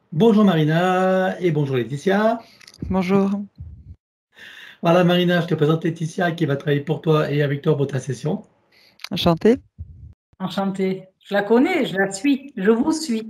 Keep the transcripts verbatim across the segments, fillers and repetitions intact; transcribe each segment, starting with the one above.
Bonjour Marina et bonjour Laetitia. Bonjour. Voilà Marina, je te présente Laetitia qui va travailler pour toi et avec toi pour ta session. Enchantée. Enchantée. Je la connais, je la suis, je vous suis.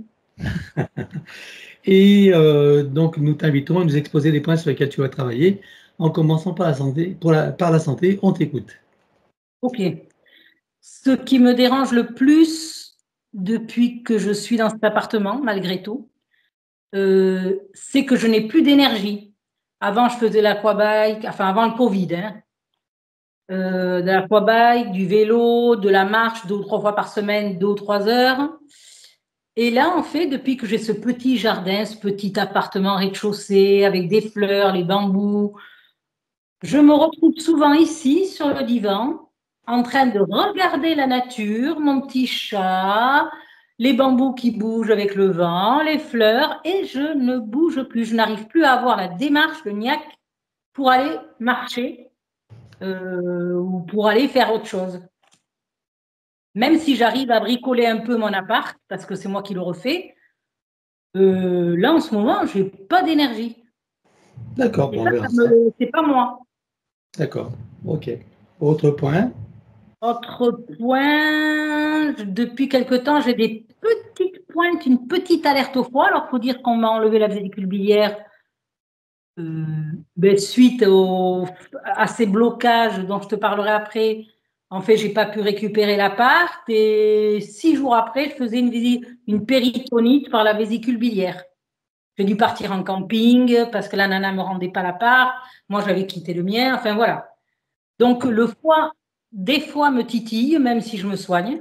Et euh, donc nous t'invitons à nous exposer les points sur lesquels tu vas travailler, en commençant par la santé. Pour la, par la santé, on t'écoute. Ok. Ce qui me dérange le plus depuis que je suis dans cet appartement, malgré tout, euh, c'est que je n'ai plus d'énergie. Avant, je faisais l'aquabike, enfin avant le Covid, hein, euh, de l'aquabike, du vélo, de la marche deux ou trois fois par semaine, deux ou trois heures. Et là, en fait, depuis que j'ai ce petit jardin, ce petit appartement rez-de-chaussée avec des fleurs, les bambous, je me retrouve souvent ici, sur le divan, en train de regarder la nature, mon petit chat, les bambous qui bougent avec le vent, les fleurs, et je ne bouge plus. Je n'arrive plus à avoir la démarche, le niaque, pour aller marcher euh, ou pour aller faire autre chose. Même si j'arrive à bricoler un peu mon appart, parce que c'est moi qui le refais, euh, là, en ce moment, je n'ai pas d'énergie. D'accord, Et bon, on ça, verra ça ça. me... c'est pas moi. D'accord, ok. Autre point. Autre point, depuis quelque temps, j'ai des petites pointes, une petite alerte au foie. Alors, il faut dire qu'on m'a enlevé la vésicule biliaire euh, ben, suite au, à ces blocages dont je te parlerai après. En fait, j'ai pas pu récupérer l'appart et six jours après, je faisais une, une péritonite par la vésicule biliaire. J'ai dû partir en camping parce que la nana ne me rendait pas l'appart. Moi, j'avais quitté le mien. Enfin, voilà. Donc, le foie, des fois, me titille, même si je me soigne.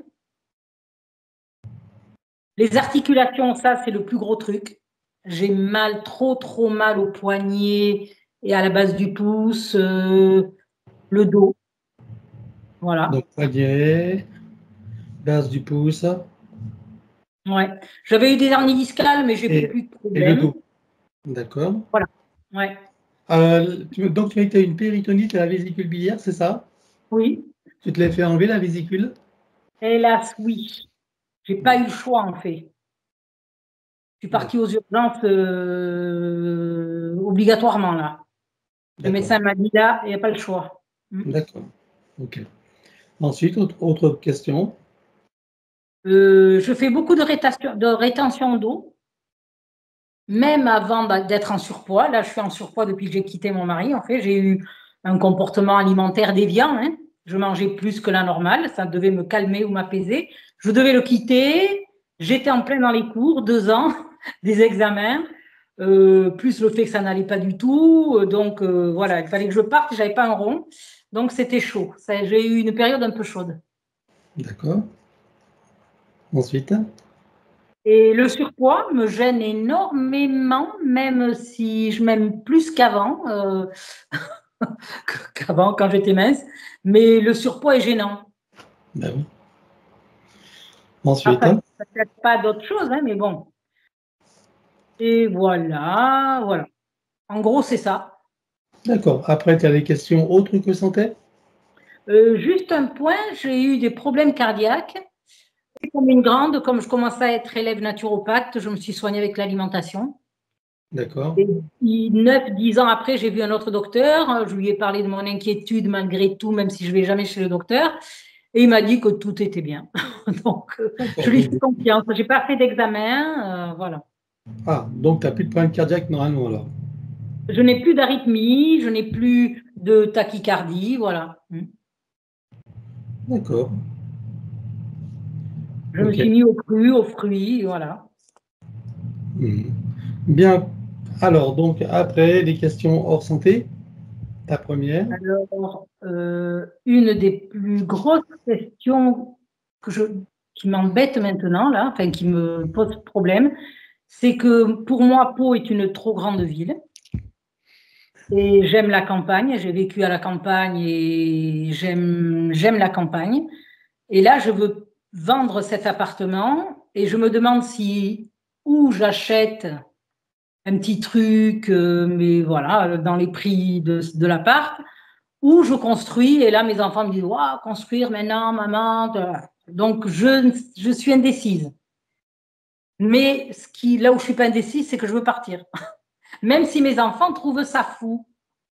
Les articulations, ça, c'est le plus gros truc. J'ai mal, trop, trop mal au poignet et à la base du pouce, euh, le dos. Voilà. Donc poignet, base du pouce Ouais. J'avais eu des hernies discales, mais j'ai et, plus de et le problème. dos. D'accord. Voilà. Ouais. Euh, tu- donc tu as été une péritonite à la vésicule biliaire, c'est ça? Oui. Tu te l'as fait enlever la vésicule? Hélas, oui. J'ai pas eu le choix, en fait. Je suis partie aux urgences euh, obligatoirement, là. Le D'accord. médecin m'a dit là, il n'y a pas le choix. D'accord. Ok. Ensuite, autre, autre question. Euh, je fais beaucoup de rétention, de rétention d'eau, même avant d'être en surpoids. Là, je suis en surpoids depuis que j'ai quitté mon mari. En fait, j'ai eu un comportement alimentaire déviant, hein. Je mangeais plus que la normale. Ça devait me calmer ou m'apaiser. Je devais le quitter. J'étais en plein dans les cours, deux ans, des examens, euh, plus le fait que ça n'allait pas du tout. Donc, euh, voilà, il fallait que je parte. Je n'avais pas un rond. Donc, c'était chaud. J'ai eu une période un peu chaude. D'accord. Ensuite, Et le surpoids me gêne énormément, même si je m'aime plus qu'avant, euh, qu'avant quand j'étais mince. Mais le surpoids est gênant. ben oui. Ensuite, Enfin, peut-être pas d'autre chose, hein, mais bon. Et voilà, voilà. En gros, c'est ça. d'accord. Après, tu as des questions autres que santé? Euh, juste un point, j'ai eu des problèmes cardiaques. Comme une grande, comme je commençais à être élève naturopathe, je me suis soignée avec l'alimentation. D'accord. Et neuf, dix ans après, j'ai vu un autre docteur. Je lui ai parlé de mon inquiétude malgré tout, même si je ne vais jamais chez le docteur. Et il m'a dit que tout était bien. Donc, euh, je lui fais confiance. Je n'ai pas fait d'examen. Euh, voilà. Ah, donc tu n'as plus de problème cardiaque normalement alors. Je n'ai plus d'arythmie, je n'ai plus de tachycardie. Voilà. D'accord. Je me Ok. suis mis au cru, aux fruits. Voilà. Hmm. Bien. Alors, donc après, les questions hors santé. Ta première. Alors, euh, une des plus grosses questions que je, qui m'embête maintenant, là, enfin, qui me pose problème, c'est que pour moi, Pau est une trop grande ville et j'aime la campagne. J'ai vécu à la campagne et j'aime, j'aime la campagne. Et là, je veux vendre cet appartement et je me demande si où j'achète un petit truc, euh, mais voilà, dans les prix de, de l'appart, ou je construis. Et là, mes enfants me disent, waouh, construire maintenant, maman. Donc, je, je suis indécise. Mais ce qui, là où je suis pas indécise, c'est que je veux partir. Même si mes enfants trouvent ça fou.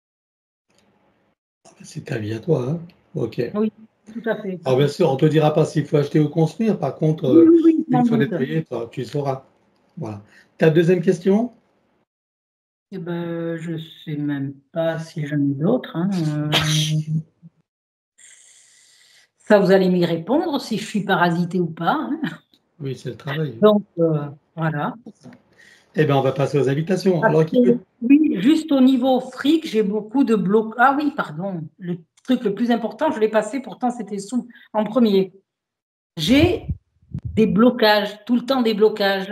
C'est ta vie à toi, hein? Ok. Oui, tout à fait. Alors bien sûr, on ne te dira pas s'il faut acheter ou construire. Par contre, Oui, euh, oui, oui, une sans fois doute. nettoyé, toi, tu sauras. Voilà. Ta deuxième question? Eh ben, je sais même pas si j'en ai d'autres. Hein. Euh, Ça, vous allez m'y répondre si je suis parasitée ou pas. Hein. Oui, c'est le travail. Donc, euh, voilà. Eh bien, on va passer aux invitations. Parce Alors, qui que, peut... oui, juste au niveau fric, j'ai beaucoup de blocs. Ah oui, pardon. Le truc le plus important, je l'ai passé, pourtant c'était sous en premier. J'ai des blocages, tout le temps des blocages.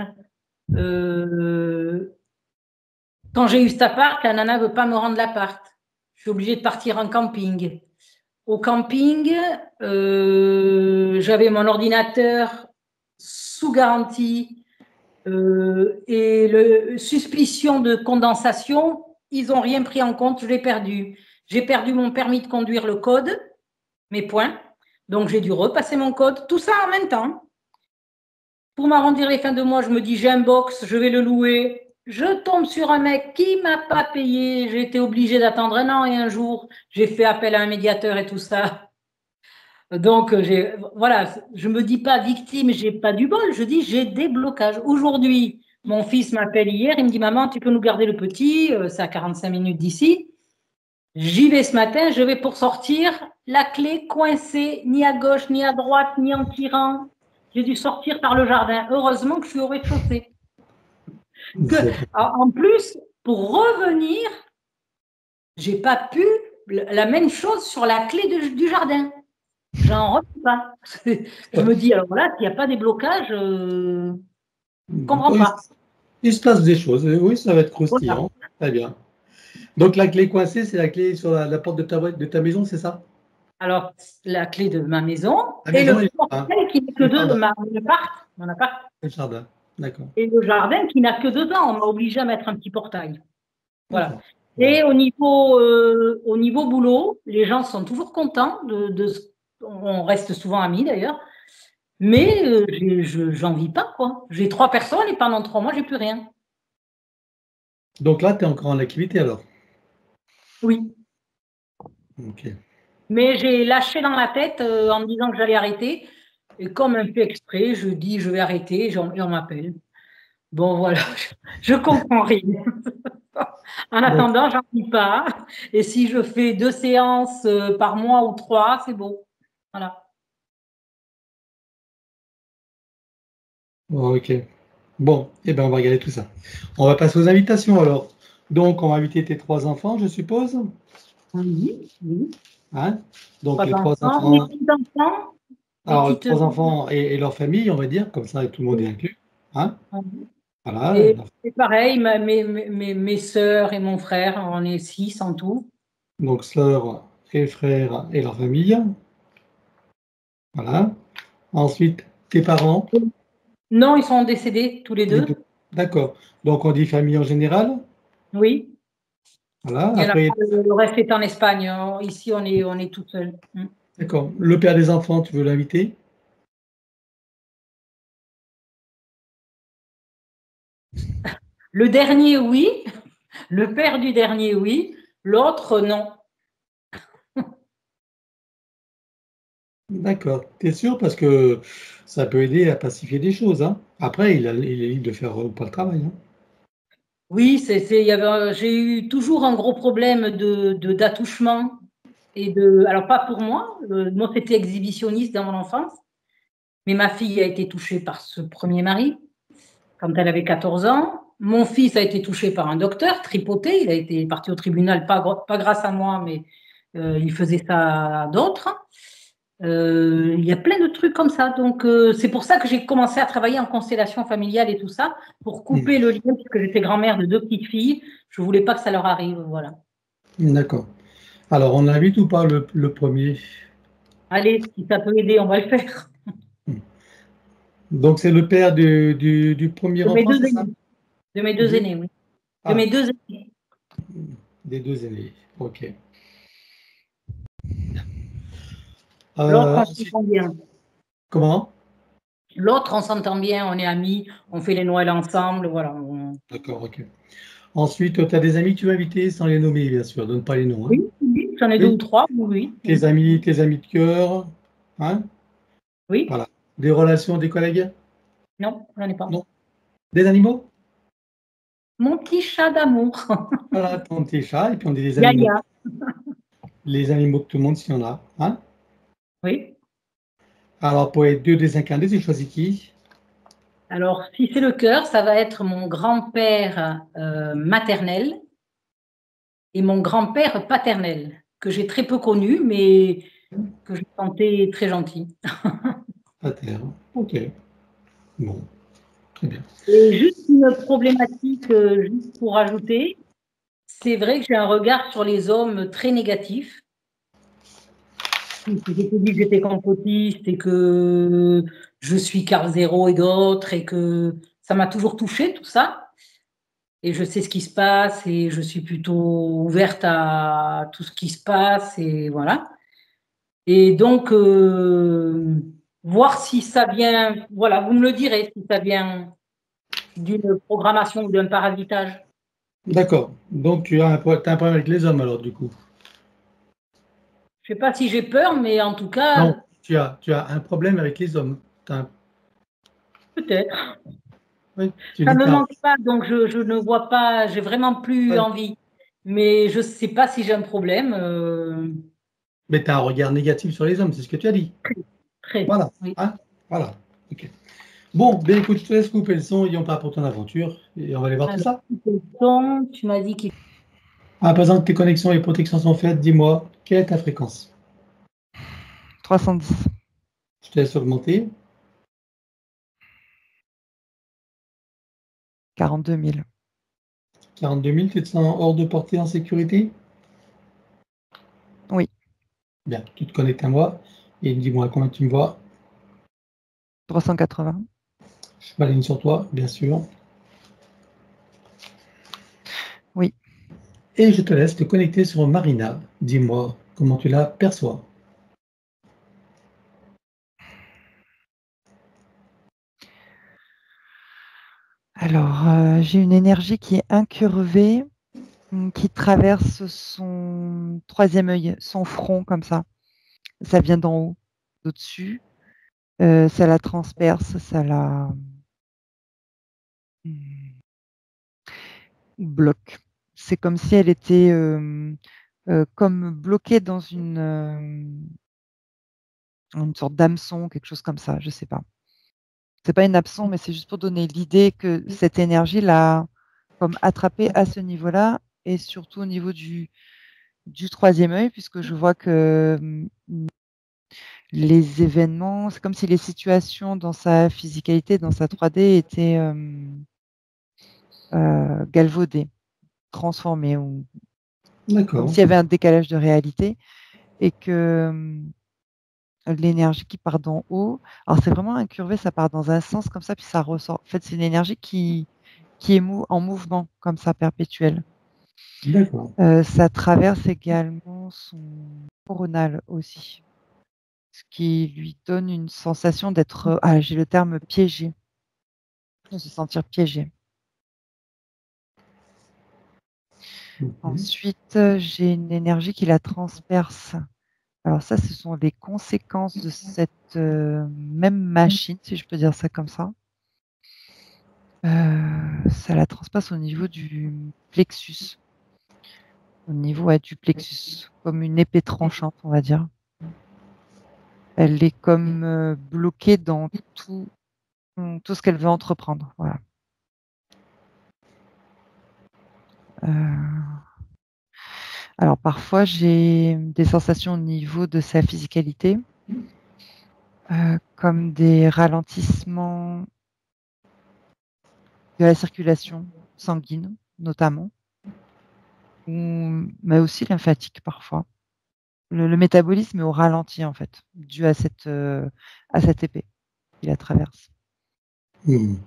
Euh, quand j'ai eu cet appart, la nana ne veut pas me rendre l'appart. Je suis obligée de partir en camping. Au camping, euh, j'avais mon ordinateur sous garantie euh, et le suspicion de condensation, ils n'ont rien pris en compte, je l'ai perdu. J'ai perdu mon permis de conduire, le code, mes points. Donc j'ai dû repasser mon code, tout ça en même temps. Pour m'arrondir les fins de mois, je me dis j'ai un box, je vais le louer. Je tombe sur un mec qui m'a pas payé. J'ai été obligée d'attendre un an et un jour. J'ai fait appel à un médiateur et tout ça. Donc, voilà, je ne me dis pas victime, j'ai pas du bol, je dis j'ai des blocages. Aujourd'hui, mon fils m'appelle hier, il me dit maman, tu peux nous garder le petit, c'est à quarante-cinq minutes d'ici. J'y vais ce matin, je vais pour sortir, la clé coincée, ni à gauche, ni à droite, ni en tirant. J'ai dû sortir par le jardin. Heureusement que je suis au rez-de-chaussée. En plus, pour revenir, j'ai pas pu la même chose sur la clé de, du jardin. J'en reviens pas. Je me dis, alors là, s'il n'y a pas des blocages, euh, je ne comprends Oui, pas. il se passe des choses. Oui, ça va être croustillant. Voilà. Très bien. Donc, la clé coincée, c'est la clé sur la, la porte de ta, de ta maison, c'est ça? Alors, la clé de ma maison la et maison le et portail qui n'est que deux de ma, mon appart. Mon appart. Le jardin, d'accord. Et le jardin qui n'a que deux dents. On m'a obligé à mettre un petit portail. Voilà. Voilà. Et au niveau, euh, au niveau boulot, les gens sont toujours contents. De, de, on reste souvent amis d'ailleurs. Mais euh, je j'en vis pas, quoi. J'ai trois personnes et pendant trois mois, j'ai plus rien. Donc là, tu es encore en activité alors? Oui. Ok. Mais j'ai lâché dans la tête euh, en me disant que j'allais arrêter. Et comme un peu exprès, je dis je vais arrêter et on m'appelle. Bon, voilà, je, je comprends rien. En attendant, j'en vis pas. Et si je fais deux séances euh, par mois ou trois, c'est bon. Voilà. Ok. Bon, eh ben, on va regarder tout ça. On va passer aux invitations alors. Donc, on va inviter tes trois enfants, je suppose. Oui, oui. Hein? Donc, Trois les trois enfants, mes enfants. petits enfants, mes Alors, les petites. trois enfants et, et leur famille, on va dire, comme ça, tout le monde est inclus. Hein? Voilà. Et c'est pareil, ma, mes, mes, mes sœurs et mon frère, on est six en tout. Donc, sœurs et frères et leur famille. Voilà. Ensuite, tes parents. Non, ils sont décédés tous les Les deux. deux. D'accord. Donc, on dit famille en général. Oui. Voilà. Il y en a Après, pas, le reste est en Espagne. Ici, on est, on est tout seul. d'accord. Le père des enfants, tu veux l'inviter? Le dernier, oui. Le père du dernier, oui. L'autre, non. D'accord. Tu es sûr? Parce que ça peut aider à pacifier des choses. Hein. Après, il, a, il est libre de faire ou pas le travail. Hein. Oui, c'est, c'est, il y avait, j'ai eu toujours un gros problème de, de, d'attouchement. Et de, alors, pas pour moi. Euh, moi, c'était exhibitionniste dans mon enfance. Mais ma fille a été touchée par ce premier mari quand elle avait quatorze ans. Mon fils a été touché par un docteur, tripoté. Il a été parti au tribunal, pas, pas grâce à moi, mais euh, il faisait ça à d'autres. Euh, il y a plein de trucs comme ça. Donc, euh, c'est pour ça que j'ai commencé à travailler en constellation familiale et tout ça, pour couper mmh. le lien, puisque j'étais grand-mère de deux petites filles. Je ne voulais pas que ça leur arrive. Voilà. D'accord. Alors, on l'invite ou pas le, le premier? Allez, si ça peut aider, on va le faire. Donc, c'est le père du, du, du premier de enfant, c'est ça? De mes deux du... aînés, oui. De ah. mes deux aînés. Des deux aînés, ok. L'autre, euh, on se comprend bien. Comment? L'autre, on s'entend bien, on est amis, on fait les Noëls ensemble, voilà. On... D'accord, ok. Ensuite, tu as des amis que tu veux inviter sans les nommer, bien sûr, donne pas les noms. Hein. Oui, oui j'en ai Oui. deux ou trois, oui. Tes oui. amis, tes amis de cœur, hein? Oui, Voilà. Des relations, des collègues? non, j'en ai pas. Non. Des animaux? Mon petit chat d'amour. Voilà, ton petit chat, et puis on dit les animaux. Yaya. Les animaux de tout le monde, s'il y en a. Hein? Oui. Alors, pour les deux désincarnés, tu choisis qui? Alors, si c'est le cœur, ça va être mon grand-père euh, maternel et mon grand-père paternel, que j'ai très peu connu, mais que je sentais très gentil. À terre. Ok. Bon, très bien. Et juste une problématique, euh, juste pour ajouter, c'est vrai que j'ai un regard sur les hommes très négatif. J'ai dit que j'étais complotiste et que je suis Carl Zéro et d'autres et que ça m'a toujours touchée, tout ça. Et je sais ce qui se passe et je suis plutôt ouverte à tout ce qui se passe et voilà. Et donc, euh, voir si ça vient, voilà, vous me le direz, si ça vient d'une programmation ou d'un parasitage. D'accord. Donc, tu as un, pro- t'as un problème avec les hommes, alors, du coup. Je ne sais pas si j'ai peur, mais en tout Non, cas, tu as, tu as un problème avec les hommes. T'as un- peut-être. Oui, tu Ça dis ne que me t'as- manque pas, donc je, je ne vois pas, j'ai vraiment plus ouais. envie. Mais je ne sais pas si j'ai un problème. euh, Mais tu as un regard négatif sur les hommes, c'est ce que tu as dit. très, Voilà. oui. Hein? Voilà. Ok. Bon, ben écoute, je te laisse couper le son et on part pour ton aventure. Et on va aller voir tout Alors, ça. le ton, tu m'as dit qu'il À présent que tes connexions et protections sont faites, dis-moi, quelle est ta fréquence? trois cent dix. Je te laisse augmenter. quarante-deux mille. quarante-deux mille, tu te sens hors de portée en sécurité? Oui. Bien, tu te connectes à moi et dis-moi combien tu me vois. trois cent quatre-vingts. Je m'aligne sur toi, bien sûr. Oui. Et je te laisse te connecter sur Marina. Dis-moi comment tu la perçois. Alors, euh, j'ai une énergie qui est incurvée, hum, qui traverse son troisième œil, son front comme ça. Ça vient d'en haut, d'au-dessus. Euh, ça la transperce, ça la hum, bloque. C'est comme si elle était euh, euh, comme bloquée dans une, euh, une sorte d'hameçon, quelque chose comme ça, je sais pas. C'est pas une absence, mais c'est juste pour donner l'idée que cette énergie l'a comme attrapée à ce niveau-là et surtout au niveau du, du troisième œil, puisque je vois que hum, les événements, c'est comme si les situations dans sa physicalité, dans sa trois D étaient euh, euh, galvaudées, transformées, ou comme D'accord. s'il y avait un décalage de réalité et que hum, l'énergie qui part d'en haut, alors c'est vraiment incurvé, ça part dans un sens comme ça, puis ça ressort. En fait, c'est une énergie qui, qui est mou- en mouvement, comme ça, perpétuel. D'accord. Euh, ça traverse également son coronal aussi, ce qui lui donne une sensation d'être, euh, ah, j'ai le terme piégé, de se sentir piégé. Mhm. Ensuite, euh, j'ai une énergie qui la transperce. Alors ça, ce sont les conséquences de cette euh, même machine, si je peux dire ça comme ça. Euh, ça la transpasse au niveau du plexus, au niveau ouais, du plexus, comme une épée tranchante, on va dire. Elle est comme euh, bloquée dans tout, tout ce qu'elle veut entreprendre. Voilà. Euh, alors parfois, j'ai des sensations au niveau de sa physicalité, euh, comme des ralentissements de la circulation sanguine, notamment, ou, mais aussi lymphatique parfois. Le, le métabolisme est au ralenti, en fait, dû à cette, euh, à cette épée qui la traverse. Mhm.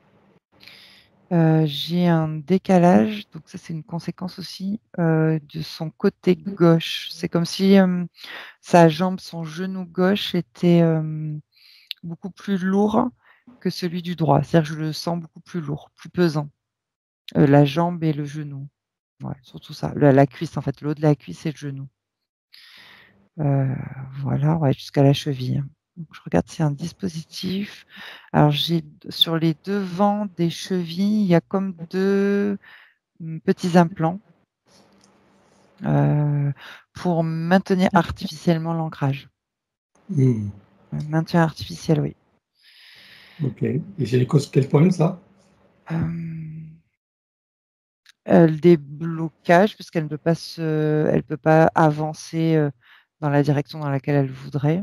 Euh, j'ai un décalage, donc ça c'est une conséquence aussi euh, de son côté gauche. C'est comme si euh, sa jambe, son genou gauche était euh, beaucoup plus lourd que celui du droit. C'est-à-dire que je le sens beaucoup plus lourd, plus pesant. Euh, la jambe et le genou. Ouais, surtout ça. La, la cuisse, en fait, le haut de la cuisse et le genou. Euh, voilà, ouais, jusqu'à la cheville. Donc, je regarde s'il y a un dispositif. Alors, j'ai sur les devants des chevilles, il y a comme deux mm, petits implants euh, pour maintenir artificiellement l'ancrage. Hmm. Euh, Maintien artificiel, oui. Ok. Et c'est les causes quel problème ça? Euh, euh, des blocages, puisqu'elle ne peut pas se, elle peut pas avancer euh, dans la direction dans laquelle elle voudrait.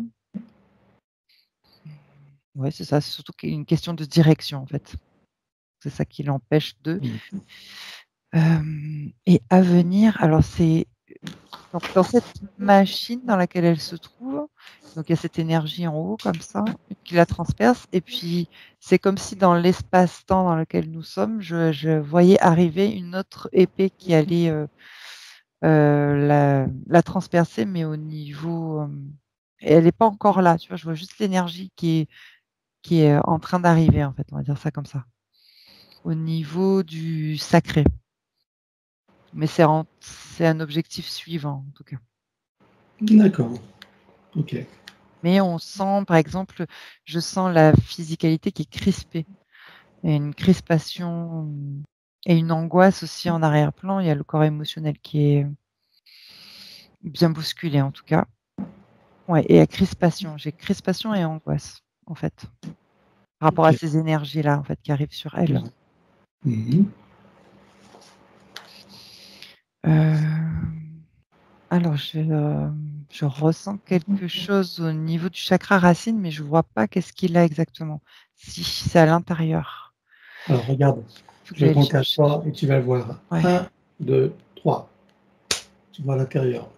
Oui, c'est ça, c'est surtout une question de direction, en fait. C'est ça qui l'empêche de. Hmm. Euh, et à venir, alors c'est donc dans cette machine dans laquelle elle se trouve, donc il y a cette énergie en haut comme ça qui la transperce, et puis c'est comme si dans l'espace-temps dans lequel nous sommes, je, je voyais arriver une autre épée qui allait euh, euh, la, la transpercer, mais au niveau, euh, et elle n'est pas encore là, tu vois, je vois juste l'énergie qui est qui est en train d'arriver en fait, on va dire ça comme ça, au niveau du sacré. Mais c'est en- c'est un objectif suivant, en tout cas. D'accord. Ok. Mais on sent, par exemple, je sens la physicalité qui est crispée. Il y a une crispation et une angoisse aussi en arrière-plan. Il y a le corps émotionnel qui est bien bousculé, en tout cas. Ouais, et la crispation. J'ai crispation et angoisse, en fait, par rapport à Ok. ces énergies-là, en fait, qui arrivent sur elle. Mhm. Euh, Alors, je, euh, je ressens quelque chose au niveau du chakra racine, mais je vois pas qu'est-ce qu'il a exactement. Si c'est à l'intérieur, Alors regarde, faut que je vais j'aille le compter à chercher. trois et tu vas le voir. Ouais. Un, deux, trois. Tu vois à l'intérieur.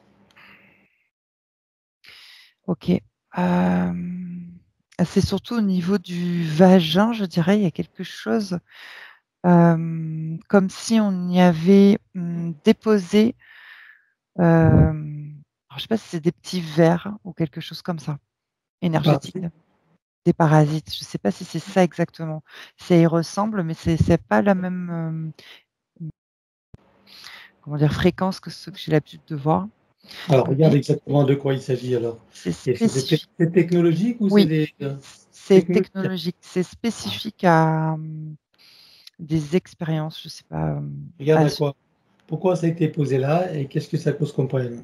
Ok. Euh, c'est surtout au niveau du vagin, je dirais, il y a quelque chose euh, comme si on y avait hum, déposé, euh, alors, je sais pas si c'est des petits vers ou quelque chose comme ça, énergétique. Parti. Des parasites. Je ne sais pas si c'est ça exactement. Ça y ressemble, mais c'est c'est pas la même euh, comment dire, fréquence que ce que j'ai l'habitude de voir. Alors regarde Mais exactement de quoi il s'agit alors. c'est Et c'est c'est- spécifique. c'est technologique ou c'est Oui, des euh, c'est technologiques? technologique. C'est spécifique à euh, des expériences, je sais pas. euh, Regarde à à su- quoi. Pourquoi ça a été posé là et qu'est-ce que ça cause comme problème?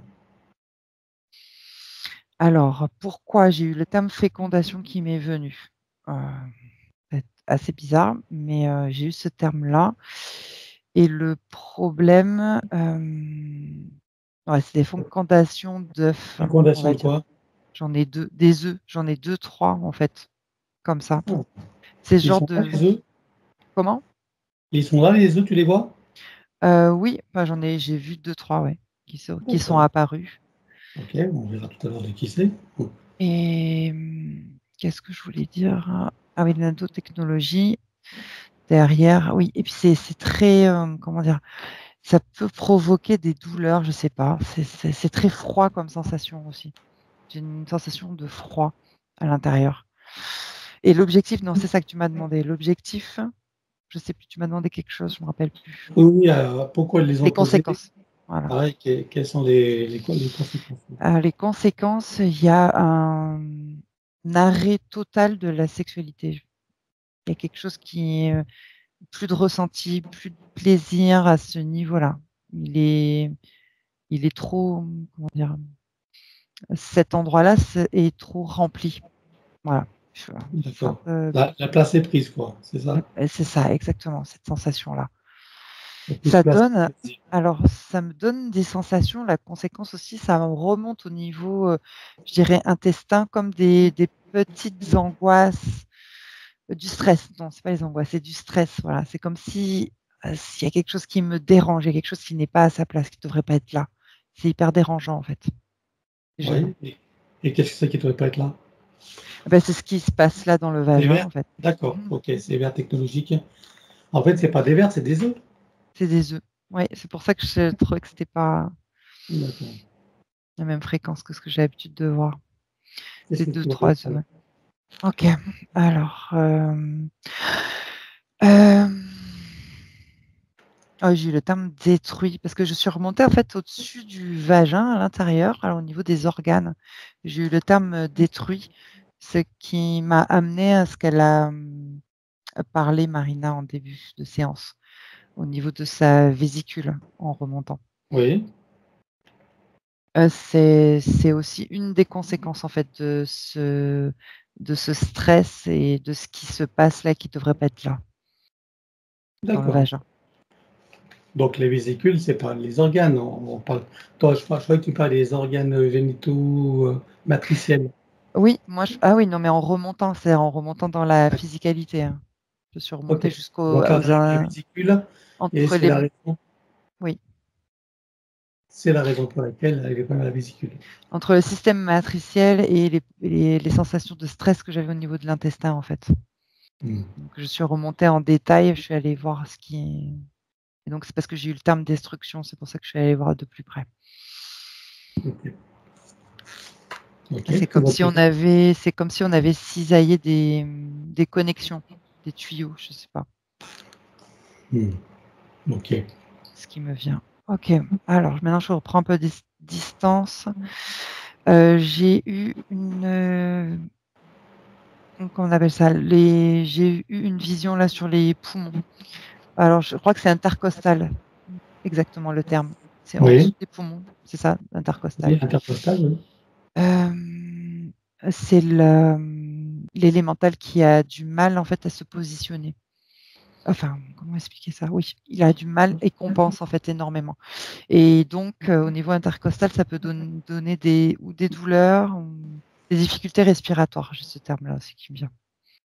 Alors, pourquoi j'ai eu le terme fécondation qui m'est venu? Euh, c'est assez bizarre, mais euh, j'ai eu ce terme-là. Et le problème, euh, ouais, c'est des fécondations d'œufs, on Fécondation va de dire. quoi? J'en ai deux, des œufs, j'en ai deux, trois en fait, comme ça. Ah, C'est ce ils genre sont là de. les œufs? Comment? Ils sont là les œufs, tu les vois? Euh, oui, bah, j'en ai, j'ai vu deux, trois, ouais, qui sont, qui sont D'accord. apparus. Ok, on verra tout à l'heure de qui c'est. Bon. Et hum, qu'est-ce que je voulais dire? Ah oui, nanotechnologie derrière. Oui, et puis c'est c'est très, euh, comment dire, ça peut provoquer des douleurs, je sais pas. C'est c'est- c'est très froid comme sensation aussi. J'ai une sensation de froid à l'intérieur. Et l'objectif, non, c'est ça que tu m'as demandé. L'objectif, je sais plus, tu m'as demandé quelque chose, je me rappelle plus. Oui, oui, euh, pourquoi ils les ont Les posés? conséquences. Voilà. Pareil, que- quelles sont les, les, les conséquences? Euh, les conséquences, il y a un, un arrêt total de la sexualité. Il y a quelque chose qui est euh, plus de ressenti, plus de plaisir à ce niveau-là. Il est, il est trop, comment dire, cet endroit-là c'est- est trop rempli. Voilà. Je- C'est un D'accord. peu, La, la place est prise, quoi, c'est ça? c'est ça, exactement, cette sensation-là. Il y a plus de Ça place. donne, alors, ça me donne des sensations, la conséquence aussi, ça me remonte au niveau, euh, je dirais, intestin, comme des, des petites angoisses, euh, du stress. Non, c'est pas les angoisses, c'est du stress. Voilà, c'est comme si euh, s'il y a quelque chose qui me dérange, il y a quelque chose qui n'est pas à sa place, qui ne devrait pas être là. C'est hyper dérangeant, en fait. C'est gênant. Oui. Et, et qu'est-ce que c'est qui ne devrait pas être là? Eh ben, c'est ce qui se passe là dans le Des vagin, verres? en fait. D'accord, Mhm. ok, c'est des verres technologiques. En fait, c'est pas des verres, c'est des œufs. C'est des œufs. Oui, c'est pour ça que je trouvais que c'était pas D'accord. la même fréquence que ce que j'ai l'habitude de voir. Qu'est-ce C'est que deux, tu vois trois là? œufs. Ok, alors. Euh, euh, oh, j'ai eu le terme détruit parce que je suis remontée en fait au-dessus du vagin à l'intérieur, alors au niveau des organes. J'ai eu le terme euh, détruit, ce qui m'a amené à ce qu'elle a hum, parlé, Marina, en début de séance, au niveau de sa vésicule en remontant. Oui, Euh, c'est, c'est aussi une des conséquences en fait de ce, de ce stress et de ce qui se passe là qui ne devrait pas être là, dans le d'accord. vagin. Donc les vésicules, c'est pas les organes. On, on parle. Toi, je, crois je crois que tu parles des organes génitaux euh, matriciels. Oui, moi, je... ah oui, non, mais en remontant, c'est en remontant dans la physicalité, hein. Je suis Ok. remontée jusqu'aux Donc là, on aux arrive aux in- vésicules et entre c'est les, la raison, oui, c'est la raison pour laquelle elle est pas à la vésicule. entre le système matriciel et les, les- les sensations de stress que j'avais au niveau de l'intestin, en fait. Hmm. Donc, je suis remontée en détail, je suis allée voir ce qui. Et donc, c'est parce que j'ai eu le terme destruction, c'est pour ça que je suis allée voir de plus près. Ok. Ok, C'est tout comme va si bien. on avait, c'est comme si on avait cisaillé des, des connexions, des tuyaux, je sais pas Hmm. Ok. ce qui me vient. Ok, alors maintenant je reprends un peu de distance. Euh, j'ai eu une, euh, comment on appelle ça, les, j'ai eu une vision là sur les poumons. Alors je crois que c'est intercostal, exactement le terme. C'est en dessous Oui, des poumons, c'est ça, intercostal. oui, intercostal, oui. Euh, c'est le- l'élémental qui a du mal en fait à se positionner. Enfin, comment expliquer ça? Oui, il a du mal et compense en fait énormément. Et donc, euh, au niveau intercostal, ça peut don- donner des, ou des douleurs, ou des difficultés respiratoires. J'ai ce terme-là aussi qui me vient.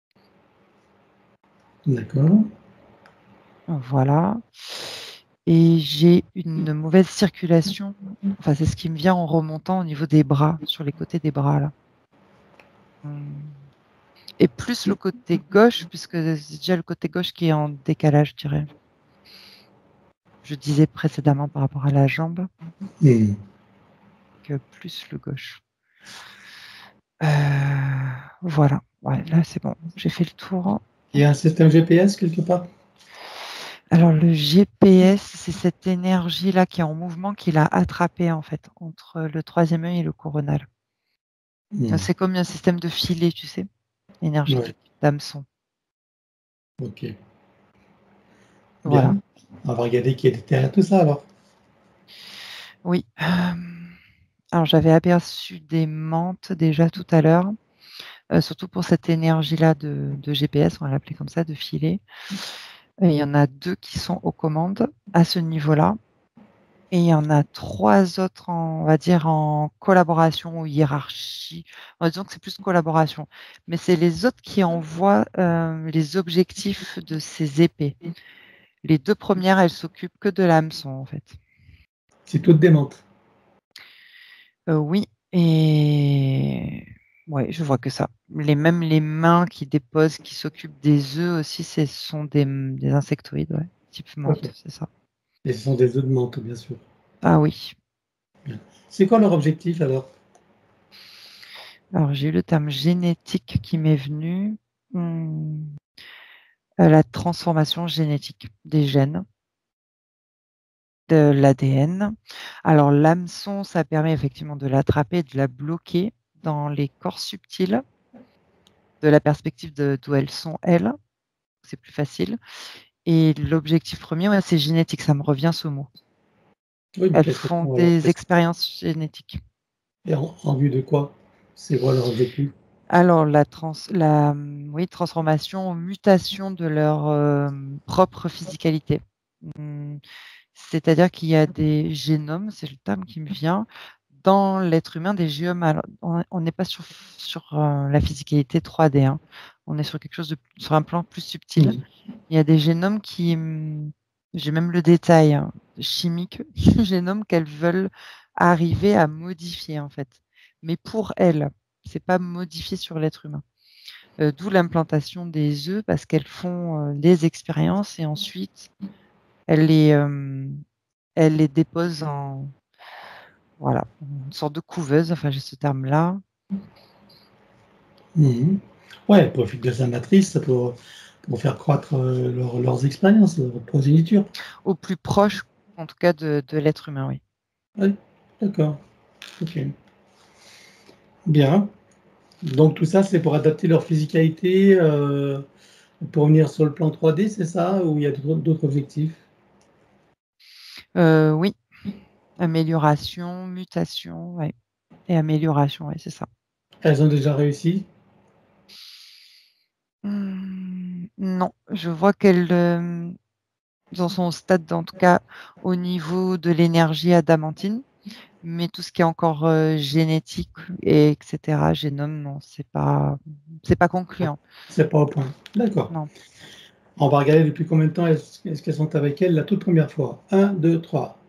D'accord. Voilà. Et j'ai une mauvaise circulation. Enfin, c'est ce qui me vient en remontant au niveau des bras, sur les côtés des bras là. Hum. Et plus le côté gauche, puisque c'est déjà le côté gauche qui est en décalage, je dirais. Je disais précédemment par rapport à la jambe, Hmm. que plus le gauche. Euh, voilà. Ouais, là c'est bon. J'ai fait le tour. Il y a un système G P S quelque part? Alors le G P S, c'est cette énergie-là qui est en mouvement qu'il a attrapée en fait entre le troisième œil et le coronal. Hmm. C'est comme un système de filet, tu sais, Ouais, énergétique, d'hameçon. ok. Voilà. Bien. On va regarder qui est derrière tout ça alors. Oui. Euh, alors j'avais aperçu des mantes déjà tout à l'heure, euh, surtout pour cette énergie-là de, de G P S, on va l'appeler comme ça, de filet. Et il y en a deux qui sont aux commandes à ce niveau-là. Et il y en a trois autres, en- on va dire, en collaboration ou hiérarchie. On va dire que c'est plus collaboration. Mais c'est les autres qui envoient euh, les objectifs de ces épées. Les deux premières, elles s'occupent que de l'hameçon, en fait. C'est toute démente. Euh, oui, et ouais, je vois que ça. Les, même les mains qui déposent, qui s'occupent des œufs aussi, ce sont des, des insectoïdes, ouais, type Ok. menthe, c'est ça. Et ce sont des œufs de menthe, bien sûr. Ah oui. Bien. C'est quoi leur objectif alors? Alors, j'ai eu le terme génétique qui m'est venu. Hmm. Euh, la transformation génétique des gènes, de l'A D N. Alors, l'hameçon, ça permet effectivement de l'attraper, de la bloquer dans les corps subtils, de la perspective de- d'où elles sont, elles. C'est plus facile. Et l'objectif premier, ouais, c'est génétique, ça me revient ce mot. Oui, mais Elles qu'est-ce que font font alors? des Qu'est-ce- expériences génétiques. Et en, en vue de quoi? C'est quoi leur objectif? Alors, la, trans, la oui, transformation, mutation de leur euh, propre physicalité. Hmm. C'est-à-dire qu'il y a des génomes, c'est le terme qui me vient, dans l'être humain, des géomes. Alors, on on n'est pas sur, sur euh, la physicalité trois D, hein. On est sur quelque chose de, sur un plan plus subtil. Hmm. Il y a des génomes qui, hum, j'ai même le détail hein, chimique, génomes qu'elles veulent arriver à modifier en fait. Mais pour elles, c'est pas modifié sur l'être humain. Euh, d'où l'implantation des œufs parce qu'elles font euh, des expériences et ensuite elles les, euh, elles les déposent en voilà, une sorte de couveuse. Enfin, j'ai ce terme-là. Mhm. Ouais, profite de sa matrice pour, pour faire croître euh, leur- leurs expériences, leur progéniture. Au plus proche, en tout cas, de, de l'être humain, oui. Oui, d'accord. Ok. Bien. Donc tout ça, c'est pour adapter leur physicalité, euh, pour venir sur le plan trois D, c'est ça? Ou il y a d'autres d'autres objectifs? Euh, oui, amélioration, mutation, ouais. Et amélioration, ouais, c'est ça. Elles ont déjà réussi? Hum, non, je vois qu'elles euh, en sont au stade, en tout cas, au niveau de l'énergie adamantine, mais tout ce qui est encore euh, génétique, et etc., génome, non, c'est pas, c'est pas concluant. C'est pas au point. D'accord. Non. On va regarder depuis combien de temps est-ce est-ce qu'elles sont avec elle la toute première fois. Un, deux, trois.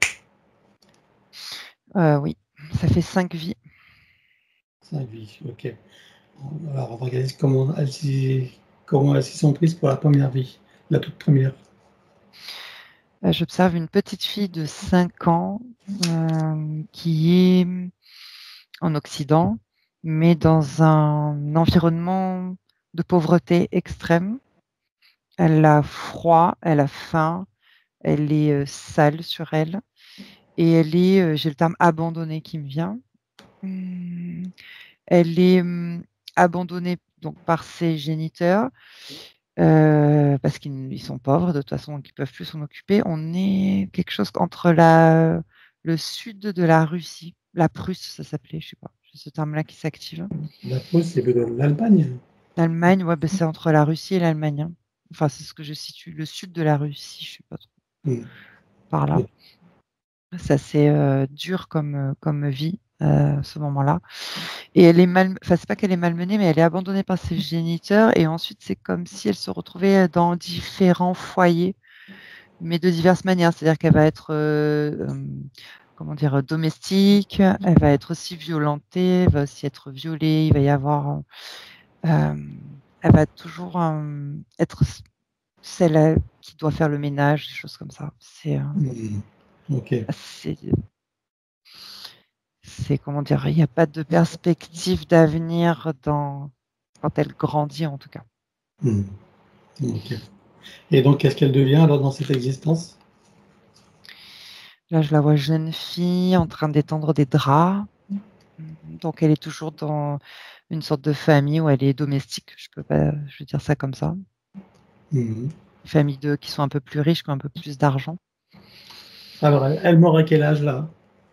Euh, oui, ça fait cinq vies. Cinq vies, ok. Alors on va regarder comment elles s'y comment elles s'y sont prises pour la première vie, la toute première. Euh, J'observe une petite fille de cinq ans euh, qui est en Occident, mais dans un environnement de pauvreté extrême. Elle a froid, elle a faim, elle est euh, sale sur elle et elle est, euh, j'ai le terme abandonnée qui me vient. Hum, Elle est hum, abandonnée donc par ses géniteurs euh, parce qu'ils ils sont pauvres de toute façon, donc ils peuvent plus s'en occuper. On est quelque chose entre la, le sud de la Russie, la Prusse, ça s'appelait, je sais pas, c'est ce terme-là qui s'active. La Prusse, c'est de l'Allemagne. L'Allemagne, ouais, bah, c'est entre la Russie et l'Allemagne, hein. Enfin, c'est ce que je situe, le sud de la Russie, je sais pas trop Hmm. par là. Ça c'est euh, dur comme, euh, comme vie à ce moment-là. Et elle est mal, enfin c'est pas qu'elle est malmenée, mais elle est abandonnée par ses géniteurs. Et ensuite, c'est comme si elle se retrouvait dans différents foyers, mais de diverses manières. C'est-à-dire qu'elle va être, euh, euh, comment dire, domestique. Elle va être aussi violentée. Elle va aussi être violée. Il va y avoir, euh, elle va toujours euh, être celle euh, qui doit faire le ménage, des choses comme ça. C'est, euh, Hmm. Ok. c'est C'est comment dire, il n'y a pas de perspective d'avenir dans quand elle grandit en tout cas. Hmm. Ok. Et donc, qu'est-ce qu'elle devient alors dans cette existence? Là, je la vois jeune fille en train d'étendre des draps. Donc, elle est toujours dans une sorte de famille où elle est domestique. Je peux pas, je vais dire ça comme ça. Hmm. Famille de qui sont un peu plus riches, qui ont un peu plus d'argent. Alors, elle, elle meurt à quel âge là?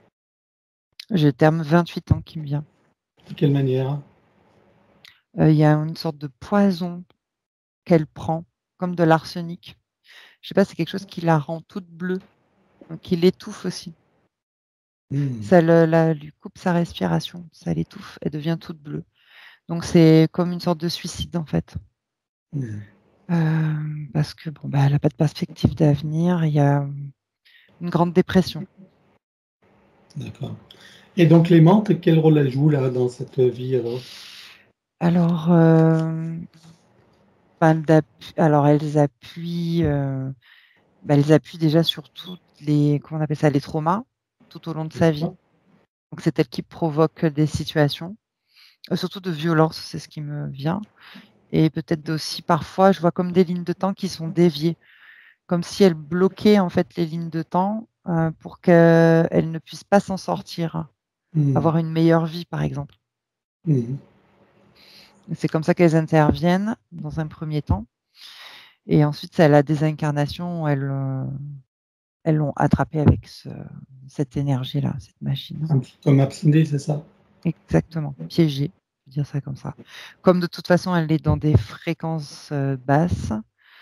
J'ai le terme vingt-huit ans qui me vient. De quelle manière? Euh, Il y a une sorte de poison qu'elle prend, comme de l'arsenic. Je sais pas, c'est quelque chose qui la rend toute bleue, donc qui l'étouffe aussi. Hmm. Ça le- la- lui coupe sa respiration, ça l'étouffe, elle devient toute bleue. Donc c'est comme une sorte de suicide en fait. Hmm. Euh, parce que bon, bah, elle n'a pas de perspective d'avenir, il y a une grande dépression. D'accord. Et donc, Clémente, quel rôle elle joue là dans cette vie alors? Alors, euh, bah, elles appu- alors elles appuient, euh, bah, elles appuient déjà sur toutes les, comment on appelle ça, les traumas tout au long de sa vie. D'accord. Donc c'est elle qui provoque des situations, euh, surtout de violence, c'est ce qui me vient. Et peut-être aussi parfois, je vois comme des lignes de temps qui sont déviées, comme si elle bloquait en fait les lignes de temps euh, pour qu'elle ne puisse pas s'en sortir, Hmm. avoir une meilleure vie par exemple. Hmm. C'est comme ça qu'elles interviennent dans un premier temps. Et ensuite, c'est à la désincarnation où elles euh, elles l'ont attrapée avec ce- cette énergie-là, cette machine. Un petit peu comme abstinée, c'est ça? Exactement, piégée, je veux dire ça comme ça. Comme de toute façon, elle est dans des fréquences euh, basses,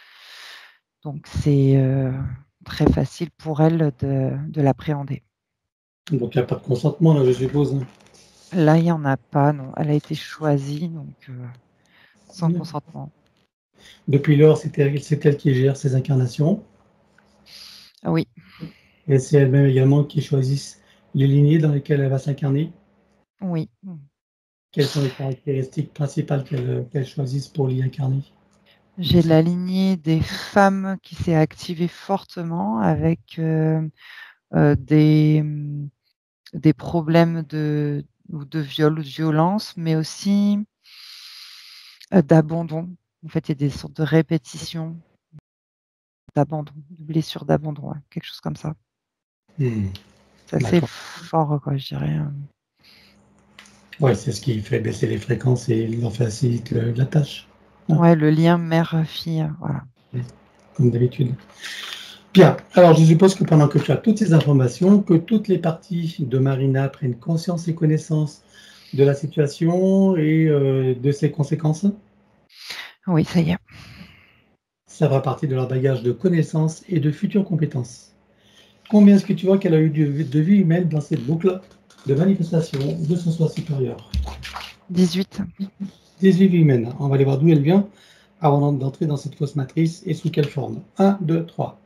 donc c'est euh, très facile pour elle de, de l'appréhender. Donc, il n'y a pas de consentement là, je suppose, hein. Là, il n'y en a pas, non. Elle a été choisie, donc euh, sans consentement. Depuis lors, c'est elle, c'est elle qui gère ses incarnations. Ah oui, Et c'est elle-même également qui choisit les lignées dans lesquelles elle va s'incarner. oui. Quelles sont les caractéristiques principales qu'elle qu'elle choisisse pour l'y incarner? J'ai la lignée des femmes qui s'est activée fortement avec euh, euh, des, hum, des problèmes de, ou de viol ou de violence, mais aussi euh, d'abandon. En fait, il y a des sortes de répétitions d'abandon, de blessures d'abandon, ouais, quelque chose comme ça. Hmm. C'est assez D'accord. fort, quoi, je dirais. euh. Ouais, c'est ce qui fait baisser les fréquences et leur facilite le- la tâche. Ah, Ouais, le lien mère-fille, voilà. comme d'habitude. Bien. Alors, je suppose que pendant que tu as toutes ces informations, que toutes les parties de Marina prennent conscience et connaissance de la situation et euh, de ses conséquences. Oui, ça y est. Ça va partir de leur bagage de connaissances et de futures compétences. Combien est-ce que tu vois qu'elle a eu de, de vie humaine dans cette boucle de manifestation de son soi supérieur? dix-huit. dix-huit vies humaines. On va aller voir d'où elle vient avant d'entrer dans cette fausse matrice et sous quelle forme. un, deux, trois.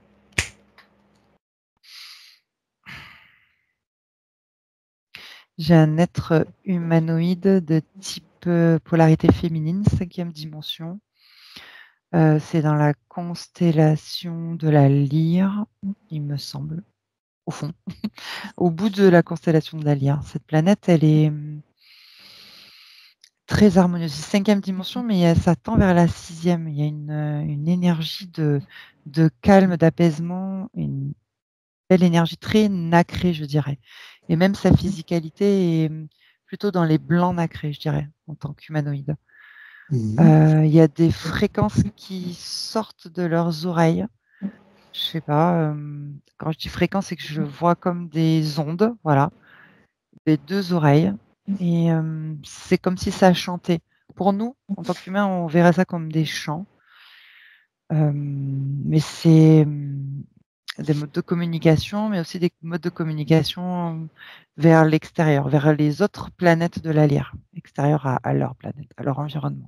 J'ai un être humanoïde de type euh, polarité féminine, cinquième dimension. Euh, c'est dans la constellation de la Lyre, il me semble, au fond, au bout de la constellation de la Lyre. Cette planète, elle est hum, très harmonieuse. C'est cinquième dimension, mais elle- ça tend vers la sixième. Il y a une, euh, une énergie de, de calme, d'apaisement, une belle énergie très nacrée, je dirais. Et même sa physicalité est hum, plutôt dans les blancs nacrés, je dirais, en tant qu'humanoïde. Mhm. Euh, Il y a des fréquences qui sortent de leurs oreilles. Je sais pas, euh, quand je dis fréquence, c'est que je vois comme des ondes, voilà, des deux oreilles. Et euh, c'est comme si ça chantait. Pour nous, en tant qu'humains, on verrait ça comme des chants. Euh, mais c'est hum, des modes de communication, mais aussi des modes de communication vers l'extérieur, vers les autres planètes de la Lyre, extérieures à, à leur planète, à leur environnement.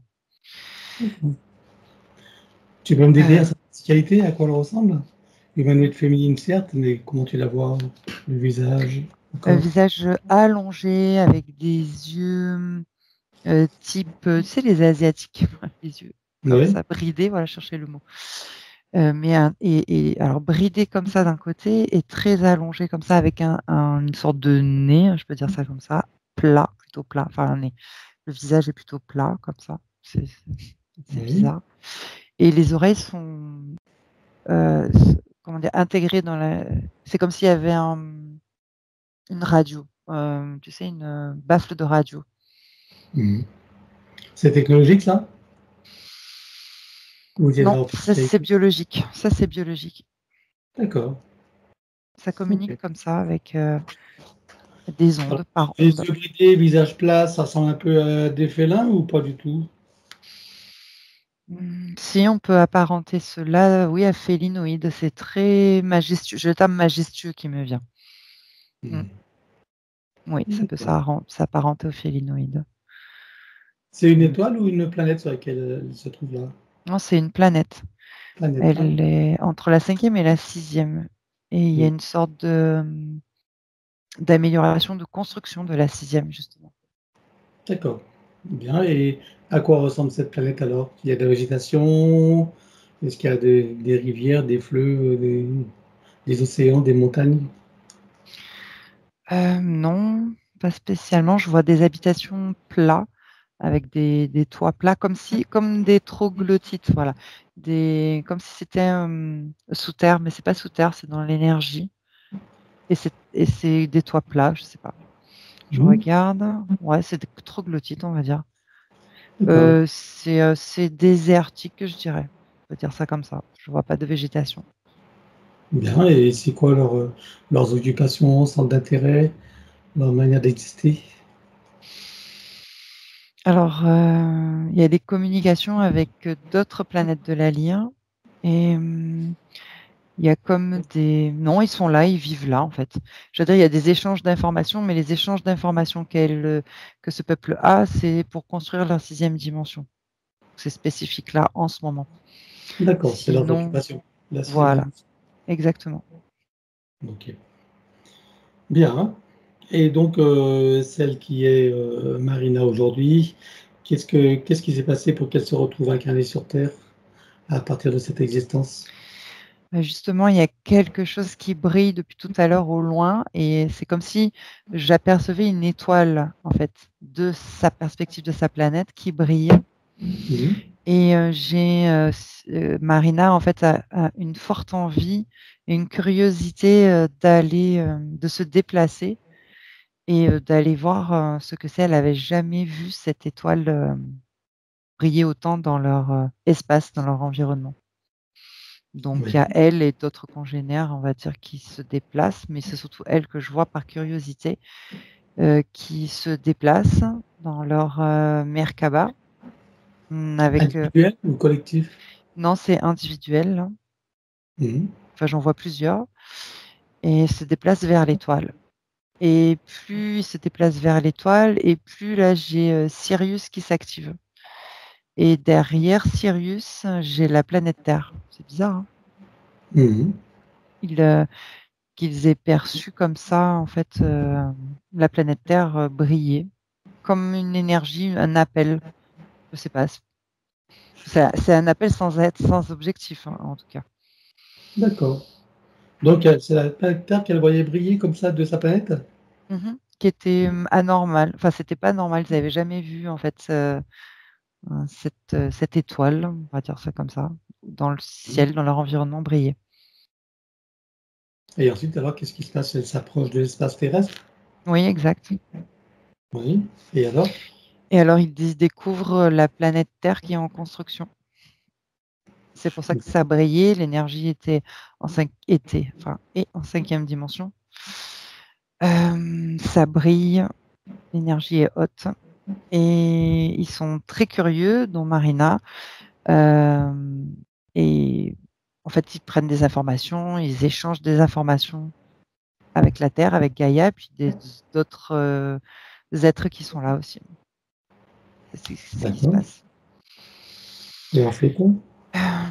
Tu peux me décrire Euh, sa physicalité, à quoi elle ressemble? Humanoïde féminine, certes, mais comment tu la vois? Le visage, le un corps? visage allongé avec des yeux euh, type, euh, tu sais, les Asiatiques, les yeux comme Oui. ça, bridés, voilà, je cherchais le mot. Euh, mais un- et, et alors bridé comme ça d'un côté et très allongé comme ça avec un, un- une sorte de nez, je peux dire ça comme ça, plat, plutôt plat. Enfin, un nez. Le visage est plutôt plat comme ça. C'est c'est Oui. bizarre. Et les oreilles sont euh, s- comment dire, intégrées dans la. C'est comme s'il y avait un- une radio, euh, tu sais, une euh, baffle de radio. Mhm. C'est technologique, ça? Ou il y a de Non, la ça c'est physicalité? biologique. Ça c'est biologique. D'accord. Ça communique Ok. comme ça avec euh, des Alors, ondes par les onde. yeux bridés, visage plat, ça ressemble un peu à des félins ou pas du tout? Hmm, Si on peut apparenter cela, oui, à félinoïde, c'est très majestueux. J'ai le terme majestueux qui me vient. Hmm, Mhm. Oui, ça peut D'accord. s'arren- s'apparenter au félinoïde. C'est une Hmm. étoile ou une planète sur laquelle elle se trouve là? Non, c'est une planète. Planète. Ah, Elle est entre la cinquième et la sixième. Et il y a mhm. une sorte de d'amélioration de construction de la sixième, justement. D'accord. Bien. Et à quoi ressemble cette planète alors? Il y a de la végétation? Est-ce qu'il y a des, des rivières, des fleuves, des, des océans, des montagnes? Euh, non, pas spécialement. Je vois des habitations plats avec des, des toits plats, comme si, comme des troglodytes, voilà, des, comme si c'était euh, sous terre, mais c'est pas sous terre, c'est dans l'énergie. Et c'est et c'est des toits plats, je sais pas. Je Mhm. regarde, ouais, c'est des troglodytes, on va dire. D'accord. Euh, c'est euh, c'est désertique, je dirais. On peut dire ça comme ça. Je vois pas de végétation. Bien. Et c'est quoi leur, euh, leurs occupations, centres d'intérêt, leur manière d'exister? Alors, euh, il y a des communications avec euh, d'autres planètes de la Lyre. Et hum, il y a comme des... Non, ils sont là, ils vivent là, en fait. Je veux dire, il y a des échanges d'informations, mais les échanges d'informations qu'elle, euh, que ce peuple a, c'est pour construire leur sixième dimension. C'est spécifique là, en ce moment. D'accord, c'est leurs Sinon, occupations. La sixième voilà, dimension. exactement. Ok. Bien. Et donc, euh, celle qui est euh, Marina aujourd'hui, qu'est-ce que, qu'est-ce qui s'est passé pour qu'elle se retrouve incarnée sur Terre à partir de cette existence? Euh, Justement, il y a quelque chose qui brille depuis tout à l'heure au loin, et c'est comme si j'apercevais une étoile, en fait, de sa perspective de sa planète qui brille. Mhm. Et euh, j'ai euh, s- euh, Marina, en fait, a, a une forte envie et une curiosité euh, d'aller, euh, de se déplacer et euh, d'aller voir euh, ce que c'est. Elle n'avait jamais vu cette étoile euh, briller autant dans leur euh, espace, dans leur environnement. Donc, il y a Oui. elle et d'autres congénères, on va dire, qui se déplacent, mais c'est surtout elle que je vois par curiosité, euh, qui se déplacent dans leur euh, Merkaba. hum, Avec, euh, Individuel ou collectif? non, c'est individuel, hein. Mhm. Enfin, j'en vois plusieurs, et se déplacent vers l'étoile. Et plus ils se déplacent vers l'étoile, et plus là, j'ai euh, Sirius qui s'active. Et derrière Sirius, j'ai la planète Terre. C'est bizarre, hein. Mhm. Il, euh, qu'ils aient perçu comme ça, en fait, euh, la planète Terre euh, briller, comme une énergie, un appel. Je sais pas. C'est c'est un appel sans être, sans objectif, hein, en tout cas. D'accord. Donc, euh, c'est la planète Terre qu'elle voyait briller comme ça de sa planète? Mhm. Qui était euh, anormal. Enfin, c'était pas normal. Ils n'avaient jamais vu, en fait, euh, euh, cette, euh, cette étoile, on va dire ça comme ça, dans le Mhm. ciel, dans leur environnement briller. Et ensuite, alors, qu'est-ce qui se passe? Elle s'approche de l'espace terrestre? Oui, exact. Oui. Et alors? Et alors, ils dis- découvrent la planète Terre qui est en construction. C'est pour ça que ça brillait. L'énergie était en cinq, était, enfin, et en cinquième dimension. Euh, ça brille, l'énergie est haute. Et ils sont très curieux, dont Marina. Euh, et en fait, ils prennent des informations, ils échangent des informations avec la Terre, avec Gaïa, puis des- d'autres euh, êtres qui sont là aussi. C'est c'est ce qui se D'accord. passe. Et ensuite? Euh,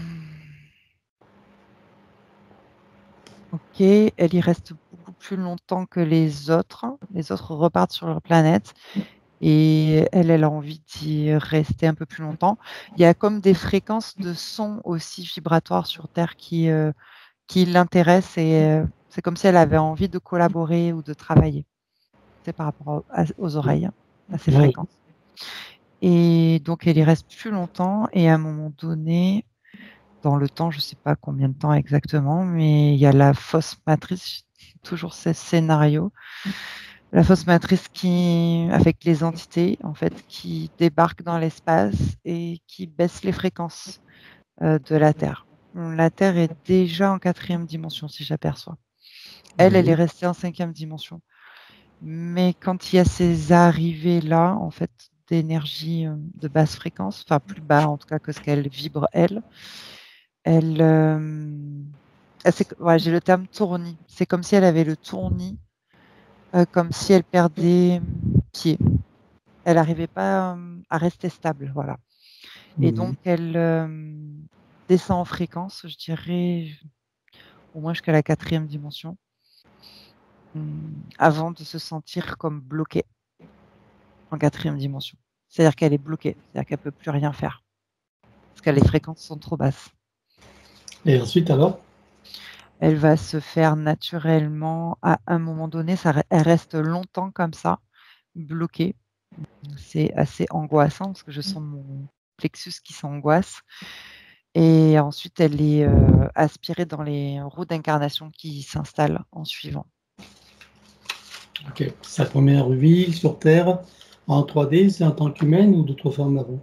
ok, elle y reste beaucoup plus longtemps que les autres. Les autres repartent sur leur planète et elle, elle a envie d'y rester un peu plus longtemps. Il y a comme des fréquences de son aussi vibratoires sur Terre qui, euh, qui l'intéressent et euh, c'est comme si elle avait envie de collaborer ou de travailler. C'est par rapport au- à- aux oreilles, à ces Oui. fréquences. Et donc, elle y reste plus longtemps et à un moment donné, dans le temps, je ne sais pas combien de temps exactement, mais il y a la fausse matrice, toujours ce scénario, la fausse matrice qui, avec les entités, en fait, qui débarquent dans l'espace et qui baissent les fréquences euh, de la Terre. La Terre est déjà en quatrième dimension, si j'aperçois. Elle, elle est Oui. restée en cinquième dimension. Mais quand il y a ces arrivées-là, en fait, d'énergie euh, de basse fréquence, enfin plus bas en tout cas que ce qu'elle vibre, elle, elle, euh, elle s'est- ouais, j'ai le terme tournis. C'est comme si elle avait le tournis, euh, comme si elle perdait pied. Elle n'arrivait pas euh, à rester stable, voilà. Et Mhm. donc elle euh, descend en fréquence, je dirais au moins jusqu'à la quatrième dimension, hum, avant de se sentir comme bloquée en quatrième dimension. C'est-à-dire qu'elle est bloquée, c'est-à-dire qu'elle ne peut plus rien faire, parce que les fréquences sont trop basses. Et ensuite, alors? Elle va se faire naturellement à un moment donné, ça, re- elle reste longtemps comme ça, bloquée. C'est assez angoissant parce que je sens mon plexus qui s'angoisse. Et ensuite, elle est euh, aspirée dans les roues d'incarnation qui s'installent en suivant. Ok. Sa première vie sur Terre en trois D, c'est en tant qu'humaine ou d'autres formes avant?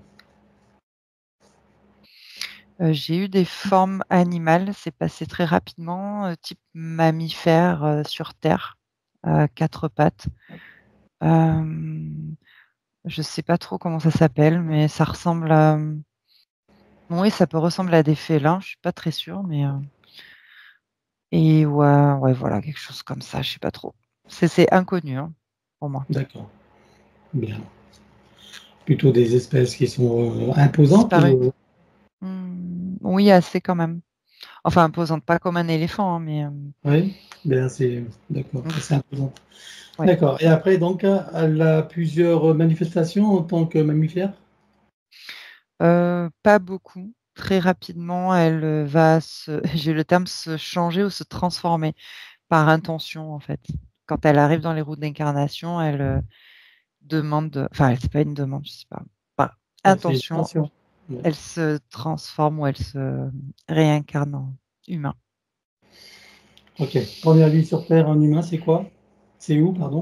Euh, j'ai eu des formes animales, c'est passé très rapidement, euh, type mammifère euh, sur Terre, à quatre pattes. Euh, je sais pas trop comment ça s'appelle, mais ça ressemble à. Oui, ça peut ressembler à des félins, je suis pas très sûre, mais. euh, Et ouais, ouais, voilà, quelque chose comme ça, je sais pas trop. C'est c'est inconnu, hein, pour moi. D'accord. Bien. Plutôt des espèces qui sont euh, imposantes Disparu. ou... Hmm, oui, assez quand même. Enfin, imposante, pas comme un éléphant, hein, mais. euh, Oui, bien, c'est d'accord, hmm, c'est imposant. ouais. D'accord. Et après, donc, elle a plusieurs manifestations en tant que mammifère? Euh, pas beaucoup. Très rapidement, elle euh, va se, j'ai le terme se changer ou se transformer par intention, en fait. Quand elle arrive dans les routes d'incarnation, elle euh, demande, enfin, c'est pas une demande, je sais pas, par Elle fait une intention, ascension. Ouais. elle se transforme ou elle se réincarne en humain. Ok. Première vie sur Terre en humain, c'est quoi? C'est où, pardon?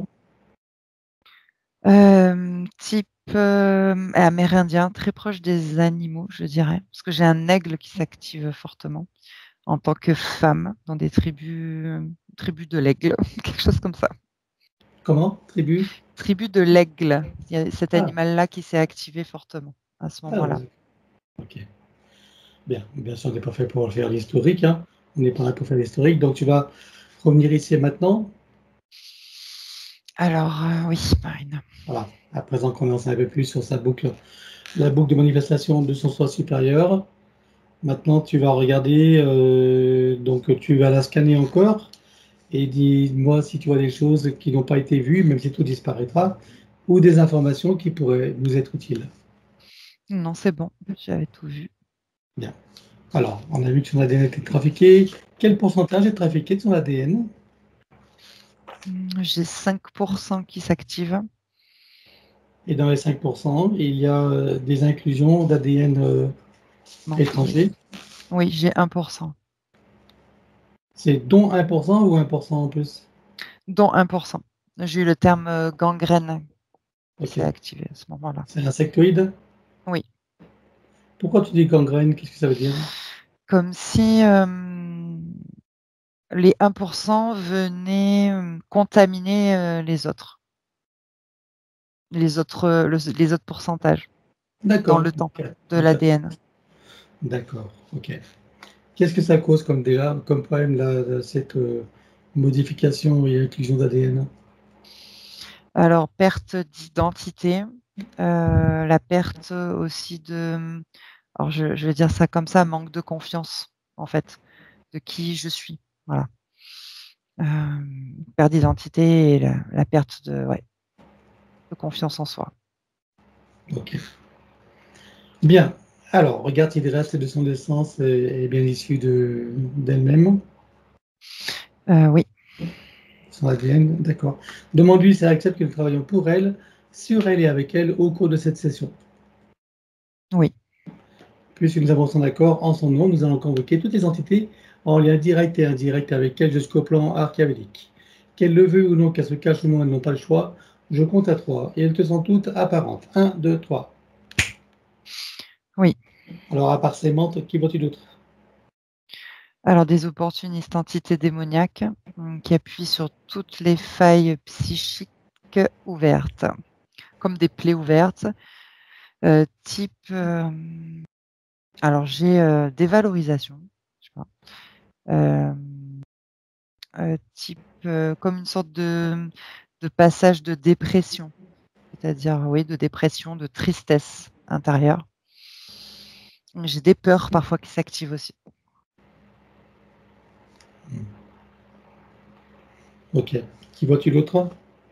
Euh, type euh, amérindien, très proche des animaux, je dirais, parce que j'ai un aigle qui s'active fortement en tant que femme dans des tribus, tribus de l'aigle, quelque chose comme ça. Comment? Tribu? Tribu de l'aigle. Il y a cet Ah, animal-là qui s'est activé fortement à ce ah, moment-là. ouais. Ok. Bien. Bien sûr, on n'est pas fait pour faire l'historique, hein. On n'est pas là pour faire l'historique. Donc, tu vas revenir ici et maintenant. Alors, euh, oui, Marine. Voilà. À présent qu'on en sait un peu plus sur sa boucle, la boucle de manifestation de son soi supérieur. Maintenant, tu vas regarder, euh, donc tu vas la scanner encore et dis-moi si tu vois des choses qui n'ont pas été vues, même si tout disparaîtra, ou des informations qui pourraient nous être utiles. Non, c'est bon, j'avais tout vu. Bien. Alors, on a vu que son A D N était trafiqué. Quel pourcentage est trafiqué de son A D N? Hmm, J'ai cinq pour cent qui s'activent. Et dans les cinq pour cent, il y a euh, des inclusions d'A D N euh, Manqué. étrangers. Oui, j'ai un pour cent. C'est dont un pour cent ou un pour cent en plus? Dont un pour cent. J'ai eu le terme euh, gangrène qui Ok. s'est activé à ce moment-là. C'est insectoïde. Oui. Pourquoi tu dis gangrène? Qu'est-ce que ça veut dire? Comme si euh, les un pour cent venaient euh, contaminer euh, les autres, les autres, euh, le- les autres pourcentages dans D'accord. le temps Ok. de Ok. l'A D N. D'accord. Ok. Qu'est-ce que ça cause comme déjà, comme problème, là, de cette euh, modification et inclusion d'A D N? Alors, perte d'identité, euh, la perte aussi de, alors je, je vais dire ça comme ça, manque de confiance, en fait, de qui je suis. Voilà. Euh, perte d'identité et la, la perte de, ouais, de confiance en soi. Ok. Bien. Alors, regarde si le reste de son essence est, est bien issu de, d'elle-même, Euh, oui, son A D N, d'accord. Demande-lui si elle accepte que nous travaillons pour elle, sur elle et avec elle au cours de cette session. oui, Puisque nous avons son accord en son nom, nous allons convoquer toutes les entités en lien direct et indirect avec elle jusqu'au plan archavélique. Qu'elle le veut ou non, qu'elle se cache ou non, elles n'ont pas le choix. Je compte à trois et elles te sont toutes apparentes. Un, deux, trois. oui. Alors, à part ces menthes, qui vois-tu d'autre? Alors, des opportunistes entités démoniaques hum, qui appuient sur toutes les failles psychiques ouvertes, comme des plaies ouvertes, euh, type. euh, alors, j'ai euh, dévalorisation, je sais pas, euh, euh, type euh, comme une sorte de, de passage de dépression, c'est-à-dire, oui, de dépression, de tristesse intérieure. J'ai des peurs parfois qui s'activent aussi. Ok. Qui vois-tu d'autre?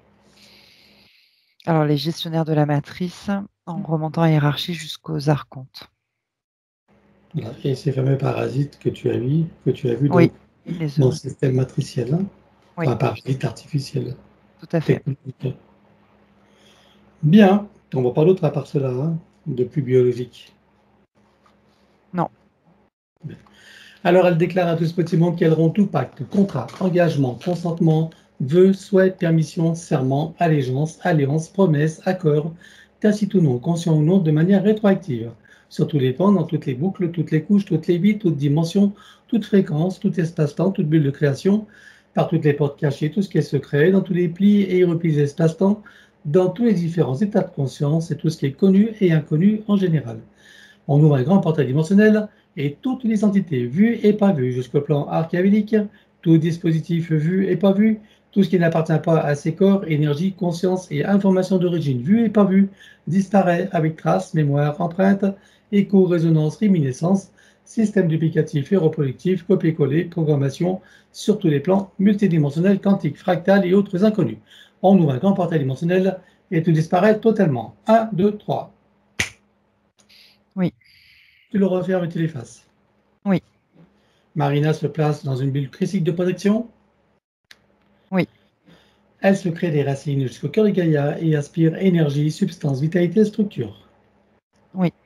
Alors, les gestionnaires de la matrice, en remontant la hiérarchie jusqu'aux archontes. Voilà. Et ces fameux parasites que tu as vu, que tu as vu Oui, donc les dans le heureux. système matriciel, hein, Oui, enfin parasites artificiels, tout à fait. techniques. Bien. On voit pas d'autre à part cela, hein, de plus biologique. Non. Alors elle déclare à tout ce petit monde qu'elles auront tout pacte, contrat, engagement, consentement, vœux, souhaits, permission, serment, allégeance, alliance, promesse, accord, tacite ou non, conscient ou non, de manière rétroactive, sur tous les temps, dans toutes les boucles, toutes les couches, toutes les vies, toutes dimensions, toute fréquence, tout espace-temps, toute bulle de création, par toutes les portes cachées, tout ce qui est secret, dans tous les plis et replis espace-temps, dans tous les différents états de conscience et tout ce qui est connu et inconnu en général. On ouvre un grand portail dimensionnel et toutes les entités vues et pas vues jusqu'au plan archavélique, tout dispositif vu et pas vu, tout ce qui n'appartient pas à ces corps, énergie, conscience et information d'origine vue et pas vue, disparaît avec traces, mémoire, empreinte, écho, résonance, réminiscence, système duplicatif et reproductif, copier-coller, programmation sur tous les plans multidimensionnels, quantiques, fractales et autres inconnus. On ouvre un grand portail dimensionnel et tout disparaît totalement. un, deux, trois. Oui, Tu le refermes et tu l'effaces. oui, Marina se place dans une bulle critique de protection. oui, Elle se crée des racines jusqu'au cœur de Gaïa et aspire énergie, substance, vitalité, structure. oui.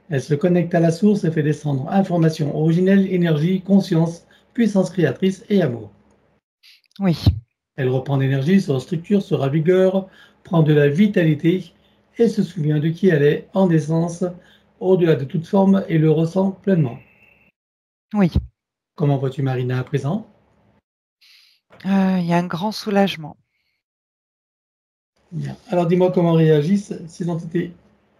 Elle se connecte à la source et fait descendre information originelle, énergie, conscience, puissance créatrice et amour. Oui. Elle reprend l'énergie, se restructure, se ravigore, prend de la vitalité et se souvient de qui elle est en essence, au-delà de toute forme, et le ressent pleinement. Oui. Comment vois-tu Marina à présent? Euh, Il y a un grand soulagement. Bien. Alors dis-moi comment réagissent ces entités.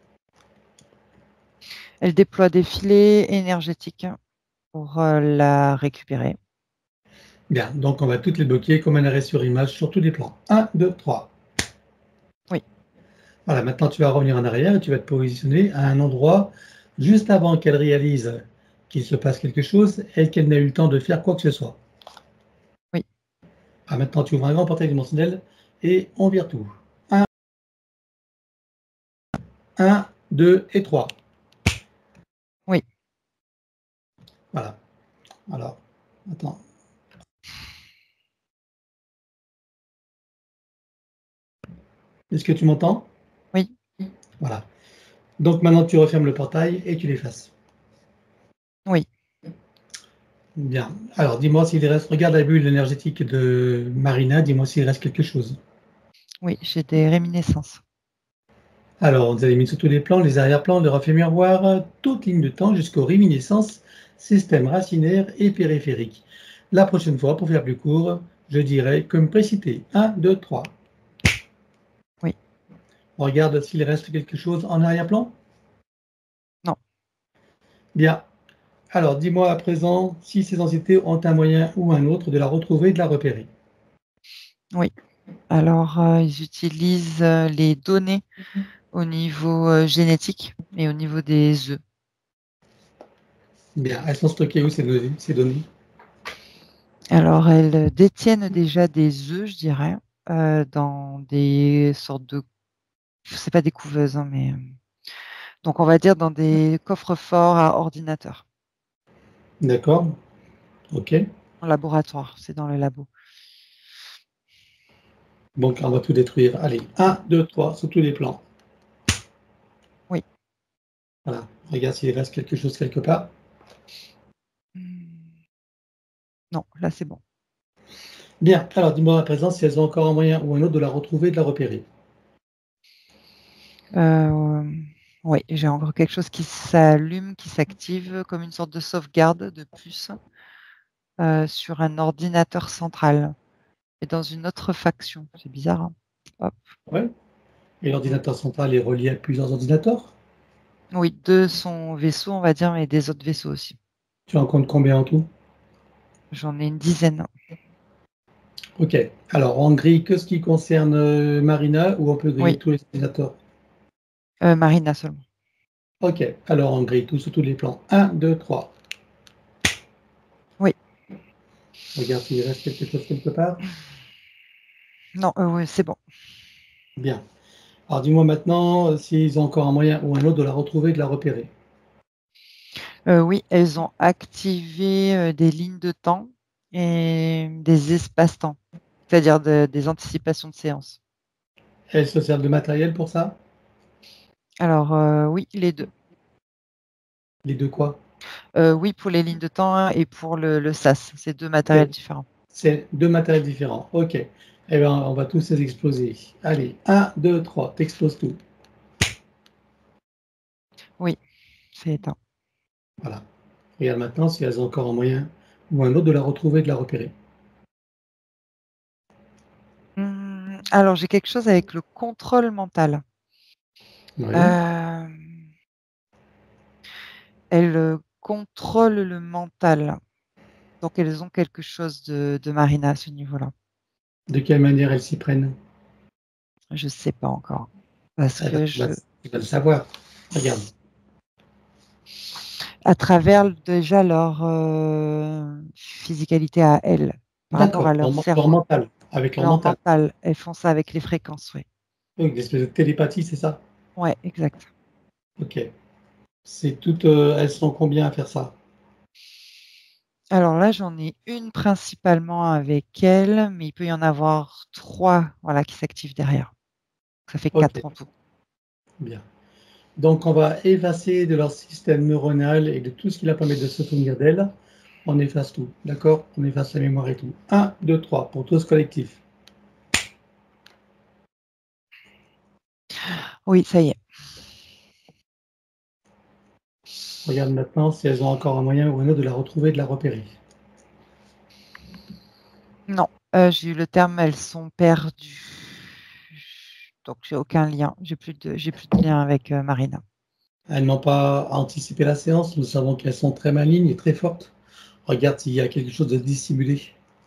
Elle déploie des filets énergétiques pour euh, la récupérer. Bien, donc on va toutes les bloquer comme un arrêt sur image sur tous les plans. un, deux, trois. Oui. Voilà, maintenant tu vas revenir en arrière et tu vas te positionner à un endroit juste avant qu'elle réalise qu'il se passe quelque chose et qu'elle n'ait eu le temps de faire quoi que ce soit. Oui. Ah, maintenant tu ouvres un grand portail dimensionnel et on vire tout. un, un, deux et trois. Oui. Voilà. Alors, attends. Est-ce que tu m'entends? Oui. Voilà. Donc maintenant tu refermes le portail et tu l'effaces. Oui. Bien. Alors dis-moi s'il reste, regarde la bulle énergétique de Marina, dis-moi s'il reste quelque chose. Oui, j'ai des réminiscences. Alors, on les a mis sur tous les plans, les arrière-plans, le reflet miroir, toute ligne de temps jusqu'aux réminiscences, système racinaire et périphérique. La prochaine fois, pour faire plus court, je dirais comme précité. un, deux, trois. Oui. On regarde s'il reste quelque chose en arrière-plan. Non. Bien. Alors, dis-moi à présent si ces entités ont un moyen ou un autre de la retrouver et de la repérer. Oui. Alors, euh, ils utilisent euh, les données au niveau euh, génétique et au niveau des œufs. Bien. Elles sont stockées où ces données, ces données? Alors, elles détiennent déjà des œufs, je dirais, euh, dans des sortes de... C'est pas des couveuses, hein, mais... euh, Donc, on va dire dans des coffres-forts à ordinateur, D'accord. Ok. en laboratoire. C'est dans le labo. Donc, on va tout détruire. Allez, un, deux, trois, sur tous les plans. Oui. Voilà. Regarde s'il reste quelque chose quelque part. Hmm. Non, là, c'est bon. Bien, alors dis-moi à présent si elles ont encore un moyen ou un autre de la retrouver et de la repérer. Euh, oui, j'ai encore quelque chose qui s'allume, qui s'active comme une sorte de sauvegarde de puce euh, sur un ordinateur central et dans une autre faction. C'est bizarre, hein. Hop. Ouais. Et Mm. l'ordinateur central est relié à plusieurs ordinateurs. Oui, de son vaisseau, on va dire, mais des autres vaisseaux aussi. Tu en comptes combien en tout? J'en ai une dizaine. Ok. Alors, on grille que ce qui concerne euh, Marina ou on peut griller Oui, tous les ordinateurs? euh, Marina seulement. Ok. Alors, on grille tout sur tous les plans. un, deux, trois. Oui. Regarde s'il reste quelque chose quelque part. Non, euh, oui, c'est bon. Bien. Alors, dis-moi maintenant euh, s'ils ont encore un moyen ou un autre de la retrouver et de la repérer. Euh, oui, elles ont activé euh, des lignes de temps et des espaces-temps, c'est-à-dire de- des anticipations de séances. Elles se servent de matériel pour ça? Alors, euh, oui, les deux. Les deux quoi? Euh, oui, pour les lignes de temps et pour le, le S A S. C'est deux matériels C'est différents. c'est deux matériels différents. Ok. Eh bien, on va tous les exploser. Allez, un, deux, trois. T'exploses tout. Oui, c'est éteint. Voilà. Regarde maintenant si elles ont encore un moyen ou un autre de la retrouver et de la repérer. Hum, alors, j'ai quelque chose avec le contrôle mental. Oui. Euh, elles euh, contrôlent le mental. Donc, elles ont quelque chose de, de Marina à ce niveau-là. De quelle manière elles s'y prennent? Je ne sais pas encore. Parce Eh ben, que tu vas, je, tu vas le savoir. Regarde. à travers déjà leur euh, physicalité à elles, par rapport D'accord. à Leur, leur leur cerveau, mental. Avec leur leur mental. mental, elles font ça avec les fréquences, oui. Donc, une espèce de télépathie, c'est ça? Ouais, exact. Ok. C'est toutes. Euh, elles sont combien à faire ça? Alors là, j'en ai une principalement avec elle, mais il peut y en avoir trois, voilà, qui s'activent derrière. Ça fait Ok. quatre en tout. Bien. Donc, on va effacer de leur système neuronal et de tout ce qui leur permet de se souvenir d'elle. On efface tout, d'accord? On efface la mémoire et tout. un, deux, trois, pour tous collectif. Oui, ça y est. Regarde maintenant si elles ont encore un moyen ou un autre de la retrouver, de la repérer. Non, euh, j'ai eu le terme, elles sont perdues. Donc, j'ai aucun lien. J'ai plus de, j'ai plus de lien avec euh, Marina. Elles n'ont pas anticipé la séance. Nous savons qu'elles sont très malignes et très fortes. Regarde s'il y a quelque chose de dissimulé.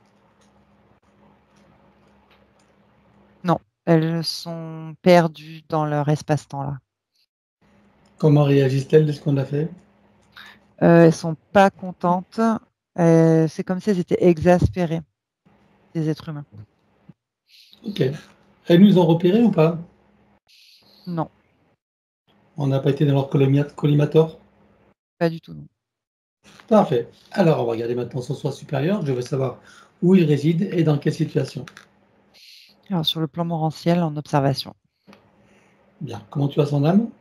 Non, elles sont perdues dans leur espace-temps là. Comment réagissent-elles de ce qu'on a fait? Euh, elles sont pas contentes. Euh, c'est comme si elles étaient exaspérées, des êtres humains. Ok. Elles nous ont repérés ou pas? Non, On n'a pas été dans leur collimia- collimateur? pas du tout. Non. Parfait. Alors, on va regarder maintenant son soi supérieur. Je veux savoir où il réside et dans quelle situation. Alors, sur le plan morantiel, en observation. Bien. Comment tu as son âme?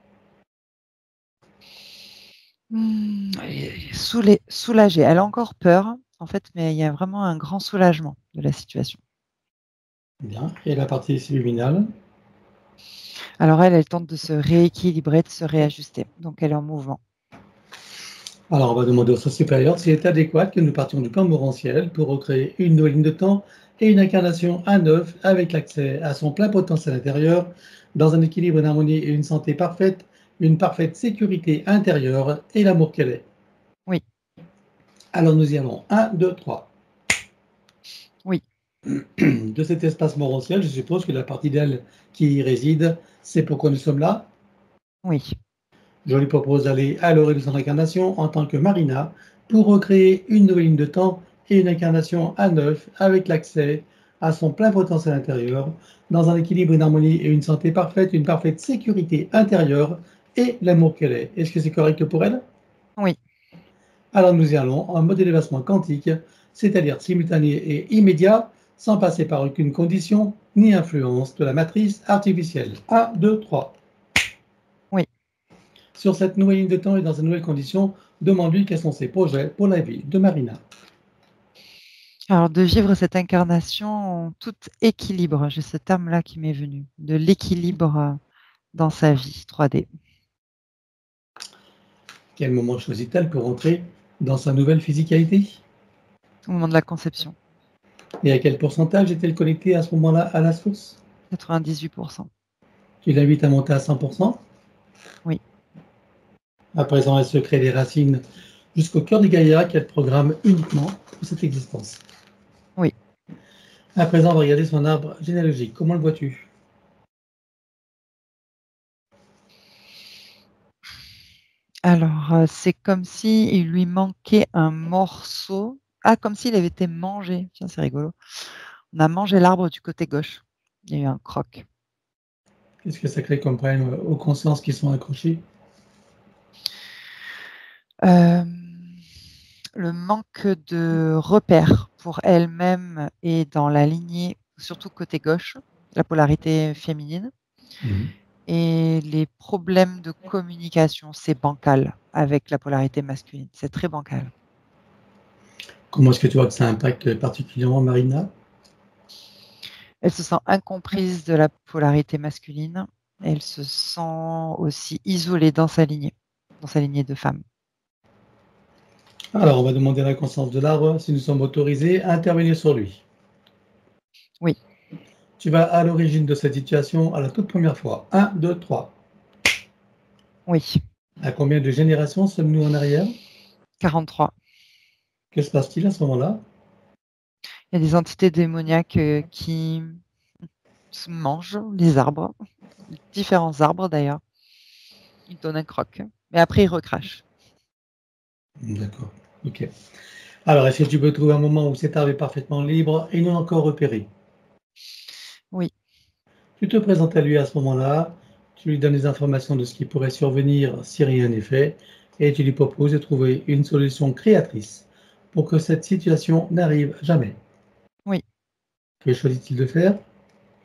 Hmm, soulé- soulagée. Elle a encore peur, en fait, mais il y a vraiment un grand soulagement de la situation. Bien. Et la partie subliminale? Alors elle, elle tente de se rééquilibrer, de se réajuster. Donc elle est en mouvement. Alors, on va demander au soi supérieur s'il est adéquat que nous partions du plan morantiel pour recréer une nouvelle ligne de temps et une incarnation à neuf avec l'accès à son plein potentiel intérieur dans un équilibre, une harmonie et une santé parfaite, une parfaite sécurité intérieure et l'amour qu'elle est. Oui, Alors, nous y allons. un, deux, trois. oui, De cet espace morantiel, je suppose que la partie d'elle qui y réside, c'est pourquoi nous sommes là. oui, Je lui propose d'aller à l'orée de son incarnation en tant que Marina pour recréer une nouvelle ligne de temps et une incarnation à neuf avec l'accès à son plein potentiel intérieur dans un équilibre, une harmonie et une santé parfaite, une parfaite sécurité intérieure et l'amour qu'elle est. Est-ce que c'est correct pour elle? oui. Alors nous y allons en mode d'élévation quantique, c'est-à-dire simultané et immédiat, sans passer par aucune condition ni influence de la matrice artificielle. un, deux, trois. Oui. Sur cette nouvelle ligne de temps et dans ces nouvelles conditions, demande-lui quels sont ses projets pour la vie de Marina. Alors de vivre cette incarnation en tout équilibre, j'ai ce terme-là qui m'est venu, de l'équilibre euh, dans sa vie trois D. Quel moment choisit-elle pour entrer dans sa nouvelle physicalité? Au moment de la conception, Et à quel pourcentage est-elle connectée à ce moment-là à la source? quatre-vingt-dix-huit pour cent. Tu l'invites à monter à cent pour cent? Oui. À présent, elle se crée des racines jusqu'au cœur du Gaïa qu'elle programme uniquement pour cette existence. Oui. À présent, on va regarder son arbre généalogique. Comment le vois-tu? Alors euh, c'est comme si il lui manquait un morceau. Ah, comme s'il avait été mangé. Tiens, c'est rigolo. On a mangé l'arbre du côté gauche. Il y a eu un croc. Qu'est-ce que ça crée comme problème aux consciences qui sont accrochées? Euh, le manque de repères pour elle-même et dans la lignée, surtout côté gauche, la polarité féminine, Mhm. et les problèmes de communication, c'est bancal avec la polarité masculine. C'est très bancal. Comment est-ce que tu vois que ça impacte particulièrement Marina? Elle se sent incomprise de la polarité masculine. Elle se sent aussi isolée dans sa lignée, dans sa lignée de femme. Alors, on va demander à la conscience de l'arbre si nous sommes autorisés à intervenir sur lui. Oui, Tu vas à l'origine de cette situation à la toute première fois. un, deux, trois. oui, À combien de générations sommes-nous en arrière? quarante-trois. Que se passe-t-il à ce moment-là? Il y a des entités démoniaques euh, qui se mangent les arbres, différents arbres d'ailleurs. Ils donnent un croc, mais après ils recrachent. D'accord, ok. Alors, est-ce que tu peux trouver un moment où cet arbre est parfaitement libre et non encore repéré? Oui, Tu te présentes à lui à ce moment-là, tu lui donnes des informations de ce qui pourrait survenir si rien n'est fait, et tu lui proposes de trouver une solution créatrice pour que cette situation n'arrive jamais. oui. Que choisit-il de faire?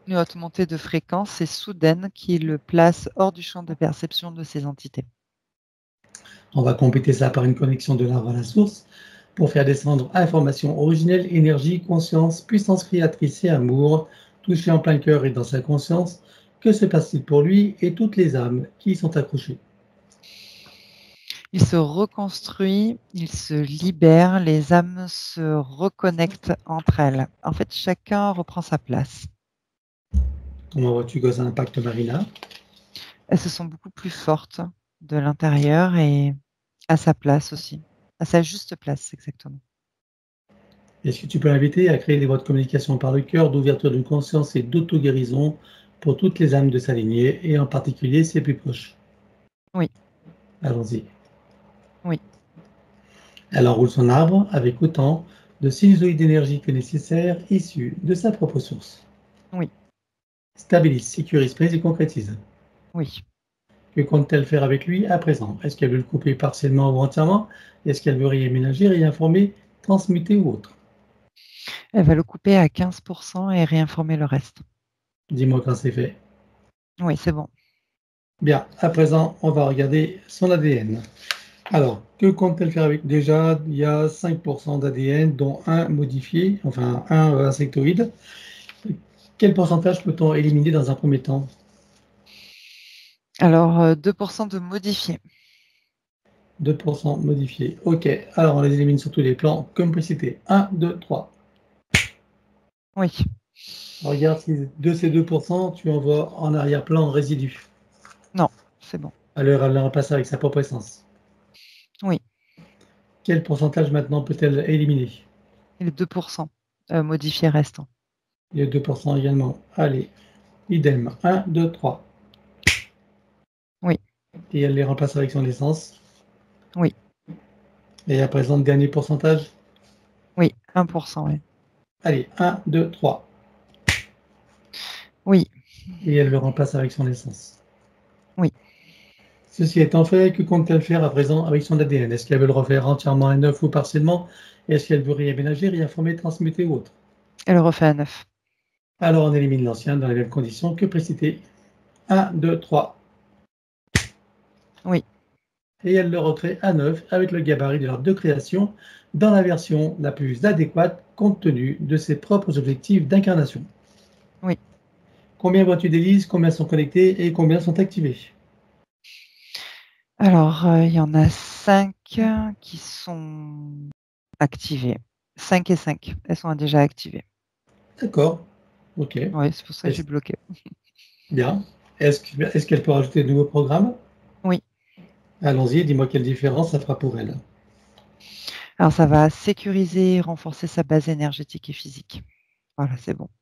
Une haute montée de fréquence est soudaine qui le place hors du champ de perception de ces entités. On va compléter ça par une connexion de l'arbre à la source pour faire descendre information originelle, énergie, conscience, puissance créatrice et amour, touché en plein cœur et dans sa conscience. Que se passe-t-il pour lui et toutes les âmes qui y sont accrochées? Il se reconstruit, il se libère, les âmes se reconnectent entre elles. En fait, chacun reprend sa place. Comment vois-tu que ça impacte Marina? Elles se sont beaucoup plus fortes de l'intérieur et à sa place aussi, à sa juste place exactement. Est-ce que tu peux l'inviter à créer des voies de communication par le cœur, d'ouverture de conscience et d'auto-guérison pour toutes les âmes de sa lignée, et en particulier ses plus proches? Oui. Allons-y. Oui. Elle enroule son arbre avec autant de sinusoïdes d'énergie que nécessaire, issus de sa propre source. Oui. Stabilise, sécurise, prise et concrétise. Oui. Que compte-t-elle faire avec lui à présent? Est-ce qu'elle veut le couper partiellement ou entièrement? Est-ce qu'elle veut réaménager, réinformer, transmuter ou autre? Elle va le couper à quinze pour cent et réinformer le reste. Dis-moi quand c'est fait. Oui, c'est bon. Bien, à présent, on va regarder son A D N. Alors, que compte-t-elle faire avec? Déjà, il y a cinq pour cent d'A D N, dont un modifié, enfin un euh, insectoïde. Quel pourcentage peut-on éliminer dans un premier temps? Alors, euh, deux pour cent de modifié. deux pour cent modifié. Ok, alors on les élimine sur tous les plans, comme précité. un, deux, trois. Oui. Regarde si de ces deux pour cent, tu envoies en arrière-plan résidu. Non, c'est bon. Alors elle le remplace avec sa propre essence. Oui. Quel pourcentage maintenant peut-elle éliminer? Et les deux pour cent euh, modifié restant. Il y a deux pour cent également. Allez, idem. un, deux, trois. Oui. Et elle les remplace avec son essence. Oui. Et à présent, le dernier pourcentage? Oui, un pour cent, oui. Allez, un, deux, trois. Oui. Et elle le remplace avec son essence. Oui. Ceci étant fait, que compte-t-elle faire à présent avec son A D N? Est-ce qu'elle veut le refaire entièrement à neuf ou partiellement? Est-ce qu'elle veut réaménager, réinformer, transmuter ou autre? Elle refait à neuf. Alors on élimine l'ancien dans les mêmes conditions que précité. un, deux, trois. Oui. Et elle le recrée à neuf avec le gabarit de l'arbre de création dans la version la plus adéquate compte tenu de ses propres objectifs d'incarnation. Oui. Combien vois-tu d'hélices? Combien sont connectés et combien sont activés? Alors, euh, il y en a cinq qui sont activées. cinq et cinq. Elles sont déjà activées. D'accord. Ok. Oui, c'est pour ça que Est-ce- j'ai bloqué. Bien. Est-ce que- est-ce qu'elle peut rajouter de nouveaux programmes? Oui. Allons-y, dis-moi quelle différence ça fera pour elle. Alors, ça va sécuriser et renforcer sa base énergétique et physique. Voilà, c'est bon.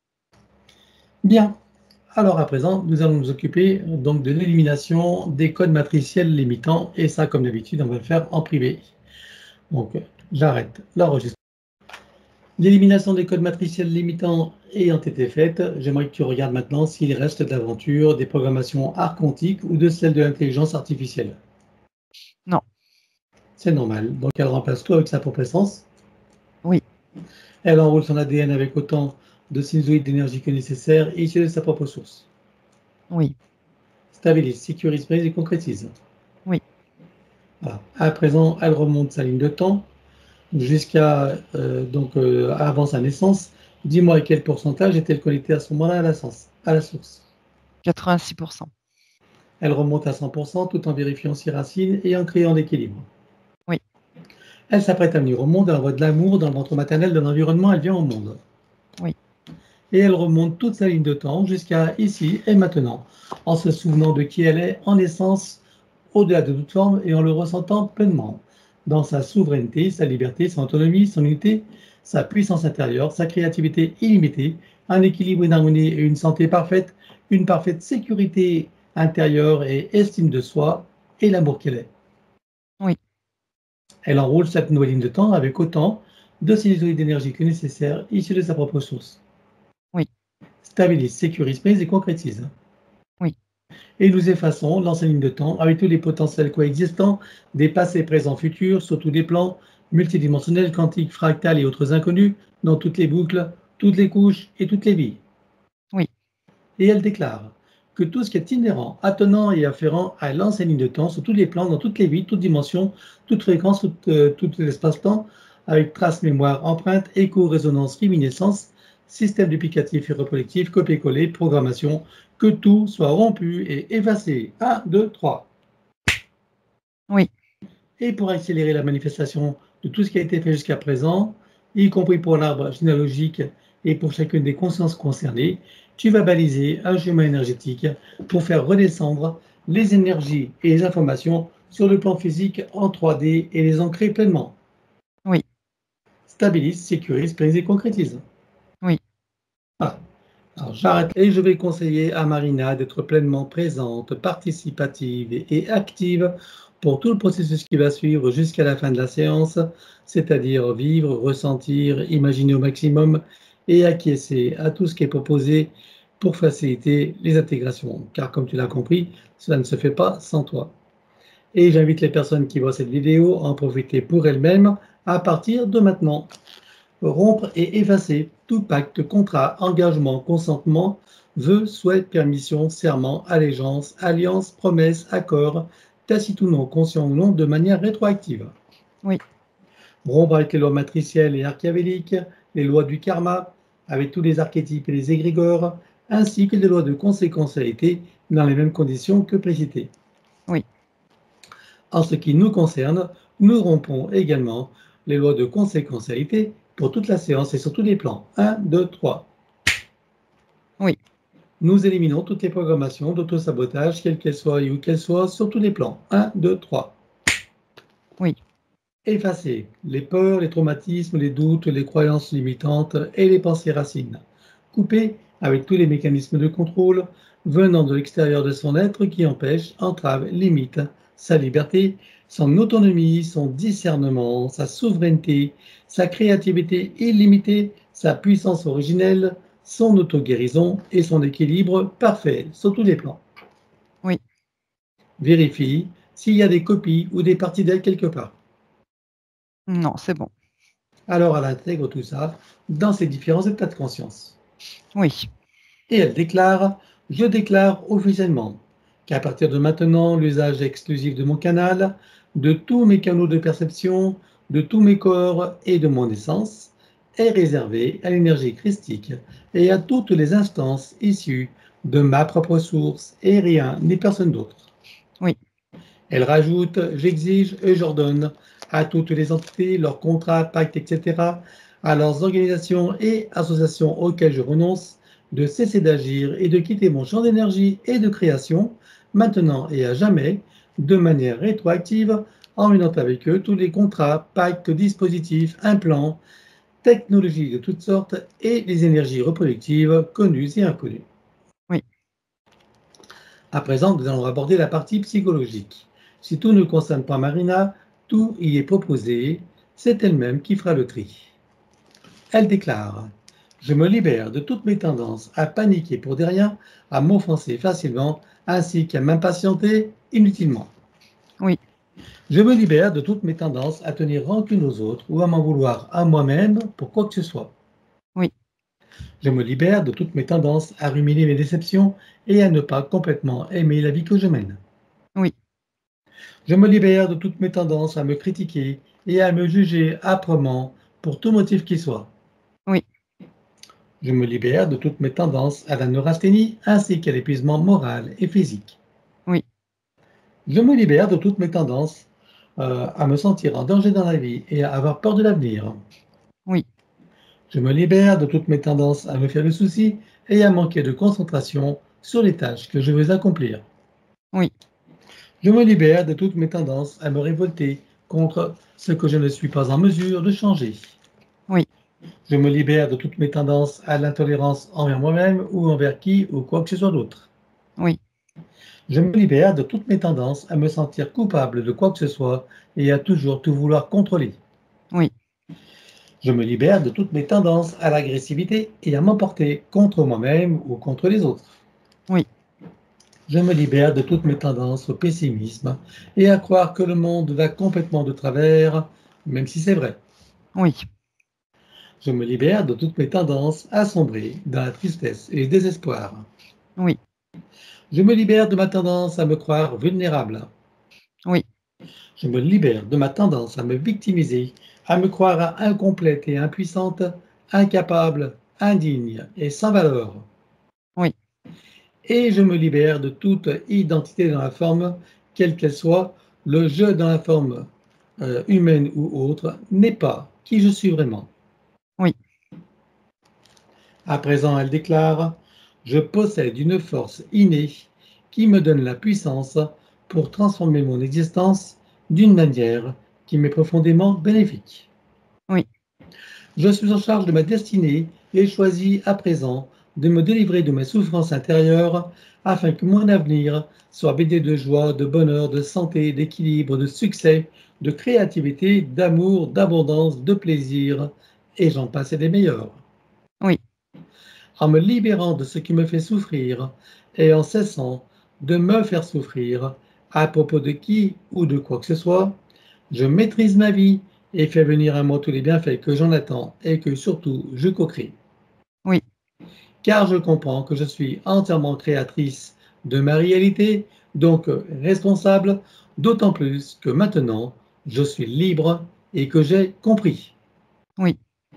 Bien. Alors à présent, nous allons nous occuper donc de l'élimination des codes matriciels limitants, et ça, comme d'habitude, on va le faire en privé. Donc, j'arrête l'enregistrement. L'élimination des codes matriciels limitants ayant été faite, j'aimerais que tu regardes maintenant s'il reste de l'aventure, des programmations archontiques ou de celles de l'intelligence artificielle. Non. C'est normal. Donc, elle remplace tout avec sa propre essence. Oui. Elle enroule son A D N avec autant de sinusoïdes d'énergie que nécessaire, issus de sa propre source. Oui. Stabilise, sécurise, brise et concrétise. Oui. Voilà. À présent, elle remonte sa ligne de temps jusqu'à euh, donc euh, avant sa naissance. Dis-moi à quel pourcentage est-elle connectée à ce moment-là à la, source, à la source. quatre-vingt-six pour cent. Elle remonte à cent pour cent tout en vérifiant ses racines et en créant l'équilibre. Oui. Elle s'apprête à venir au monde, elle envoie de l'amour dans le ventre maternel de l'environnement, elle vient au monde. Oui. Et elle remonte toute sa ligne de temps jusqu'à ici et maintenant, en se souvenant de qui elle est en essence, au-delà de toute forme et en le ressentant pleinement, dans sa souveraineté, sa liberté, son autonomie, son unité, sa puissance intérieure, sa créativité illimitée, un équilibre, une harmonie et une santé parfaite, une parfaite sécurité intérieure et estime de soi, et l'amour qu'elle est. Oui. Elle enroule cette nouvelle ligne de temps avec autant de sinusoïdes d'énergie que nécessaire, issus de sa propre source. Oui. Stabilise, sécurise, prise et concrétise. Oui. Et nous effaçons l'ancienne ligne de temps avec tous les potentiels coexistants des passés, présents, futurs, sur tous les plans, multidimensionnels, quantiques, fractales et autres inconnus, dans toutes les boucles, toutes les couches et toutes les vies. Oui. Et elle déclare que tout ce qui est inhérent, attenant et afférent à l'ancienne ligne de temps, sur tous les plans, dans toutes les vies, toutes dimensions, toutes fréquences, tout, euh, tout l'espace-temps, avec trace, mémoire, empreinte, écho, résonance, réminiscence, système duplicatif et reproductif, copier-coller, programmation, que tout soit rompu et effacé. un, deux, trois. Oui. Et pour accélérer la manifestation de tout ce qui a été fait jusqu'à présent, y compris pour l'arbre généalogique et pour chacune des consciences concernées, tu vas baliser un chemin énergétique pour faire redescendre les énergies et les informations sur le plan physique en trois D et les ancrer pleinement. Oui. Stabilise, sécurise, pérennise et concrétise. Oui. Voilà. Alors j'arrête et je vais conseiller à Marina d'être pleinement présente, participative et active pour tout le processus qui va suivre jusqu'à la fin de la séance, c'est-à-dire vivre, ressentir, imaginer au maximum et acquiescer à tout ce qui est proposé pour faciliter les intégrations. Car comme tu l'as compris, cela ne se fait pas sans toi. Et j'invite les personnes qui voient cette vidéo à en profiter pour elles-mêmes à partir de maintenant. Rompre et effacer tout pacte, contrat, engagement, consentement, vœu, souhait, permission, serment, allégeance, alliance, promesse, accord, tacite ou non, conscient ou non, de manière rétroactive. Oui. Rompre avec les lois matricielles et archiavéliques, les lois du karma, avec tous les archétypes et les égrégores, ainsi que les lois de conséquentialité dans les mêmes conditions que précitées. Oui. En ce qui nous concerne, nous rompons également les lois de conséquentialité pour toute la séance et sur tous les plans. un, deux, trois. Oui. Nous éliminons toutes les programmations d'auto-sabotage, quelles qu'elles soient et où qu'elles soient, sur tous les plans. un, deux, trois. Oui. Effacer les peurs, les traumatismes, les doutes, les croyances limitantes et les pensées racines. Couper avec tous les mécanismes de contrôle venant de l'extérieur de son être qui empêchent, entravent, limitent sa liberté, son autonomie, son discernement, sa souveraineté, sa créativité illimitée, sa puissance originelle, son auto-guérison et son équilibre parfait sur tous les plans. Oui. Vérifie s'il y a des copies ou des parties d'elle quelque part. Non, c'est bon. Alors elle intègre tout ça dans ses différents états de conscience. Oui. Et elle déclare, je déclare officiellement qu'à partir de maintenant, l'usage exclusif de mon canal, de tous mes canaux de perception, de tous mes corps et de mon essence est réservé à l'énergie christique et à toutes les instances issues de ma propre source et rien ni personne d'autre. Oui. Elle rajoute, j'exige et j'ordonne à toutes les entités, leurs contrats, pactes, et cetera, à leurs organisations et associations auxquelles je renonce, de cesser d'agir et de quitter mon champ d'énergie et de création, maintenant et à jamais, de manière rétroactive, en menant avec eux tous les contrats, pactes, dispositifs, implants, technologies de toutes sortes et les énergies reproductives connues et inconnues. Oui. À présent, nous allons aborder la partie psychologique. Si tout ne concerne pas Marina, tout y est proposé, c'est elle-même qui fera le tri. Elle déclare « Je me libère de toutes mes tendances à paniquer pour des riens, à m'offenser facilement, ainsi qu'à m'impatienter inutilement. Oui. Je me libère de toutes mes tendances à tenir rancune aux autres ou à m'en vouloir à moi-même pour quoi que ce soit. Oui. Je me libère de toutes mes tendances à ruminer mes déceptions et à ne pas complètement aimer la vie que je mène. Oui. Je me libère de toutes mes tendances à me critiquer et à me juger âprement pour tout motif qu'il soit. Oui. Je me libère de toutes mes tendances à la neurasthénie ainsi qu'à l'épuisement moral et physique. Oui. Je me libère de toutes mes tendances euh, à me sentir en danger dans la vie et à avoir peur de l'avenir. Oui. Je me libère de toutes mes tendances à me faire le souci et à manquer de concentration sur les tâches que je veux accomplir. Oui. Je me libère de toutes mes tendances à me révolter contre ce que je ne suis pas en mesure de changer. Oui. Je me libère de toutes mes tendances à l'intolérance envers moi-même ou envers qui ou quoi que ce soit d'autre. Oui. Je me libère de toutes mes tendances à me sentir coupable de quoi que ce soit et à toujours tout vouloir contrôler. Oui. Je me libère de toutes mes tendances à l'agressivité et à m'emporter contre moi-même ou contre les autres. Oui. Je me libère de toutes mes tendances au pessimisme et à croire que le monde va complètement de travers, même si c'est vrai. Oui. Je me libère de toutes mes tendances à sombrer dans la tristesse et le désespoir. Oui. Je me libère de ma tendance à me croire vulnérable. Oui. Je me libère de ma tendance à me victimiser, à me croire incomplète et impuissante, incapable, indigne et sans valeur. Oui. Et je me libère de toute identité dans la forme, quelle qu'elle soit. Le je dans la forme euh, humaine ou autre n'est pas qui je suis vraiment. Oui. À présent, elle déclare: je possède une force innée qui me donne la puissance pour transformer mon existence d'une manière qui m'est profondément bénéfique. Oui. Je suis en charge de ma destinée et choisis à présent de me délivrer de mes souffrances intérieures afin que mon avenir soit baigné de joie, de bonheur, de santé, d'équilibre, de succès, de créativité, d'amour, d'abondance, de plaisir, et j'en passe et des meilleurs. Oui. En me libérant de ce qui me fait souffrir et en cessant de me faire souffrir à propos de qui ou de quoi que ce soit, je maîtrise ma vie et fais venir à moi tous les bienfaits que j'en attends et que surtout je co-crée. Oui. Car je comprends que je suis entièrement créatrice de ma réalité, donc responsable, d'autant plus que maintenant je suis libre et que j'ai compris. Oui.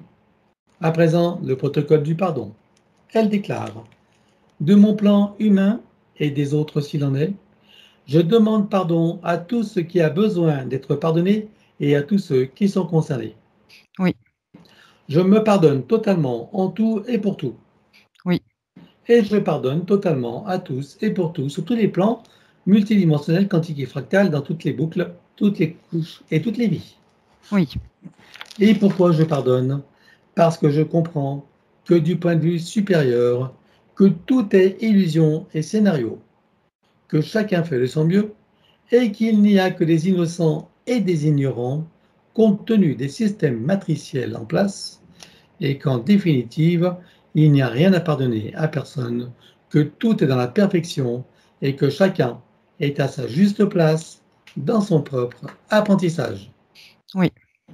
À présent, le protocole du pardon. Elle déclare: de mon plan humain et des autres s'il en est, je demande pardon à tout ce qui a besoin d'être pardonné et à tous ceux qui sont concernés. Oui. Je me pardonne totalement en tout et pour tout. Oui. Et je pardonne totalement à tous et pour tout sur tous les plans multidimensionnels, quantiques et fractales, dans toutes les boucles, toutes les couches et toutes les vies. Oui. Et pourquoi je pardonne? Parce que je comprends que du point de vue supérieur, que tout est illusion et scénario, que chacun fait de son mieux et qu'il n'y a que des innocents et des ignorants compte tenu des systèmes matriciels en place et qu'en définitive, il n'y a rien à pardonner à personne, que tout est dans la perfection et que chacun est à sa juste place dans son propre apprentissage. Oui.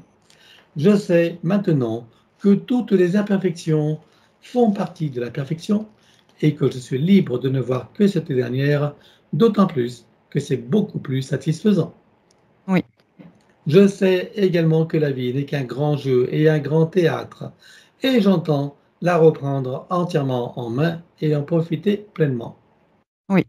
Je sais maintenant que toutes les imperfections font partie de la perfection et que je suis libre de ne voir que cette dernière, d'autant plus que c'est beaucoup plus satisfaisant. Oui. Je sais également que la vie n'est qu'un grand jeu et un grand théâtre, et j'entends la reprendre entièrement en main et en profiter pleinement. Oui.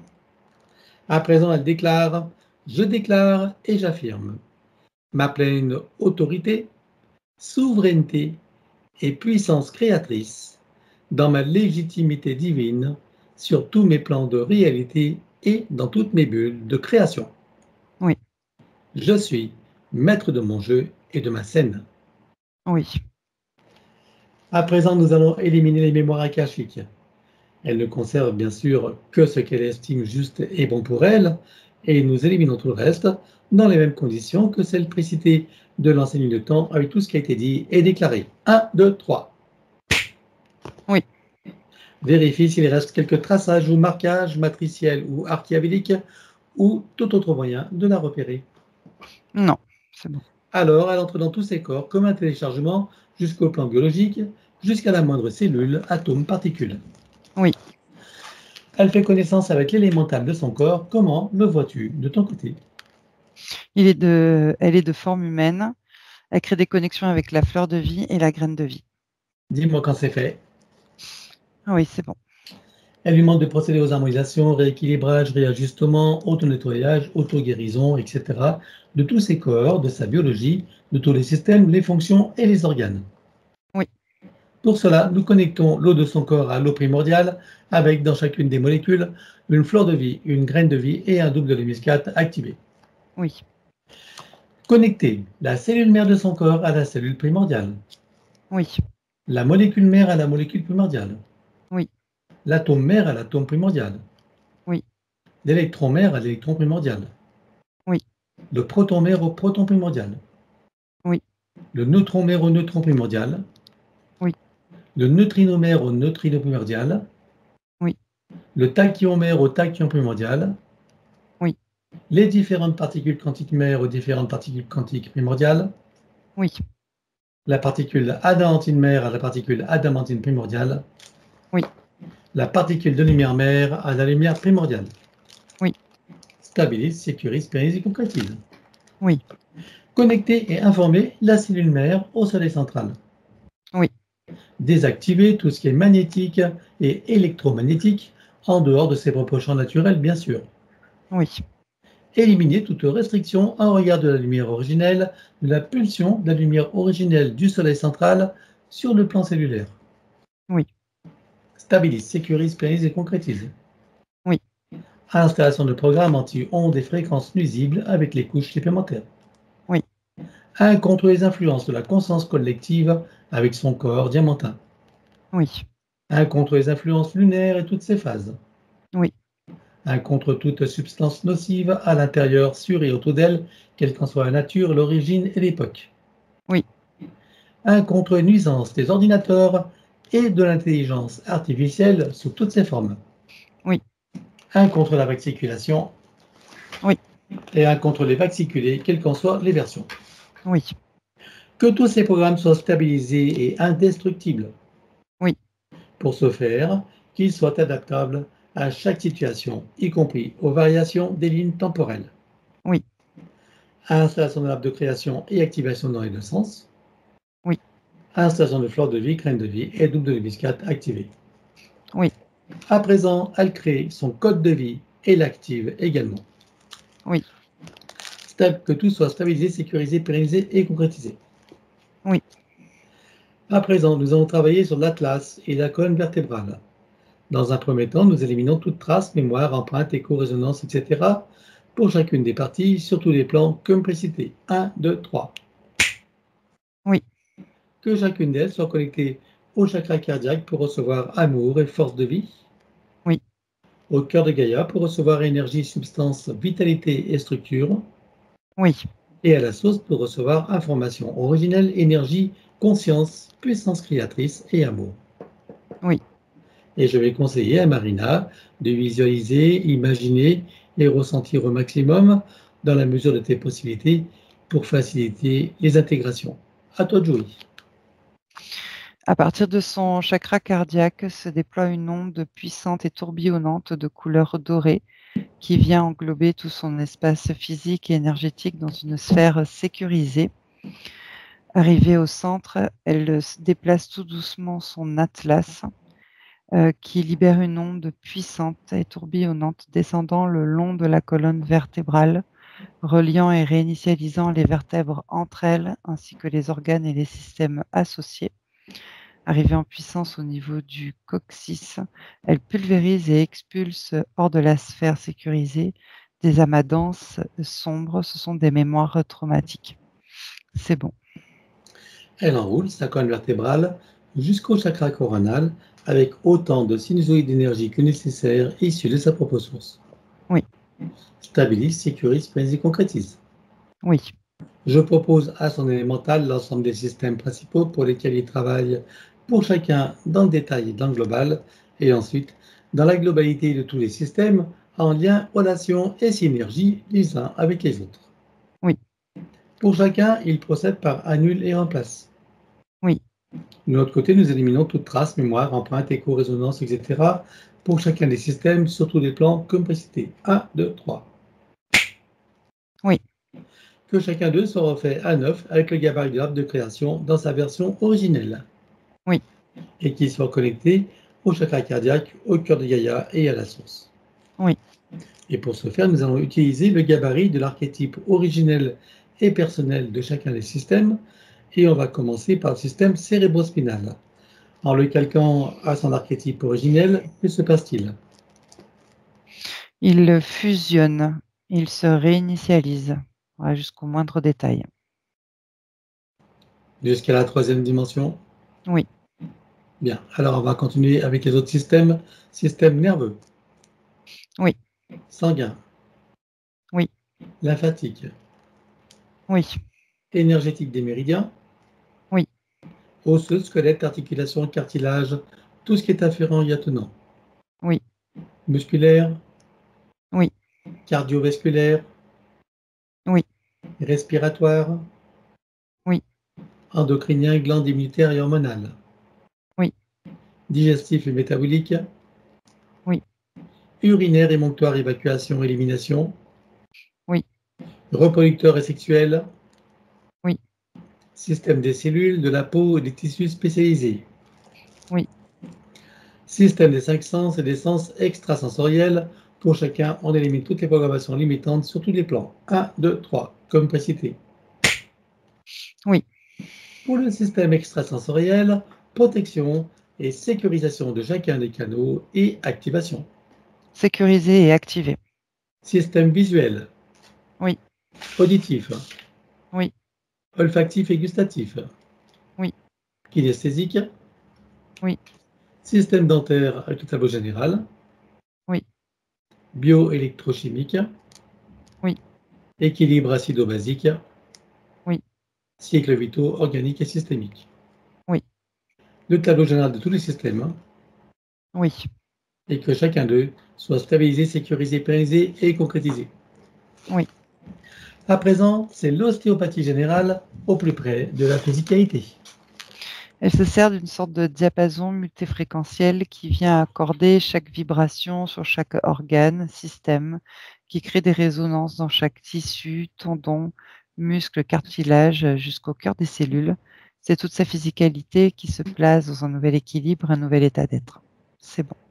À présent, elle déclare: je déclare et j'affirme ma pleine autorité, souveraineté et puissance créatrice dans ma légitimité divine sur tous mes plans de réalité et dans toutes mes bulles de création. Oui. Je suis maître de mon jeu et de ma scène. Oui. À présent, nous allons éliminer les mémoires akashiques. Elle ne conserve bien sûr que ce qu'elle estime juste et bon pour elle, et nous éliminons tout le reste dans les mêmes conditions que celles précitées de l'enseigne de temps avec tout ce qui a été dit et déclaré. un, deux, trois. Oui. Vérifie s'il reste quelques traçages ou marquages matriciels ou archiavéliques ou tout autre moyen de la repérer. Non, c'est bon. Alors, elle entre dans tous ses corps comme un téléchargement jusqu'au plan biologique, jusqu'à la moindre cellule, atome, particule. Oui. Elle fait connaissance avec l'élémental de son corps. Comment le vois-tu de ton côté? Il est de, elle est de forme humaine. Elle crée des connexions avec la fleur de vie et la graine de vie. Dis-moi quand c'est fait. Ah oui, c'est bon. Elle lui demande de procéder aux harmonisations, rééquilibrage, réajustement, auto-nettoyage, auto-guérison, et cetera de tous ses corps, de sa biologie, de tous les systèmes, les fonctions et les organes. Oui. Pour cela, nous connectons l'eau de son corps à l'eau primordiale avec, dans chacune des molécules, une fleur de vie, une graine de vie et un double de l'hémiscate activé. Oui. Connecter la cellule mère de son corps à la cellule primordiale. Oui. La molécule mère à la molécule primordiale. Oui. L'atome mère à l'atome primordial. Oui. L'électron mère à l'électron primordial. Oui. Le proton mère au proton primordial. Oui. Le neutron mère au neutron primordial. Oui. Le neutrino mère au neutrino primordial. Oui. Le tachyon mère au tachyon primordial. Oui. Les différentes particules quantiques mères aux différentes particules quantiques primordiales. Oui. La particule adamantine mère à la particule adamantine primordiale. Oui. la particule de lumière mère à la lumière primordiale. Oui. Stabilise, sécurise, pérennise et concrétise. Oui. Connecter et informer la cellule mère au soleil central. Oui. Désactiver tout ce qui est magnétique et électromagnétique en dehors de ses propres champs naturels, bien sûr. Oui. Éliminer toute restriction en regard de la lumière originelle, de la pulsion de la lumière originelle du soleil central sur le plan cellulaire. Oui. Stabilise, sécurise, pérennise et concrétise. Oui. Installation de programmes anti-ondes et fréquences nuisibles avec les couches supplémentaires. Oui. un contre les influences de la conscience collective avec son corps diamantin. Oui. un contre les influences lunaires et toutes ses phases. Oui. un contre toute substance nocive à l'intérieur, sur et autour d'elle, quelle qu'en soit la nature, l'origine et l'époque. Oui. un contre les nuisances des ordinateurs et de l'intelligence artificielle sous toutes ses formes. Oui. un contre la vaxiculation. Oui. Et un contre les vaxiculés, quelles qu'en soient les versions. Oui. Que tous ces programmes soient stabilisés et indestructibles. Oui. Pour ce faire, qu'ils soient adaptables à chaque situation, y compris aux variations des lignes temporelles. Oui. Installation de l'arbre de création et activation dans les deux sens. Oui. Installation de fleur de vie, graine de vie et double de biscate activée. Oui. À présent, elle crée son code de vie et l'active également. Oui. Que tout soit stabilisé, sécurisé, pérennisé et concrétisé. Oui. À présent, nous allons travailler sur l'atlas et la colonne vertébrale. Dans un premier temps, nous éliminons toute trace, mémoire, empreinte, écho, résonance, et cetera pour chacune des parties, sur tous les plans, comme précité. un, deux, trois. Oui. Que chacune d'elles soit connectée au chakra cardiaque pour recevoir amour et force de vie. Oui. Au cœur de Gaïa pour recevoir énergie, substance, vitalité et structure. Oui. Et à la source pour recevoir information originelle, énergie, conscience, puissance créatrice et amour. Oui. Et je vais conseiller à Marina de visualiser, imaginer et ressentir au maximum dans la mesure de tes possibilités pour faciliter les intégrations. À toi de jouer. À partir de son chakra cardiaque se déploie une onde puissante et tourbillonnante de couleur dorée qui vient englober tout son espace physique et énergétique dans une sphère sécurisée. Arrivée au centre, elle déplace tout doucement son atlas euh, qui libère une onde puissante et tourbillonnante descendant le long de la colonne vertébrale, reliant et réinitialisant les vertèbres entre elles, ainsi que les organes et les systèmes associés. Arrivée en puissance au niveau du coccyx, elle pulvérise et expulse hors de la sphère sécurisée des amas denses, sombres. Ce sont des mémoires traumatiques. C'est bon. Elle enroule sa colonne vertébrale jusqu'au chakra coronal avec autant de sinusoïdes d'énergie que nécessaire issus de sa propre source. Oui. Stabilise, sécurise, pérenise et concrétise. Oui. Je propose à son élémental l'ensemble des systèmes principaux pour lesquels il travaille pour chacun dans le détail et dans le global, et ensuite dans la globalité de tous les systèmes en lien, relation et synergie les uns avec les autres. Oui. Pour chacun, il procède par annule et remplace. Oui. De l'autre côté, nous éliminons toute trace, mémoire, empreinte, écho, résonance, et cetera pour chacun des systèmes sur tous les plans comme précité. un, deux, trois. Oui. Que chacun d'eux soit refait à neuf avec le gabarit de l'arbre de création dans sa version originelle. Oui. Et qu'il soit connecté au chakra cardiaque, au cœur de Gaïa et à la source. Oui. Et pour ce faire, nous allons utiliser le gabarit de l'archétype originel et personnel de chacun des systèmes. Et on va commencer par le système cérébrospinal. En le calquant à son archétype originel, que se passe-t-il? Il fusionne, il se réinitialise voilà, jusqu'au moindre détail. Jusqu'à la troisième dimension? Oui. Bien, alors on va continuer avec les autres systèmes. Système nerveux. Oui. Sanguin. Oui. Lymphatique. Oui. Énergétique des méridiens. Oui. Osseux, squelette, articulation, cartilage, tout ce qui est afférent y attenant. Oui. Musculaire. Oui. Cardiovasculaire. Oui. Respiratoire. Oui. Endocrinien, glandes immunitaires et hormonales. Oui. Digestif et métabolique. urinaire, émonctoire, évacuation, élimination. Oui. Reproducteur et sexuel. Oui. Système des cellules, de la peau et des tissus spécialisés. Oui. Système des cinq sens et des sens extrasensoriels. Pour chacun, on élimine toutes les programmations limitantes sur tous les plans. un, deux, trois, comme précité. Oui. Pour le système extrasensoriel, protection et sécurisation de chacun des canaux et activation. Sécurisé et activé. Système visuel. Oui. Auditif. Oui. Olfactif et gustatif. Oui. Kinesthésique. Oui. Système dentaire avec le tableau général. Oui. Bioélectrochimique. Oui. Équilibre acido-basique. Oui. Cycles vitaux organiques et systémiques. Oui. Le tableau général de tous les systèmes. Oui. Et que chacun d'eux soit stabilisé, sécurisé, pérennisé et concrétisé. Oui. À présent, c'est l'ostéopathie générale au plus près de la physicalité. Elle se sert d'une sorte de diapason multifréquentiel qui vient accorder chaque vibration sur chaque organe, système, qui crée des résonances dans chaque tissu, tendon, muscle, cartilage, jusqu'au cœur des cellules. C'est toute sa physicalité qui se place dans un nouvel équilibre, un nouvel état d'être. C'est bon.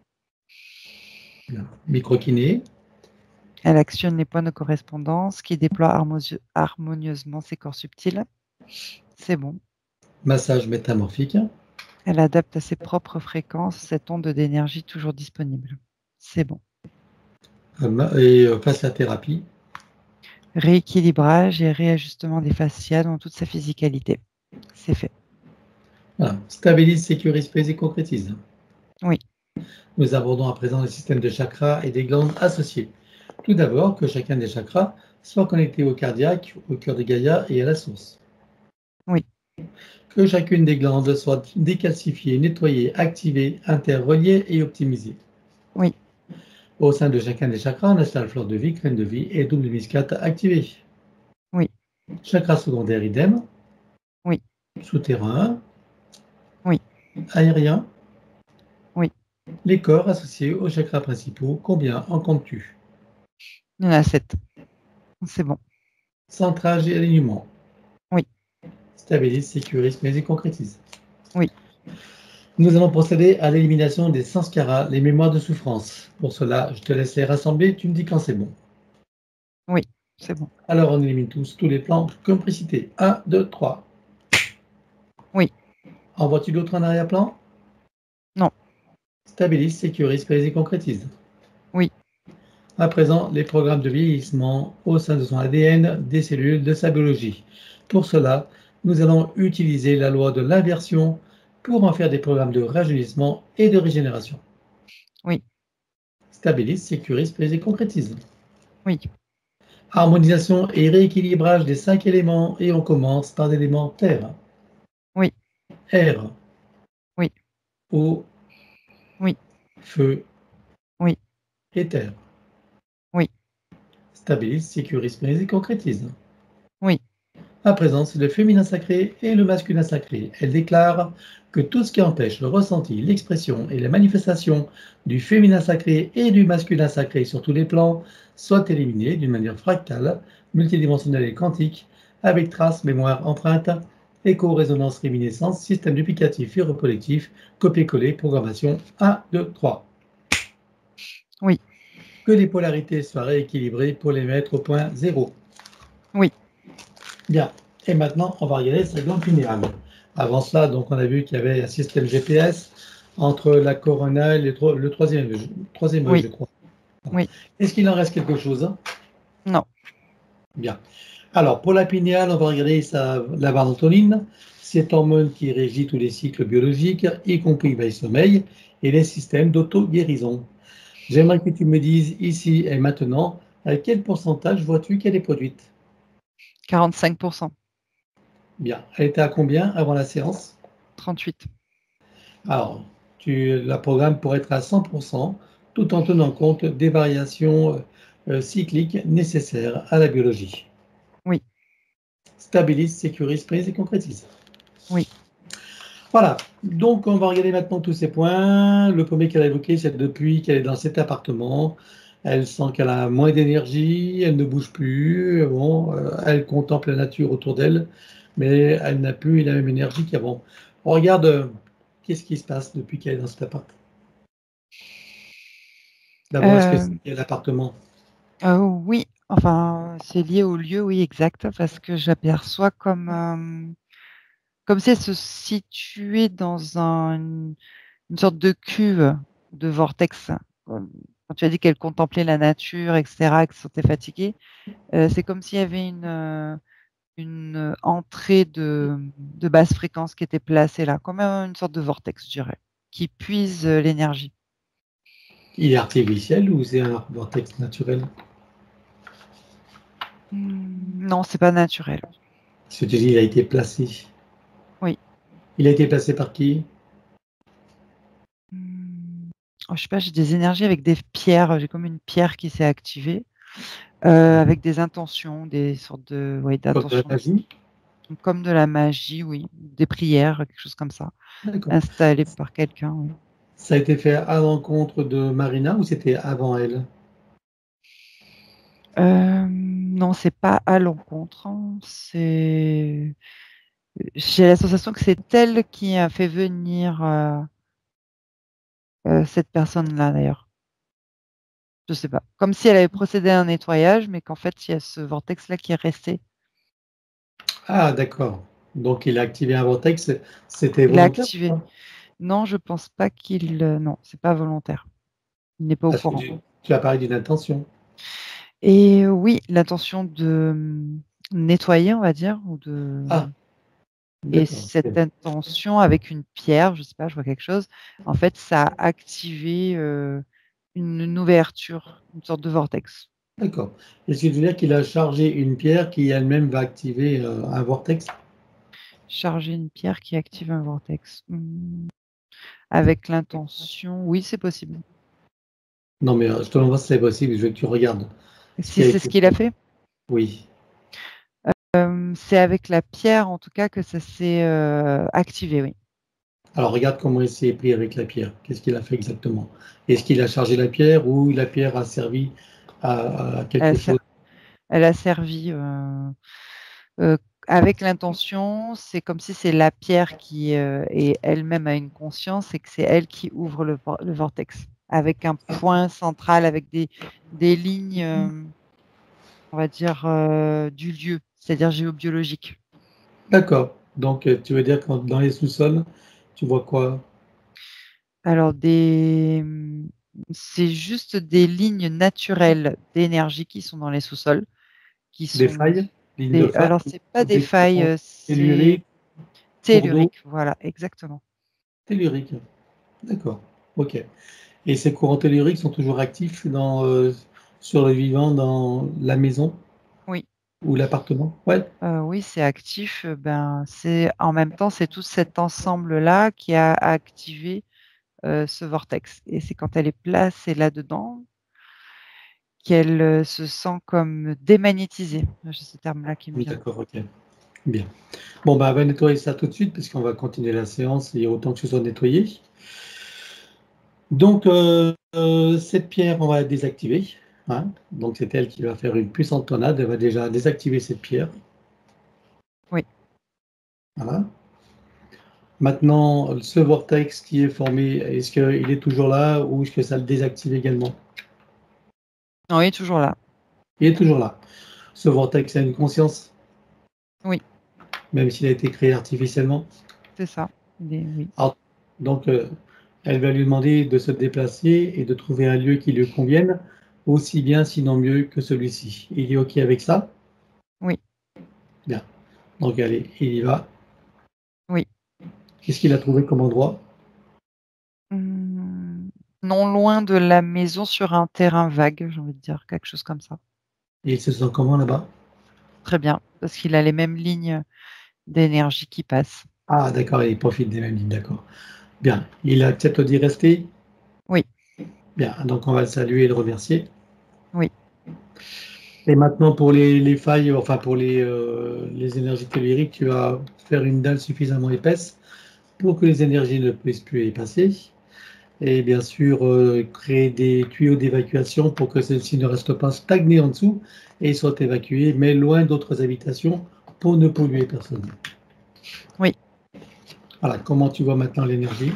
Microkiné. Elle actionne les points de correspondance qui déploient harmonieusement ses corps subtils. C'est bon. Massage métamorphique. Elle adapte à ses propres fréquences cette onde d'énergie toujours disponible. C'est bon. Et fasciathérapie. Rééquilibrage et réajustement des fascias dans toute sa physicalité. C'est fait. Voilà. Stabilise, sécurise, pèse et concrétise. Oui. Nous abordons à présent le système de chakras et des glandes associées. Tout d'abord, que chacun des chakras soit connecté au cardiaque, au cœur de Gaïa et à la source. Oui. Que chacune des glandes soit décalcifiée, nettoyée, activée, interreliée et optimisée. Oui. Au sein de chacun des chakras, on installe fleur de vie, graine de vie et double muscate activée. Oui. Chakra secondaire, idem. Oui. Souterrain. Oui. Aérien. Oui. Les corps associés aux chakras principaux, combien en comptes-tu? Il y en a sept. C'est bon. Centrage et alignement. Oui. Stabilise, sécurise, mais et concrétise. Oui. Nous allons procéder à l'élimination des sanskaras, les mémoires de souffrance. Pour cela, je te laisse les rassembler, tu me dis quand c'est bon. Oui, c'est bon. Alors on élimine tous, tous les plans, comme précité. un, deux, trois. Oui. En vois-tu d'autres en arrière-plan? Non. Stabilise, sécurise, pèse et concrétise. Oui. À présent, les programmes de vieillissement au sein de son A D N, des cellules, de sa biologie. Pour cela, nous allons utiliser la loi de l'inversion pour en faire des programmes de rajeunissement et de régénération. Oui. Stabilise, sécurise, pèse et concrétise. Oui. Harmonisation et rééquilibrage des cinq éléments et on commence par l'élément terre. Oui. Air. Oui. Eau. Oui. Feu. Oui. Et terre. Oui. Stabilise, sécurise, pèse et concrétise. Oui. À présent, c'est le féminin sacré et le masculin sacré. Elle déclare que tout ce qui empêche le ressenti, l'expression et la manifestation du féminin sacré et du masculin sacré sur tous les plans soit éliminé d'une manière fractale, multidimensionnelle et quantique, avec traces, mémoire, empreinte, écho-résonance, réminiscence, système duplicatif et recollectif, copier-coller, programmation un, deux, trois. Oui. Que les polarités soient rééquilibrées pour les mettre au point zéro. Oui. Bien. Et maintenant, on va regarder sa glande pinéale. Avant cela, donc, on a vu qu'il y avait un système G P S entre la corona et le, tro le troisième, le troisième œil, Oui. je crois. Oui. Est-ce qu'il en reste quelque chose? Non. Bien. Alors, pour la pinéale, on va regarder sa, la valentoline, cette hormone qui régit tous les cycles biologiques, y compris veille-sommeil, et les systèmes d'auto-guérison. J'aimerais que tu me dises ici et maintenant, à quel pourcentage vois-tu qu'elle est produite? quarante-cinq pour cent. Bien. Elle était à combien avant la séance? trente-huit. Alors, tu la programmes pour être à cent pour cent, tout en tenant compte des variations euh, cycliques nécessaires à la biologie. Oui. Stabilise, sécurise, prise et concrétise. Oui. Voilà, donc on va regarder maintenant tous ces points. Le premier qu'elle a évoqué, c'est depuis qu'elle est dans cet appartement, elle sent qu'elle a moins d'énergie, elle ne bouge plus, bon, euh, elle contemple la nature autour d'elle, mais elle n'a plus la même énergie qu'avant. On regarde, euh, qu'est-ce qui se passe depuis qu'elle est dans cet appart. D'abord, est-ce que Euh, c'est l'appartement? euh, oui, enfin, c'est lié au lieu, oui, exact, parce que j'aperçois comme, euh, comme si elle se situait dans un, une, une sorte de cuve, de vortex. Comme- Quand tu as dit qu'elle contemplait la nature, et cetera, qu'elle se sentait fatiguée, euh, c'est comme s'il y avait une, euh, une entrée de, de basse fréquence qui était placée là, comme un- une sorte de vortex, je dirais, qui puise euh, l'énergie. Il est artificiel ou c'est un vortex naturel? Hmm, non, c'est pas naturel. Parce que tu dis il a été placé. Oui. Il a été placé par qui? Hmm, oh, je sais pas, j'ai des énergies avec des pierres. J'ai comme une pierre qui s'est activée euh, avec des intentions, des sortes de, ouais, Comme de la d'intentions, magie? comme de la magie, oui, des prières, quelque chose comme ça, D'accord. installées par quelqu'un. Oui. Ça a été fait à l'encontre de Marina ou c'était avant elle? Euh, non, c'est pas à l'encontre, hein. C'est, j'ai la sensation que c'est elle qui a fait venir euh, euh, cette personne-là d'ailleurs. Je sais pas. Comme si elle avait procédé à un nettoyage, mais qu'en fait, il y a ce vortex-là qui est resté. Ah, d'accord. Donc il a activé un vortex, c'était Il l'a volontaire ou activé. pas? Non, je pense pas qu'il. euh, Non, c'est pas volontaire. Il n'est pas au Parce que courant. tu, tu as parlé d'une intention. Et euh, oui, l'intention de hum, nettoyer, on va dire, ou de. Ah, Et d'accord. cette intention avec une pierre, je sais pas, je vois quelque chose. En fait, ça a activé euh, une, une ouverture, une sorte de vortex. D'accord. Est-ce que tu veux dire qu'il a chargé une pierre qui elle-même va activer euh, un vortex? Charger une pierre qui active un vortex. Hum, Avec l'intention, oui, c'est possible. Non, mais euh, je te l'envoie si c'est possible, je veux que tu regardes ce qui Si a c'est ce été qu'il a fait. fait, Oui. euh, c'est avec la pierre, en tout cas, que ça s'est euh, activé, oui. Alors regarde comment il s'est pris avec la pierre. Qu'est-ce qu'il a fait exactement? Est-ce qu'il a chargé la pierre ou la pierre a servi à, à Elle a, quelque ser- chose? elle a servi euh, euh, avec l'intention, c'est comme si c'est la pierre qui euh, est elle-même a une conscience et que c'est elle qui ouvre le, vor- le vortex, avec un point central, avec des, des lignes, euh, on va dire, euh, du lieu, c'est-à-dire géobiologique. D'accord. Donc euh, tu veux dire que dans les sous-sols, tu vois quoi? Alors, des... c'est juste des lignes naturelles d'énergie qui sont dans les sous-sols, qui Des sont failles? Lignes de des... faille? Alors, c'est pas des Des failles, courants euh, c'est telluriques? Cours d'eau? tellurique, voilà, exactement. Telluriques. D'accord. Ok. Et ces courants telluriques sont toujours actifs dans, euh, sur le vivant dans la maison Oui, ou l'appartement? Ouais. euh, oui, c'est actif. euh, Ben, c'est en même temps, c'est tout cet ensemble-là qui a activé euh, ce vortex. Et c'est quand elle est placée là-dedans qu'elle euh, se sent comme démagnétisée. J'ai ce terme-là qui me vient. D'accord, ok. Bien. Bon, bah, on va nettoyer ça tout de suite, puisqu'on va continuer la séance et autant que ce soit nettoyé. Donc, euh, euh, cette pierre, on va la désactiver, hein. Donc, c'est elle qui va faire une puissante tornade. Elle va déjà désactiver cette pierre. Oui, Voilà. Maintenant, ce vortex qui est formé, est-ce qu'il est toujours là ou est-ce que ça le désactive également? non, il est toujours là. Il est toujours là. Ce vortex a une conscience, Oui, même s'il a été créé artificiellement. c'est ça. Il est- oui. Alors, donc, euh, elle va lui demander de se déplacer et de trouver un lieu qui lui convienne, aussi bien, sinon mieux que celui-ci. Il est OK avec ça? Oui, Bien. Donc, allez, il y va. oui. Qu'est-ce qu'il a trouvé comme endroit? Hum, non loin de la maison sur un terrain vague, j'ai envie de dire, quelque chose comme ça. Et il se sent comment là-bas? Très bien, parce qu'il a les mêmes lignes d'énergie qui passent. Ah, d'accord, il profite des mêmes lignes, d'accord. Bien. Il accepte d'y rester? Oui, Bien. Donc, on va le saluer et le remercier. oui. Et maintenant, pour les, les failles, enfin, pour les, euh, les énergies telluriques, tu vas faire une dalle suffisamment épaisse pour que les énergies ne puissent plus y passer. Et bien sûr, euh, créer des tuyaux d'évacuation pour que celles-ci ne restent pas stagnées en dessous et soient évacuées, mais loin d'autres habitations pour ne polluer personne. Oui. Voilà, comment tu vois maintenant l'énergie?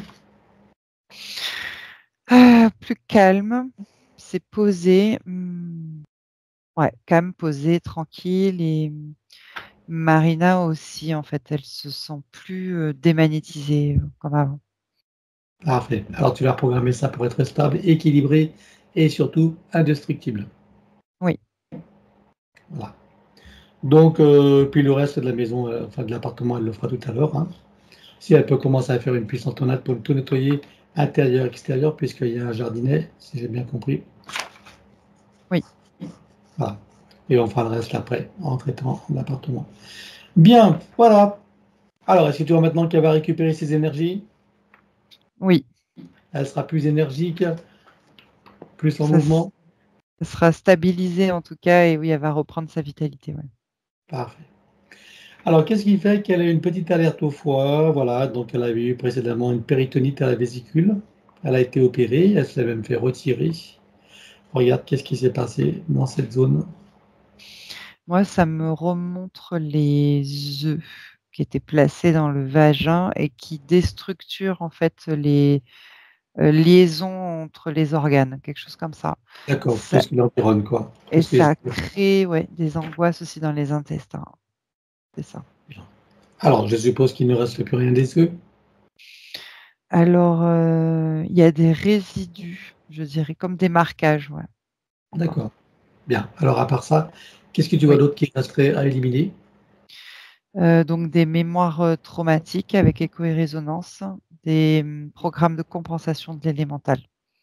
Euh, plus calme, c'est posé. hum, Ouais, calme, posé, tranquille. Et hum, Marina aussi, en fait, elle se sent plus euh, démagnétisée euh, comme avant. Parfait. Alors tu vas programmer ça pour être stable, équilibré et surtout indestructible. Oui. Voilà. Donc, euh, puis le reste de la maison, euh, enfin de l'appartement, elle le fera tout à l'heure, hein. Si elle peut commencer à faire une puissante tornade pour tout nettoyer, intérieur, extérieur, puisqu'il y a un jardinet, si j'ai bien compris. Oui. Voilà. Et on fera le reste après, en traitant l'appartement. Bien, voilà. Alors, est-ce que tu vois maintenant qu'elle va récupérer ses énergies? Oui. Elle sera plus énergique, plus en Ça, s- mouvement? ça sera stabilisé en tout cas, et oui, elle va reprendre sa vitalité. Ouais. Parfait. Alors, qu'est-ce qui fait qu'elle a une petite alerte au foie? Voilà, donc elle avait eu précédemment une péritonite à la vésicule. Elle a été opérée, elle s'est même fait retirer. Regarde, qu'est-ce qui s'est passé dans cette zone? Moi, ça me remontre les œufs qui étaient placés dans le vagin et qui déstructurent en fait les euh, liaisons entre les organes, quelque chose comme ça. D'accord, tout Ça- ce qui l'environne, quoi. Tout et ce qui est... ça crée ouais, des angoisses aussi dans les intestins. C'est ça. Alors, je suppose qu'il ne reste plus rien des œufs. Alors, euh, il y a des résidus, je dirais, comme des marquages, ouais, encore. D'accord. Bien. Alors, à part ça, qu'est-ce que tu vois Oui. d'autre qui resterait à éliminer? Euh, donc des mémoires euh, traumatiques avec écho et résonance, des hum, programmes de compensation de l'élémental.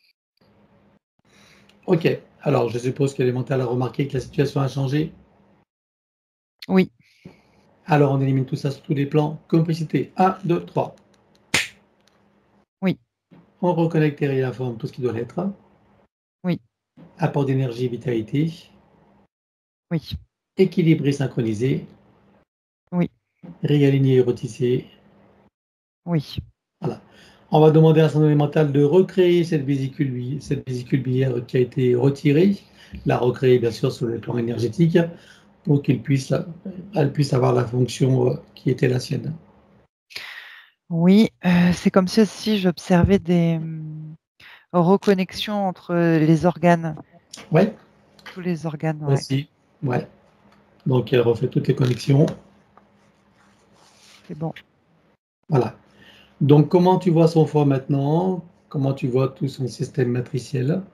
Ok. Alors, je suppose que l'élémental a remarqué que la situation a changé. Oui, Alors, on élimine tout ça sur tous les plans. Complicité. Un, deux, trois. oui, On reconnecte et réinforme tout ce qui doit l'être. oui, Apport d'énergie et vitalité. oui, Équilibré, synchronisé. oui, Réaligné et retissé. oui, Voilà. On va demander à son élémental de recréer cette vésicule, bi- cette vésicule biliaire qui a été retirée, la recréer bien sûr sur le plan énergétique pour qu'elle puisse, elle puisse avoir la fonction euh, qui était la sienne. oui. Euh, c'est comme si aussi j'observais des hum, reconnexions entre les organes, Ouais, tous les organes, ouais. aussi. Ouais. Donc elle refait toutes les connexions. C'est bon. Voilà. Donc comment tu vois son foie maintenant? Comment tu vois tout son système matriciel?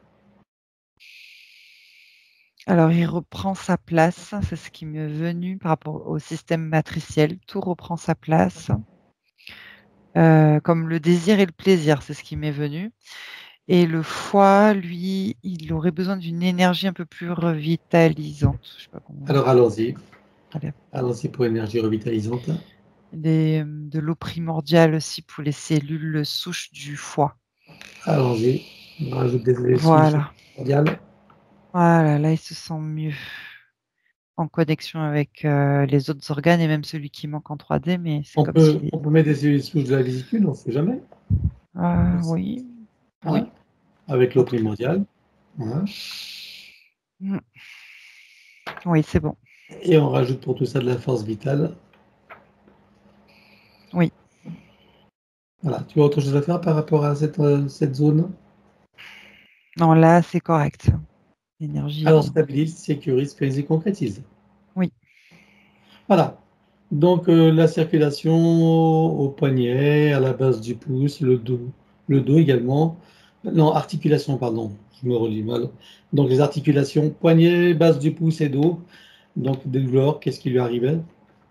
Alors, il reprend sa place, c'est ce qui m'est venu par rapport au système matriciel. Tout reprend sa place, euh, comme le désir et le plaisir, c'est ce qui m'est venu. Et le foie, lui, il aurait besoin d'une énergie un peu plus revitalisante. Je sais pas comment. Alors allons-y. Allez. Allons-y pour énergie revitalisante. Des- de l'eau primordiale aussi pour les cellules souches du foie. Allons-y. On rajoute des solutions Voilà. mondiales. Voilà, là, il se sent mieux en connexion avec euh, les autres organes et même celui qui manque en trois D, mais c'est On comme peut, s'il est. on peut mettre des cellules souches de la vésicule, on ne sait jamais. Ah, oui, Hein, oui, avec l'eau en tout cas. primordiale. Hein. Mm. Oui, c'est bon. Et on rajoute pour tout ça de la force vitale. Oui. Voilà. Tu as autre chose à faire par rapport à cette, euh, cette zone? Non, là, c'est correct. L'énergie est Alors bien. stabilise, sécurise, pérenise et concrétise. Oui. Voilà. Donc euh, la circulation au poignet, à la base du pouce, le dos, le dos également. Non, articulation, pardon, je me relis mal. Donc les articulations, poignet, base du pouce et dos. Donc des douleurs, qu'est-ce qui lui arrivait?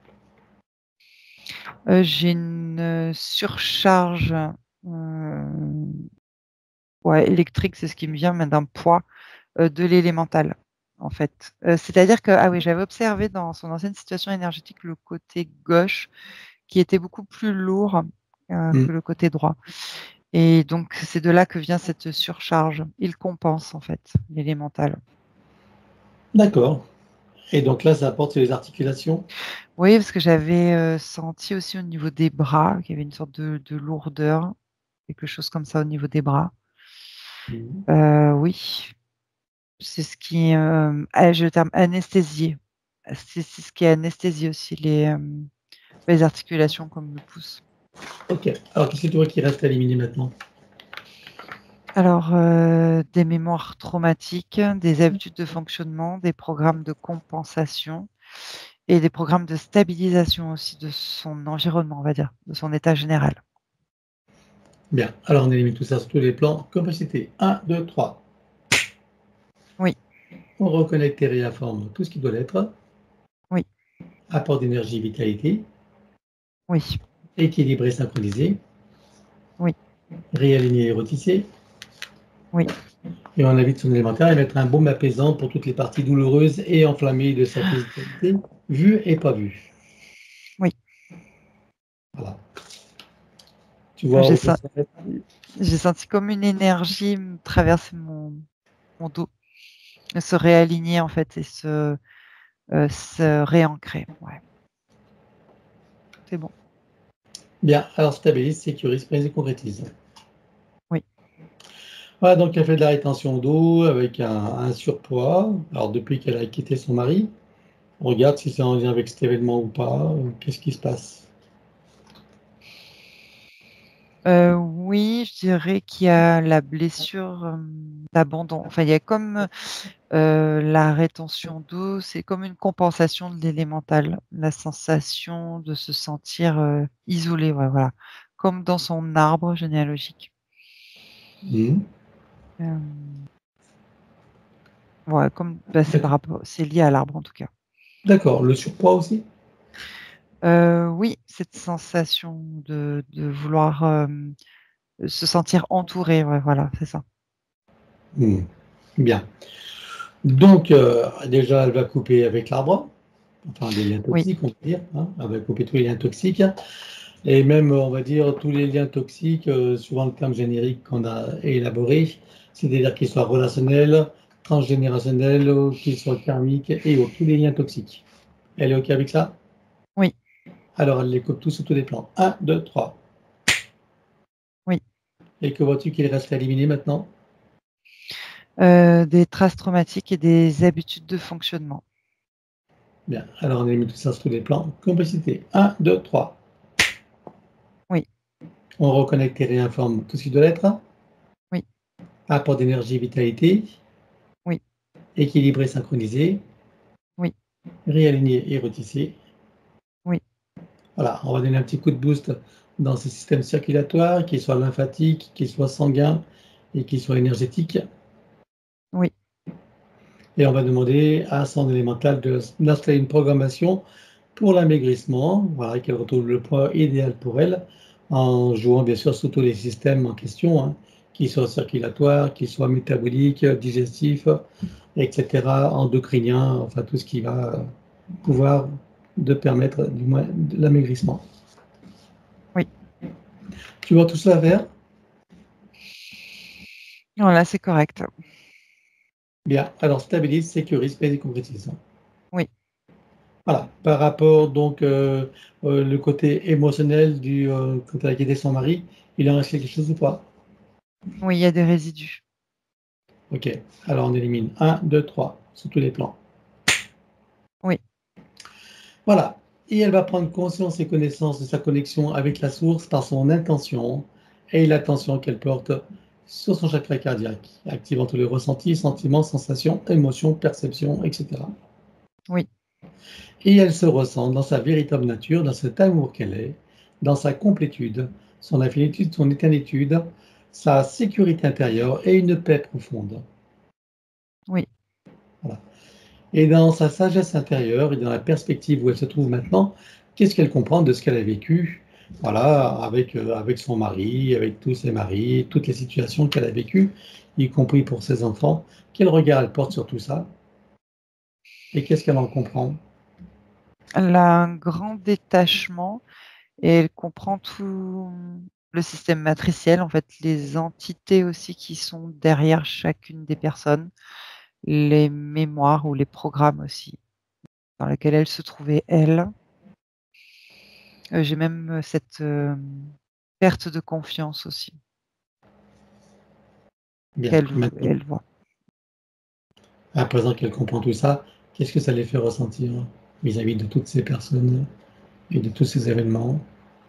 Euh, j'ai une euh, surcharge euh, ouais, électrique, c'est ce qui me vient, mais d'un poids euh, de l'élémental, en fait. Euh, c'est-à-dire que, ah oui, j'avais observé dans son ancienne situation énergétique le côté gauche qui était beaucoup plus lourd euh, Hmm. que le côté droit. Et donc, c'est de là que vient cette surcharge. Il compense, en fait, l'élémental. D'accord. Et donc là, ça porte sur les articulations? Oui, parce que j'avais euh, senti aussi au niveau des bras qu'il y avait une sorte de, de lourdeur, quelque chose comme ça au niveau des bras. Mhm. Euh, oui, c'est ce qui, euh, ah, j'ai le terme anesthésié. C'est c'est ce qui anesthésie aussi les, euh, les articulations comme le pouce. Ok. Alors, qu'est-ce que tu vois qui reste à éliminer maintenant? Alors, euh, des mémoires traumatiques, des habitudes de fonctionnement, des programmes de compensation et des programmes de stabilisation aussi de son environnement, on va dire, de son état général. Bien. Alors, on élimine tout ça sur tous les plans. Capacité un, deux, trois. Oui, On reconnecte et réinforme tout ce qui doit l'être. oui, Apport d'énergie, vitalité. oui, Équilibré, synchronisé. oui, Réaligné et rotissé. oui, Et on invite son élémentaire à mettre un baume apaisant pour toutes les parties douloureuses et enflammées de sa physicalité, vues et pas vues. oui. Voilà. Tu vois J'ai où ça sen- s'arrête? j'ai senti comme une énergie me traverser mon, mon dos, se réaligner en fait et se, euh, se réancrer. Ouais, c'est bon. Bien. Alors, stabilise, sécurise, prise et concrétise. Oui, Voilà, donc elle fait de la rétention d'eau avec un, un surpoids. Alors, depuis qu'elle a quitté son mari, on regarde si c'est en lien avec cet événement ou pas. euh, Qu'est-ce qui se passe? Euh, oui, je dirais qu'il y a la blessure euh, d'abandon. Enfin, il y a comme euh, la rétention d'eau, c'est comme une compensation de l'élémental, la sensation de se sentir euh, isolé, ouais, voilà, comme dans son arbre généalogique. Mhm. Euh, ouais, comme bah, c'est par rapport, c'est lié à l'arbre en tout cas. D'accord. Le surpoids aussi? Euh, oui, cette sensation de, de vouloir euh, se sentir entouré, ouais, voilà, c'est ça. Mhm. Bien. Donc, euh, déjà, elle va couper avec l'arbre, enfin des liens Oui, toxiques, on va dire, hein. Elle va couper tous les liens toxiques, et même, on va dire, tous les liens toxiques, euh, suivant le terme générique qu'on a élaboré, c'est-à-dire qu'ils soient relationnels, transgénérationnels, ou qu'ils soient karmiques, et autres, tous les liens toxiques. Elle est OK avec ça? oui, Alors, elle les coupe tous sur tous les plans. Un, deux, trois. oui. Et que vois-tu qu'il reste à éliminer maintenant? Euh, des traces traumatiques et des habitudes de fonctionnement. Bien, alors on élimine tout ça sur tous les plans. Complicité. Un, deux, trois. Oui, On reconnecte et réinforme tout ce qui doit l'être. oui, Apport d'énergie, vitalité, oui, équilibré, synchronisé, oui, réaligné et retissé. oui, Voilà, on va donner un petit coup de boost dans ce système circulatoire, qu'il soit lymphatique, qu'il soit sanguin et qu'il soit énergétique. oui, Et on va demander à son élémental de- d'installer une programmation pour l'amaigrissement, voilà, qu'elle retrouve le poids idéal pour elle, en jouant bien sûr sur tous les systèmes en question, hein, qu'ils soient circulatoires, qu'ils soient métaboliques, digestifs, et cetera, endocriniens, enfin tout ce qui va euh, pouvoir de permettre du moins de l'amaigrissement. oui. Tu vois tout cela faire? Voilà, c'est correct. Bien, alors stabilise, sécurise, pèse et concrétise. Oui, Voilà, par rapport donc euh, euh, le côté émotionnel du euh, quand elle a quitté son mari, il en reste quelque chose ou pas? oui, il y a des résidus. Ok, alors on élimine un, deux, trois sur tous les plans. Oui, Voilà, et elle va prendre conscience et connaissance de sa connexion avec la source par son intention et l'attention qu'elle porte sur son chakra cardiaque, activant tous les ressentis, sentiments, sensations, émotions, perceptions, et cetera. oui, Et elle se ressent dans sa véritable nature, dans cet amour qu'elle est, dans sa complétude, son infinitude, son éternitude, sa sécurité intérieure et une paix profonde. oui, Voilà. Et dans sa sagesse intérieure et dans la perspective où elle se trouve maintenant, qu'est-ce qu'elle comprend de ce qu'elle a vécu, voilà, avec, euh, avec son mari, avec tous ses maris, toutes les situations qu'elle a vécues, y compris pour ses enfants. Quel regard elle porte sur tout ça et qu'est-ce qu'elle en comprend? elle a un grand détachement et elle comprend tout le système matriciel, en fait, les entités aussi qui sont derrière chacune des personnes, les mémoires ou les programmes aussi. dans lequel elle se trouvait, elle. Euh, J'ai même euh, cette euh, perte de confiance aussi Bien. qu'elle Maintenant, elle voit. à présent qu'elle comprend tout ça, qu'est-ce que ça les fait ressentir vis-à-vis de toutes ces personnes et de tous ces événements?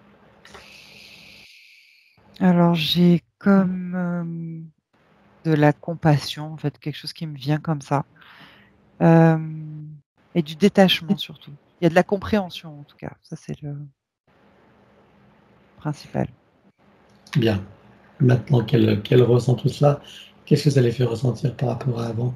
Alors j'ai comme euh, de la compassion, en fait, quelque chose qui me vient comme ça. Euh, et du détachement surtout. Il y a de la compréhension en tout cas, ça c'est le principal. Bien. Maintenant qu'elle qu'elle ressent tout cela, qu'est-ce que ça les fait ressentir par rapport à avant?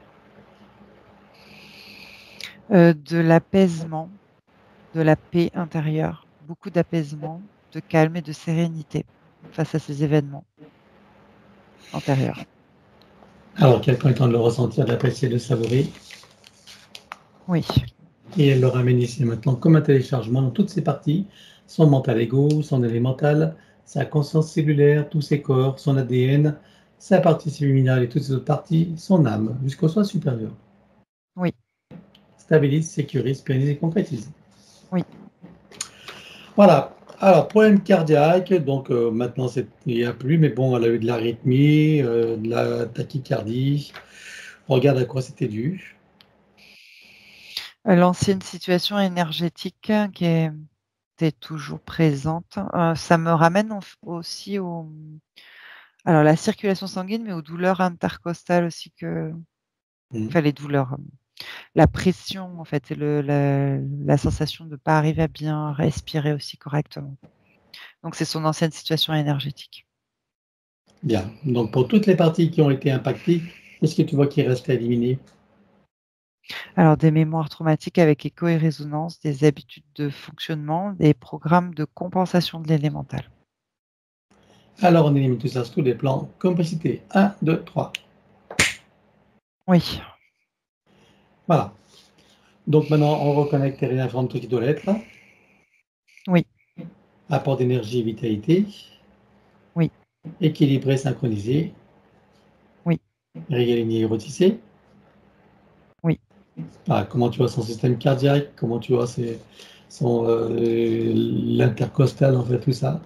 Euh, de l'apaisement, de la paix intérieure, beaucoup d'apaisement, de calme et de sérénité face à ces événements antérieurs. Alors qu'elle prend le temps de le ressentir, d'apprécier, de savourer, Oui, et elle le ramène ici maintenant comme un téléchargement dans toutes ses parties, son mental égo, son élémental, sa conscience cellulaire, tous ses corps, son A D N, sa partie subliminale et toutes ses autres parties, son âme, jusqu'au soi supérieur. oui, Stabilise, sécurise, pérennise et concrétise. oui. Voilà. Alors, problème cardiaque, donc euh, maintenant c'est- il n'y a plus, mais bon, elle a eu de l'arythmie, euh, de la tachycardie. Regarde à quoi c'était dû. Euh, L'ancienne situation énergétique euh, qui est, était toujours présente, euh, ça me ramène en- aussi au, alors la circulation sanguine, mais aux douleurs intercostales aussi que, Mhm. enfin les douleurs, euh, la pression en fait, et le, la, la sensation de ne pas arriver à bien respirer aussi correctement. Donc c'est son ancienne situation énergétique. Bien. Donc, pour toutes les parties qui ont été impactées, qu'est-ce que tu vois qui reste à éliminer? Alors des mémoires traumatiques avec écho et résonance, des habitudes de fonctionnement, des programmes de compensation de l'élémental. Alors, on élimine tout ça sur tous les plans. Complicité. un, deux, trois. Oui, Voilà. Donc, maintenant, on reconnecte et réinforme tout ce qui doit l'être. oui, Apport d'énergie et vitalité. oui, Équilibré, synchronisé. oui, Réaligné et retissé. oui. Ah, comment tu vois son système cardiaque? Comment tu vois ses, son, euh, l'intercostal, en fait, tout ça?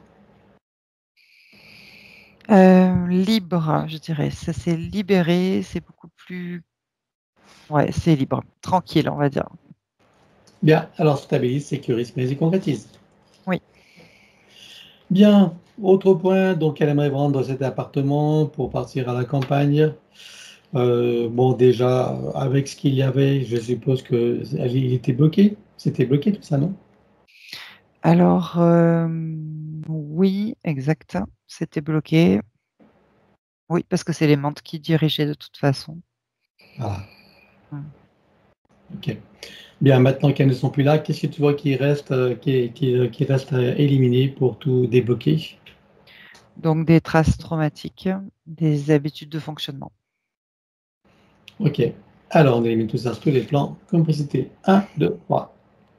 Euh, libre, je dirais. Ça s'est libéré, c'est beaucoup plus. Ouais, c'est libre, tranquille, on va dire. Bien. Alors, stabilise, sécurise, mais y concrétise. Oui. Bien, autre point, donc elle aimerait vendre cet appartement pour partir à la campagne. Euh, bon, déjà, avec ce qu'il y avait, je suppose que elle- il était bloqué. C'était bloqué tout ça, non? Alors, euh, oui, exact. C'était bloqué. Oui, parce que c'est les menthes qui dirigeaient de toute façon. Voilà, Mm. ok. Bien, maintenant qu'elles ne sont plus là, qu'est-ce que tu vois qui reste, euh, qui, qui- qui reste à éliminer pour tout débloquer? Donc, des traces traumatiques, des habitudes de fonctionnement. Ok. Alors, on élimine tout ça sur tous les plans. Complicité. Un, deux, trois.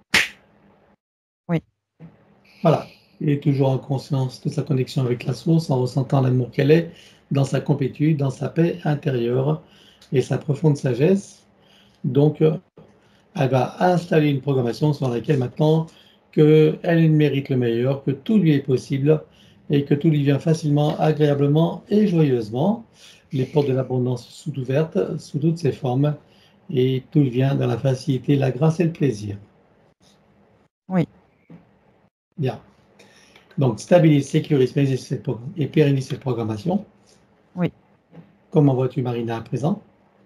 Oui, Voilà. Et toujours en conscience de sa connexion avec la source, en ressentant l'amour qu'elle est, dans sa complétude, dans sa paix intérieure et sa profonde sagesse. Donc, euh, elle va installer une programmation sur laquelle maintenant qu'elle mérite le meilleur, que tout lui est possible et que tout lui vient facilement, agréablement et joyeusement. Les portes de l'abondance sont ouvertes sous toutes ses formes et tout lui vient dans la facilité, la grâce et le plaisir. oui. Bien. Donc, stabilise, sécurise et pérennise cette programmation. Oui. Comment vois-tu Marina à présent?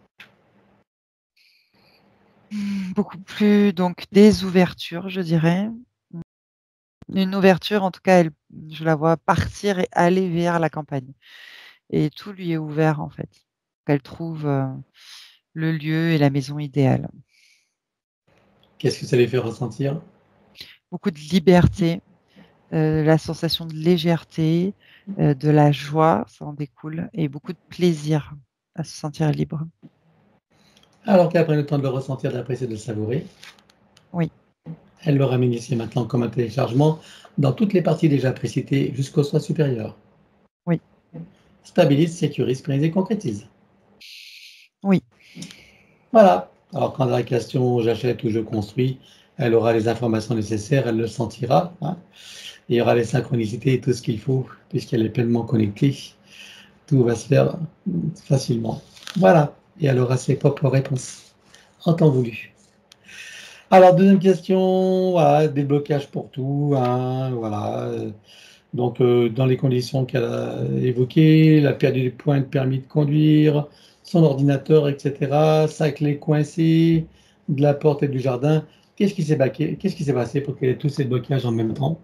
Mm, beaucoup plus, donc, des ouvertures, je dirais. Une ouverture, en tout cas, elle, je la vois partir et aller vers la campagne. Et tout lui est ouvert, en fait. Qu'elle trouve euh, le lieu et la maison idéale. Qu'est-ce que ça lui fait ressentir? Beaucoup de liberté, euh, la sensation de légèreté, euh, de la joie, ça en découle, et beaucoup de plaisir à se sentir libre. Alors qu'elle prenne le temps de le ressentir, de l'apprécier, de le savourer, Oui, elle le ramène ici maintenant comme un téléchargement dans toutes les parties déjà précitées jusqu'au soi supérieur. oui, Stabilise, sécurise, pérennise et concrétise. oui. Voilà. Alors, quand la question j'achète ou je construis, elle aura les informations nécessaires, elle le sentira. Hein. Il y aura les synchronicités et tout ce qu'il faut, puisqu'elle est pleinement connectée. Tout va se faire facilement. Voilà. Et elle aura ses propres réponses, en temps voulu. Alors, deuxième question, voilà, déblocage pour tout. Hein, voilà. Donc, euh, dans les conditions qu'elle a évoquées, elle a perdu des points de permis de conduire, son ordinateur, et cetera, sa clé coincée, de la porte et du jardin. Qu'est-ce qui s'est qu'est-ce qui s'est passé pour qu'elle ait tous ces blocages en même temps?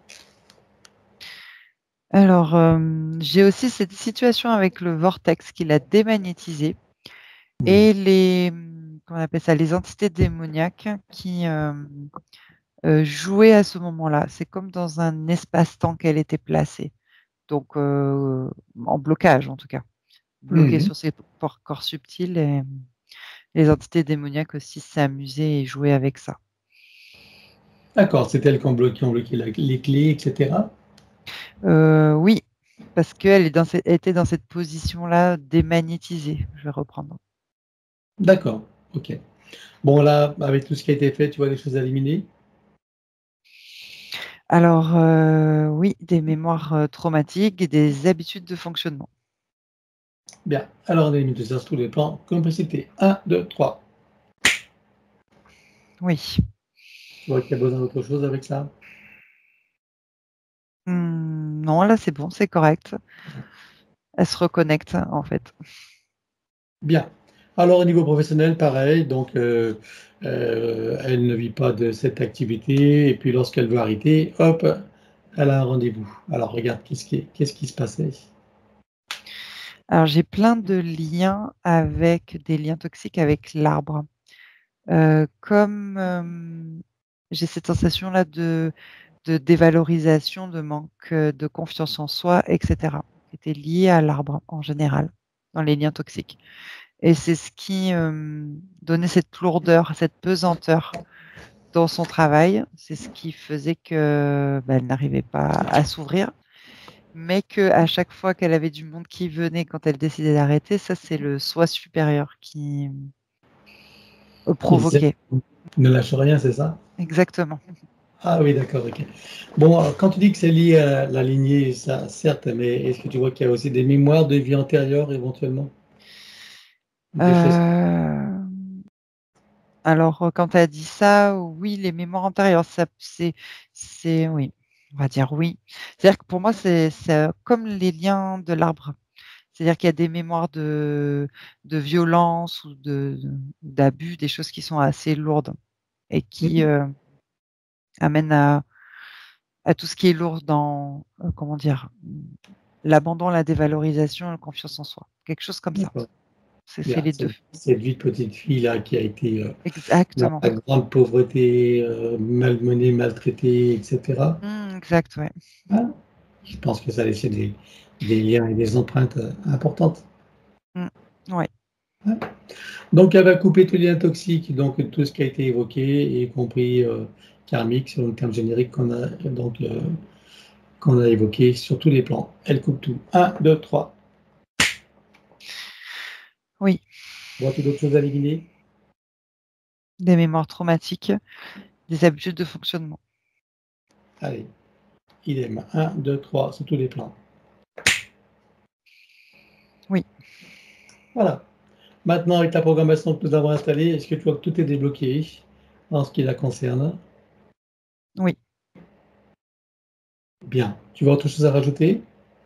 Alors, euh, j'ai aussi cette situation avec le vortex qui l'a démagnétisé Hmm. et les, comment on appelle ça, les entités démoniaques qui euh, euh, jouaient à ce moment-là. C'est comme dans un espace-temps qu'elle était placée. Donc, euh, en blocage en tout cas. Bloquée Mhm. sur ses por- corps subtils et les entités démoniaques aussi s'amusaient et jouaient avec ça. D'accord, c'est elle qui ont bloqué, ont bloqué la- les clés, et cetera. Euh, oui, parce qu'elle est dans cette- elle était dans cette position-là démagnétisée. Je vais reprendre. D'accord, ok. Bon, là, avec tout ce qui a été fait, tu vois les choses à éliminer? Alors, euh, oui, des mémoires euh, traumatiques et des habitudes de fonctionnement. Bien, alors on élimine tout ça sur tous les plans. Complicité, un, deux, trois. Oui. Tu vois qu'il y a besoin d'autre chose avec ça? Hmm, non, là, c'est bon, c'est correct. Elle se reconnecte, en fait. Bien. Alors, au niveau professionnel, pareil. Donc, euh, euh, elle ne vit pas de cette activité. Et puis, lorsqu'elle veut arrêter, hop, elle a un rendez-vous. Alors, regarde, qu'est-ce qui, qu'est-ce qui se passait? Alors, j'ai plein de liens avec des liens toxiques avec l'arbre. Euh, comme euh, j'ai cette sensation-là de, de dévalorisation, de manque euh, de confiance en soi, et cetera, qui était lié à l'arbre en général, dans les liens toxiques. Et c'est ce qui euh, donnait cette lourdeur, cette pesanteur dans son travail. C'est ce qui faisait que bah, elle n'arrivait pas à s'ouvrir, mais que à chaque fois qu'elle avait du monde qui venait, quand elle décidait d'arrêter, ça c'est le soi supérieur qui euh, Qui sait- provoquait. ne lâche rien, c'est ça? Exactement. Ah oui, d'accord, ok. Bon, alors, quand tu dis que c'est lié à la lignée, ça, certes, mais est-ce que tu vois qu'il y a aussi des mémoires de vie antérieure, éventuellement? Des choses. Euh, Alors, euh, quand tu as dit ça, oui, les mémoires antérieures, ça, c'est, c'est, oui, on va dire oui. C'est-à-dire que pour moi, c'est, c'est comme les liens de l'arbre. C'est-à-dire qu'il y a des mémoires de, de violence ou de, d'abus, des choses qui sont assez lourdes et qui Mhm. euh, amènent à, à tout ce qui est lourd dans, euh, comment dire, l'abandon, la dévalorisation, la confiance en soi. Quelque chose comme ça. D'accord. C'est c'est Bien, les deux. cette, cette vie de petite fille là qui a été euh, dans Exactement. la grande pauvreté, euh, malmenée, maltraitée, et cetera. Hmm, exact, ouais. Hein, je pense que ça a laissé des, des liens et des empreintes euh, importantes. Hmm, ouais. Hein. Donc, elle va couper tous les liens toxiques, donc tout ce qui a été évoqué, y compris euh, karmique, sur le terme générique qu'on a, donc, euh, qu'on a évoqué sur tous les plans. Elle coupe tout. Un, deux, trois. Oui, Vois-tu d'autres choses à éliminer? des mémoires traumatiques, des habitudes de fonctionnement. Allez, idem. Un, deux, trois, sur tous les plans. Oui, Voilà. Maintenant, avec la programmation que nous avons installée, est-ce que tu vois que tout est débloqué en ce qui la concerne? oui. Bien. Tu vois autre chose à rajouter?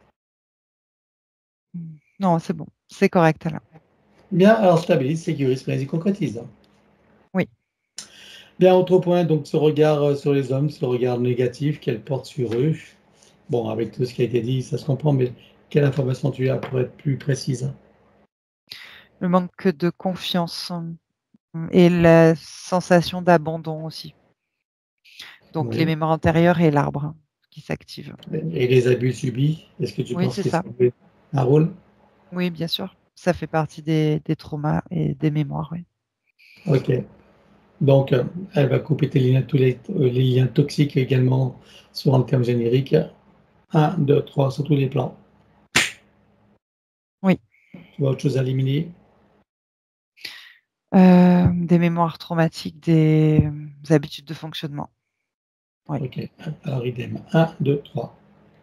Hmm. Non, c'est bon, c'est correct là. Bien, alors stabilise, sécurise, précise, concrétise. Oui. Bien, autre point, donc ce regard euh, sur les hommes, ce regard négatif qu'elle porte sur eux. Bon, avec tout ce qui a été dit, ça se comprend, mais quelle information tu as pour être plus précise? Le manque de confiance hmm, et la sensation d'abandon aussi. Donc les Oui. mémoires antérieures et l'arbre qui s'active. Et les abus subis, est-ce que tu Oui, penses c'est que ça ça. joue un rôle? Oui, bien sûr. Ça fait partie des, des traumas et des mémoires, oui. Ok. Donc, euh, elle va couper tes liens, tous les, euh, les liens toxiques également sur un terme générique. Un, deux, trois, sur tous les plans. Oui. Tu vois autre chose à éliminer? Euh, des mémoires traumatiques, des, des habitudes de fonctionnement. Oui. Ok, alors idem. un, deux, trois.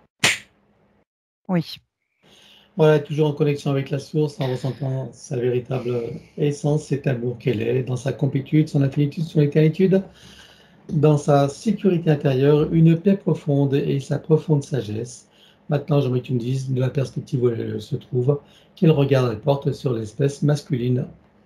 Oui. Voilà, toujours en connexion avec la source, en ressentant sa véritable essence, cet amour qu'elle est, dans sa complétude, son infinitude, son éternitude, dans sa sécurité intérieure, une paix profonde et sa profonde sagesse. Maintenant, j'aimerais que tu me dises, de la perspective où elle se trouve, quel regard elle porte sur l'espèce masculine.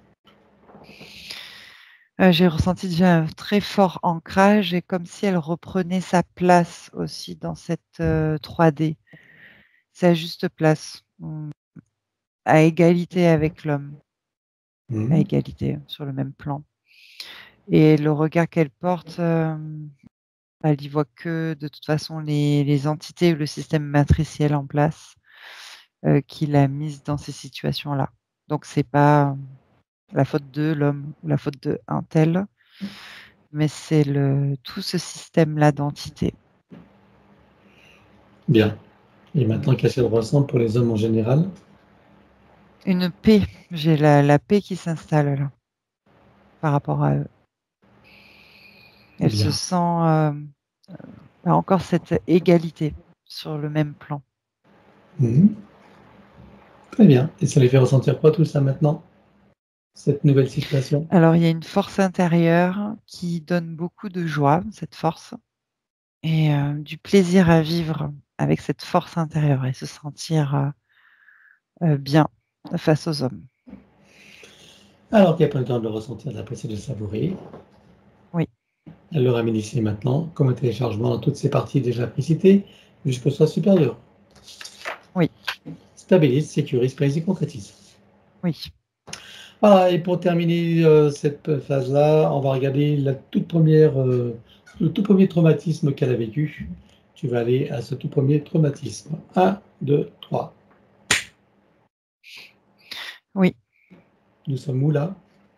Euh, j'ai ressenti déjà un très fort ancrage et comme si elle reprenait sa place aussi dans cette euh, trois D, sa juste place, hum, à égalité avec l'homme, à Mhm. égalité sur le même plan. Et le regard qu'elle porte, euh, elle y voit que de toute façon les, les entités ou le système matriciel en place euh, qui l'a mise dans ces situations-là. Donc c'est pas la faute de l'homme ou la faute de un tel, mais c'est le tout ce système-là d'entités. Bien. Et maintenant, qu'est-ce qu'elle ressent pour les hommes en général? Une paix, j'ai la, la paix qui s'installe là par rapport à eux. Elle se Bien. sent euh, a encore cette égalité sur le même plan. Mhm. Très bien. Et ça les fait ressentir quoi tout ça maintenant, cette nouvelle situation? Alors il y a une force intérieure qui donne beaucoup de joie, cette force, et euh, du plaisir à vivre avec cette force intérieure et se sentir euh, euh, bien face aux hommes. Alors qu'il n'y a pas le temps de le ressentir, d'apprécier, de le savourer, Oui, elle le ramène ici maintenant, comme un téléchargement dans toutes ses parties déjà précitées, jusqu'au soi supérieur. oui, Stabilise, sécurise, précise et concrétise. oui. Voilà, et pour terminer euh, cette phase-là, on va regarder la toute première, euh, le tout premier traumatisme qu'elle a vécu. Tu vas aller à ce tout premier traumatisme. Un, deux, trois. Oui, Nous sommes où là?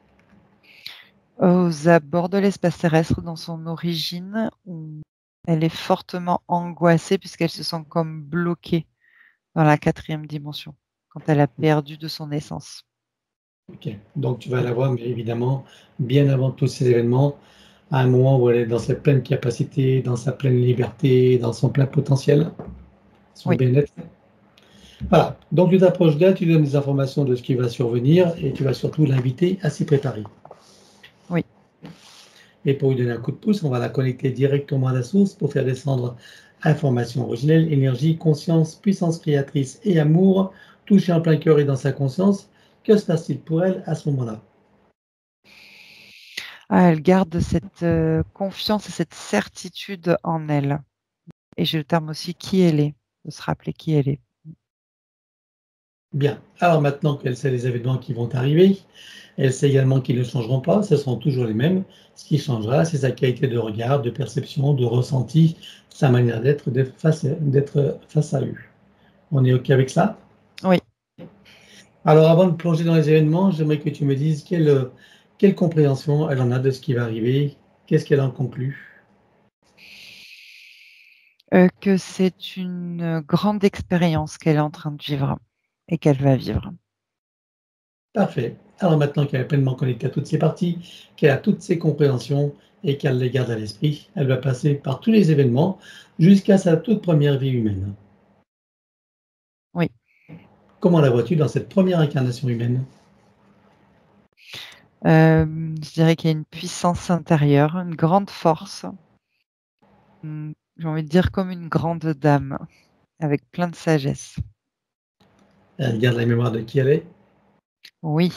aux abords de l'espace terrestre, dans son origine, où elle est fortement angoissée puisqu'elle se sent comme bloquée dans la quatrième dimension, quand elle a perdu de son essence. Ok, donc tu vas la voir, mais évidemment, bien avant tous ces événements, à un moment où elle est dans sa pleine capacité, dans sa pleine liberté, dans son plein potentiel, son Oui, bien-être. Voilà, donc tu t'approches d'elle, tu lui donnes des informations de ce qui va survenir et tu vas surtout l'inviter à s'y préparer. oui, Et pour lui donner un coup de pouce, on va la connecter directement à la source pour faire descendre information originelle, énergie, conscience, puissance créatrice et amour, touché en plein cœur et dans sa conscience. Que se passe-t-il pour elle à ce moment-là? ah, elle garde cette euh, confiance et cette certitude en elle. Et j'ai le terme aussi qui elle est, de se rappeler qui elle est. Bien, alors maintenant qu'elle sait les événements qui vont arriver, elle sait également qu'ils ne changeront pas, ce seront toujours les mêmes. Ce qui changera, c'est sa qualité de regard, de perception, de ressenti, sa manière d'être, d'être face, d'être face à eux. On est OK avec ça? Oui. Alors avant de plonger dans les événements, j'aimerais que tu me dises quelle, quelle compréhension elle en a de ce qui va arriver, qu'est-ce qu'elle en conclut? Euh, que c'est une grande expérience qu'elle est en train de vivre et qu'elle va vivre. Parfait. Alors maintenant qu'elle est pleinement connectée à toutes ses parties, qu'elle a toutes ses compréhensions et qu'elle les garde à l'esprit, elle va passer par tous les événements jusqu'à sa toute première vie humaine. Oui. Comment la vois-tu dans cette première incarnation humaine? Euh, je dirais qu'il y a une puissance intérieure, une grande force. Hum, J'ai envie de dire comme une grande dame, avec plein de sagesse. Elle garde la mémoire de qui elle est? Oui,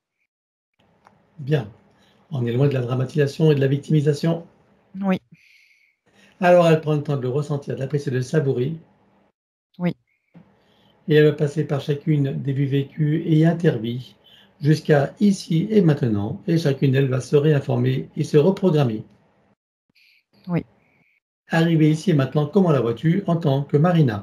Bien. On est loin de la dramatisation et de la victimisation. oui, Alors elle prend le temps de le ressentir, de l'apprécier, de le savourer. oui, Et elle va passer par chacune des vies vécues et intervies jusqu'à ici et maintenant. Et chacune d'elles va se réinformer et se reprogrammer. oui. Arrivée ici et maintenant, comment la vois-tu en tant que Marina?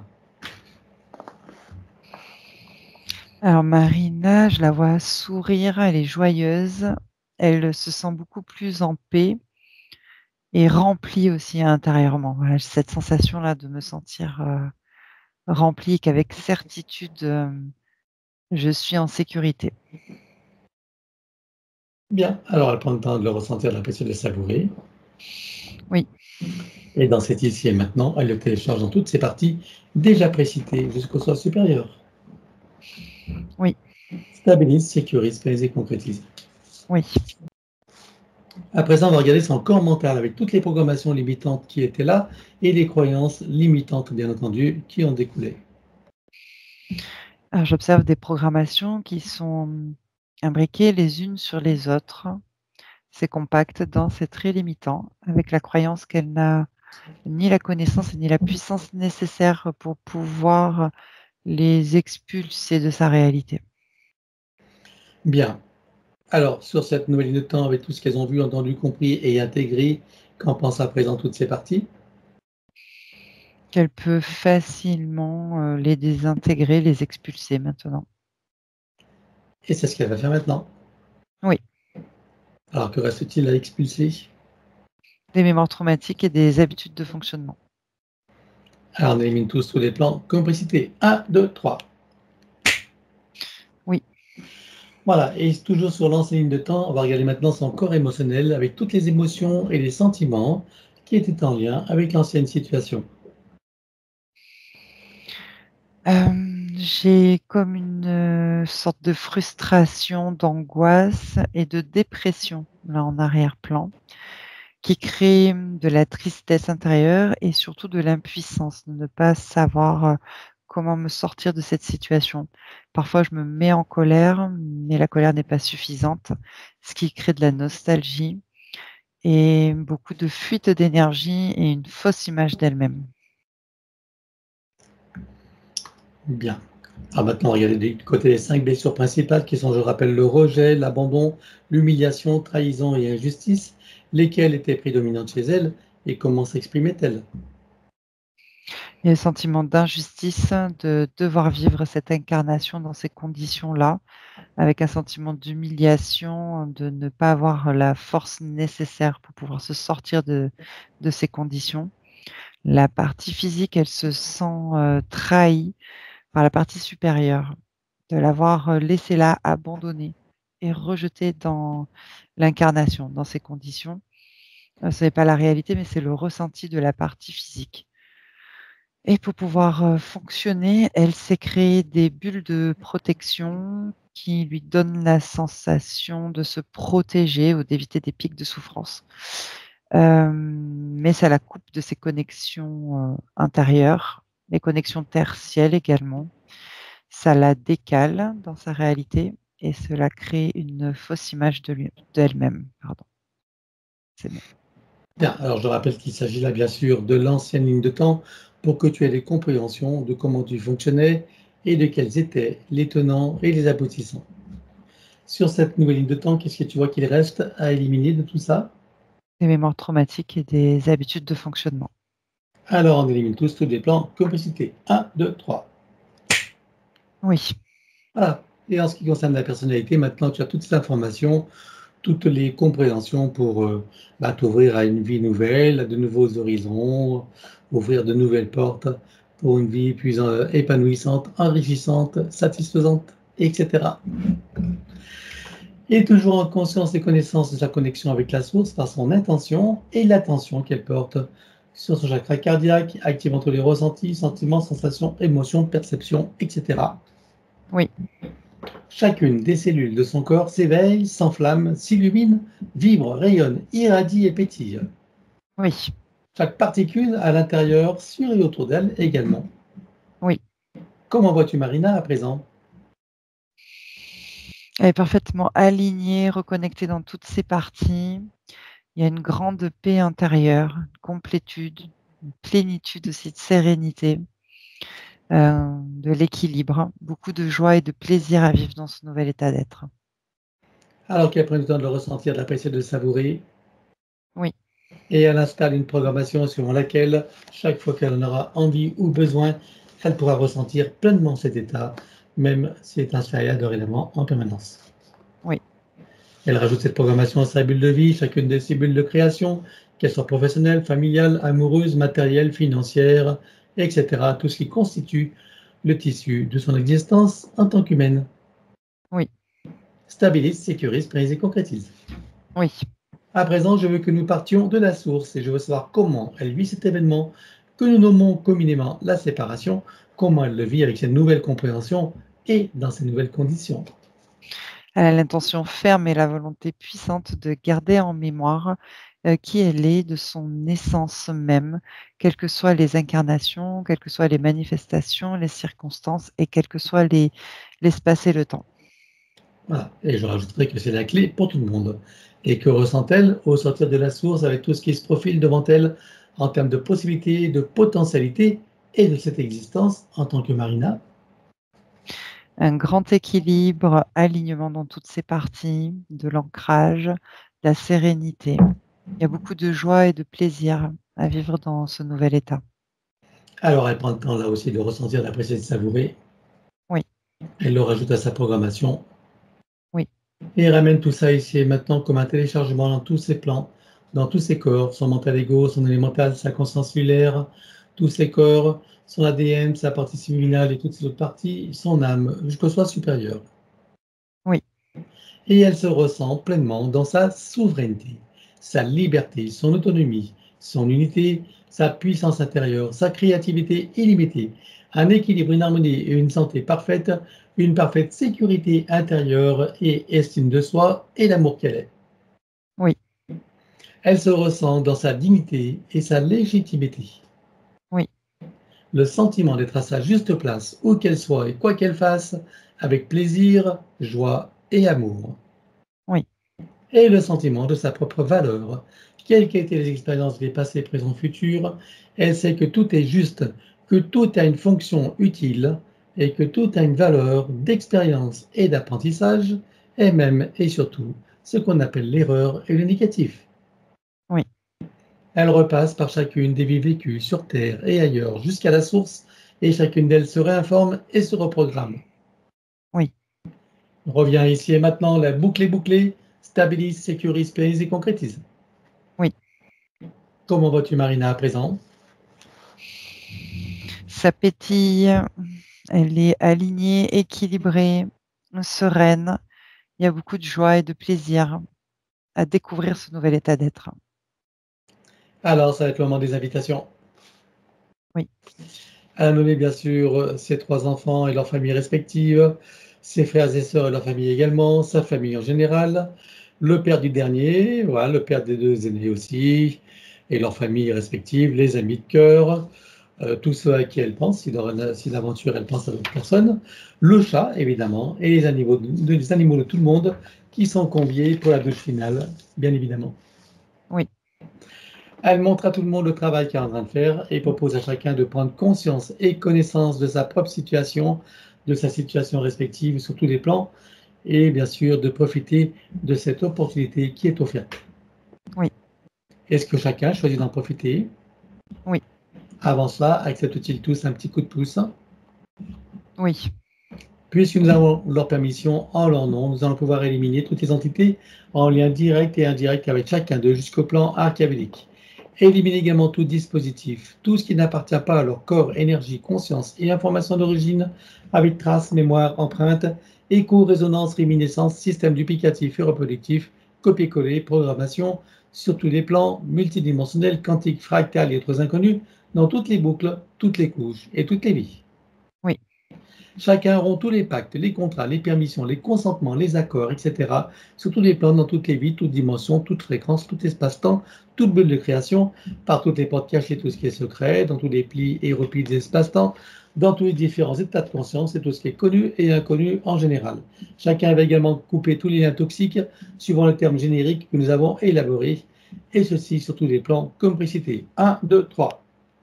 Alors Marina, je la vois sourire, elle est joyeuse, elle se sent beaucoup plus en paix et remplie aussi intérieurement. Voilà, j'ai cette sensation-là de me sentir euh, remplie, qu'avec certitude, euh, je suis en sécurité. Bien, alors elle prend le temps de le ressentir, de l'apprécier, de le savourer. Oui. Et dans cet ici et maintenant, elle le télécharge dans toutes ses parties déjà précitées jusqu'au soi supérieur. Oui. Stabilise, sécurise, pèse et concrétise. Oui. À présent, on va regarder son corps mental avec toutes les programmations limitantes qui étaient là et les croyances limitantes, bien entendu, qui en découlaient. Alors, j'observe des programmations qui sont imbriquées les unes sur les autres. C'est compact, dense et très limitant, avec la croyance qu'elle n'a ni la connaissance ni la puissance nécessaire pour pouvoir les expulser de sa réalité. Bien. Alors, sur cette nouvelle ligne de temps, avec tout ce qu'elles ont vu, entendu, compris et intégré, qu'en pensent à présent toutes ces parties? Qu'elle peut facilement euh, les désintégrer, les expulser maintenant. Et c'est ce qu'elle va faire maintenant. Oui. Alors, que reste-t-il à expulser? Des mémoires traumatiques et des habitudes de fonctionnement. Alors, on élimine tous tous les plans. Complicité. un, deux, trois. Oui. Voilà, et toujours sur l'ancienne ligne de temps, on va regarder maintenant son corps émotionnel avec toutes les émotions et les sentiments qui étaient en lien avec l'ancienne situation. Euh, j'ai comme une euh, sorte de frustration, d'angoisse et de dépression là en arrière-plan, qui crée de la tristesse intérieure et surtout de l'impuissance, de ne pas savoir euh, comment me sortir de cette situation. Parfois, je me mets en colère, mais la colère n'est pas suffisante, ce qui crée de la nostalgie et beaucoup de fuite d'énergie et une fausse image d'elle-même. Bien. Alors maintenant, regardez du côté des cinq blessures principales qui sont, je rappelle, le rejet, l'abandon, l'humiliation, trahison et injustice, lesquelles étaient prédominantes chez elle et comment s'exprimaient-elles? Il y a le sentiment d'injustice, de devoir vivre cette incarnation dans ces conditions-là, avec un sentiment d'humiliation, de ne pas avoir la force nécessaire pour pouvoir se sortir de, de ces conditions. La partie physique, elle se sent euh, trahie par la partie supérieure, de l'avoir euh, laissée là, abandonnée et rejetée dans l'incarnation, dans ces conditions. Euh, Ce n'est pas la réalité, mais c'est le ressenti de la partie physique. Et pour pouvoir, heu, fonctionner, elle s'est créée des bulles de protection qui lui donnent la sensation de se protéger ou d'éviter des pics de souffrance. Hem, mais ça la coupe de ses connexions, heu, intérieures, les connexions tertielles également. Ça la décale dans sa réalité et cela crée une fausse image de lui d'elle-même, pardon. C'est bon. Bien, alors je rappelle qu'il s'agit là bien sûr de l'ancienne ligne de temps pour que tu aies des compréhensions de comment tu fonctionnais et de quels étaient les tenants et les aboutissants. Sur cette nouvelle ligne de temps, qu'est-ce que tu vois qu'il reste à éliminer de tout ça? Des mémoires traumatiques et des habitudes de fonctionnement. Alors on élimine tous, tous les plans, complicité. un, deux, trois. Oui. Voilà. Et en ce qui concerne la personnalité, maintenant tu as toutes ces informations, toutes les compréhensions pour euh, bah, t'ouvrir à une vie nouvelle, à de nouveaux horizons, ouvrir de nouvelles portes pour une vie plus euh, épanouissante, enrichissante, satisfaisante, et cetera. Et toujours en conscience et connaissance de sa connexion avec la source par son intention et l'attention qu'elle porte sur son chakra cardiaque, activant tous les ressentis, sentiments, sensations, émotions, perceptions, et cetera. Oui. Chacune des cellules de son corps s'éveille, s'enflamme, s'illumine, vibre, rayonne, irradie et pétille. Oui. Chaque particule à l'intérieur, sur et autour d'elle également. Oui. Comment vois-tu Marina à présent? Elle est parfaitement alignée, reconnectée dans toutes ses parties. Il y a une grande paix intérieure, une complétude, une plénitude aussi de sérénité, heu, de l'équilibre, beaucoup de joie et de plaisir à vivre dans ce nouvel état d'être. Alors qu'elle prend le temps de le ressentir, de l'apprécier, de le savourer, Oui, et elle installe une programmation suivant laquelle, chaque fois qu'elle en aura envie ou besoin, elle pourra ressentir pleinement cet état, même s'il est installé là dorénavant en permanence. oui, Elle rajoute cette programmation à sa bulle de vie, chacune de ses bulles de création, qu'elles soient professionnelles, familiales, amoureuses, matérielles, financières, et cetera. Tout ce qui constitue le tissu de son existence en tant qu'humaine. oui. stabilise, sécurise, pérennise et concrétise. Oui. À présent, je veux que nous partions de la source et je veux savoir comment elle vit cet événement que nous nommons communément la séparation, comment elle le vit avec cette nouvelle compréhension et dans ces nouvelles conditions. Elle a l'intention ferme et la volonté puissante de garder en mémoire euh, qui elle est de son essence même, quelles que soient les incarnations, quelles que soient les manifestations, les circonstances et quels que soient les, l'espace et le temps. Voilà. Et je rajouterai que c'est la clé pour tout le monde. Et que ressent-elle au sortir de la source avec tout ce qui se profile devant elle en termes de possibilités, de potentialités et de cette existence en tant que Marina? Un grand équilibre, alignement dans toutes ses parties, de l'ancrage, la sérénité. Il y a beaucoup de joie et de plaisir à vivre dans ce nouvel état. Alors elle prend le temps là aussi de ressentir, d'apprécier, de savourer. Oui. Elle le rajoute à sa programmation. Oui. Et ramène tout ça ici et maintenant comme un téléchargement dans tous ses plans, dans tous ses corps, son mental égo, son élémental, sa conscience cellulaire, tous ses corps, son A D N, sa partie subliminale et toutes ses autres parties, son âme, jusqu'au soi supérieur. Oui. Et elle se ressent pleinement dans sa souveraineté, sa liberté, son autonomie, son unité, sa puissance intérieure, sa créativité illimitée, un équilibre, une harmonie et une santé parfaite, une parfaite sécurité intérieure et estime de soi et l'amour qu'elle est. Oui. Elle se ressent dans sa dignité et sa légitimité. Oui. Le sentiment d'être à sa juste place, où qu'elle soit et quoi qu'elle fasse, avec plaisir, joie et amour. Oui. Et le sentiment de sa propre valeur. Quelles qu'aient été les expériences des passés, présents, futurs, elle sait que tout est juste, que tout a une fonction utile et que tout a une valeur d'expérience et d'apprentissage, et même et surtout ce qu'on appelle l'erreur et le négatif. Oui. Elle repasse par chacune des vies vécues sur Terre et ailleurs jusqu'à la source, et chacune d'elles se réinforme et se reprogramme. Oui. On revient ici et maintenant, la boucle est bouclée, stabilise, sécurise, pérennise et concrétise. Oui. Comment vas-tu, Marina, à présent? Ça pétille, elle est alignée, équilibrée, sereine. Il y a beaucoup de joie et de plaisir à découvrir ce nouvel état d'être. Alors, ça va être le moment des invitations. Oui. À nommer, bien sûr, ses trois enfants et leurs familles respectives, ses frères et sœurs et leurs familles également, sa famille en général, le père du dernier, voilà, le père des deux aînés aussi, et leurs familles respectives, les amis de cœur, euh, tous ceux à qui elle pense, si dans, si d'aventure elle pense à d'autres personnes, le chat, évidemment, et les animaux, de, les animaux de tout le monde qui sont conviés pour la douche finale, bien évidemment. Oui. Elle montre à tout le monde le travail qu'elle est en train de faire et propose à chacun de prendre conscience et connaissance de sa propre situation, de sa situation respective sur tous les plans, et bien sûr de profiter de cette opportunité qui est offerte. Oui. Est-ce que chacun choisit d'en profiter? Oui. Avant cela, acceptent-ils tous un petit coup de pouce? Oui. Puisque nous avons leur permission en leur nom, nous allons pouvoir éliminer toutes les entités en lien direct et indirect avec chacun d'eux jusqu'au plan archavélique. Éliminer également tout dispositif, tout ce qui n'appartient pas à leur corps, énergie, conscience et information d'origine, avec traces, mémoire, empreinte, écho, résonance, réminiscence, système duplicatif et reproductif, copier-coller, programmation, sur tous les plans, multidimensionnels, quantiques, fractales et autres inconnus, dans toutes les boucles, toutes les couches et toutes les vies. Oui. Chacun auront tous les pactes, les contrats, les permissions, les consentements, les accords, et cetera, sur tous les plans, dans toutes les vies, toutes dimensions, toutes fréquences, tout espace-temps, toute bulle de création, par toutes les portes cachées, tout ce qui est secret, dans tous les plis et replis des espaces-temps, dans tous les différents états de conscience et tout ce qui est connu et inconnu en général. Chacun va également couper tous les liens toxiques, suivant le terme générique que nous avons élaboré, et ceci sur tous les plans, comme précité. un, deux, trois.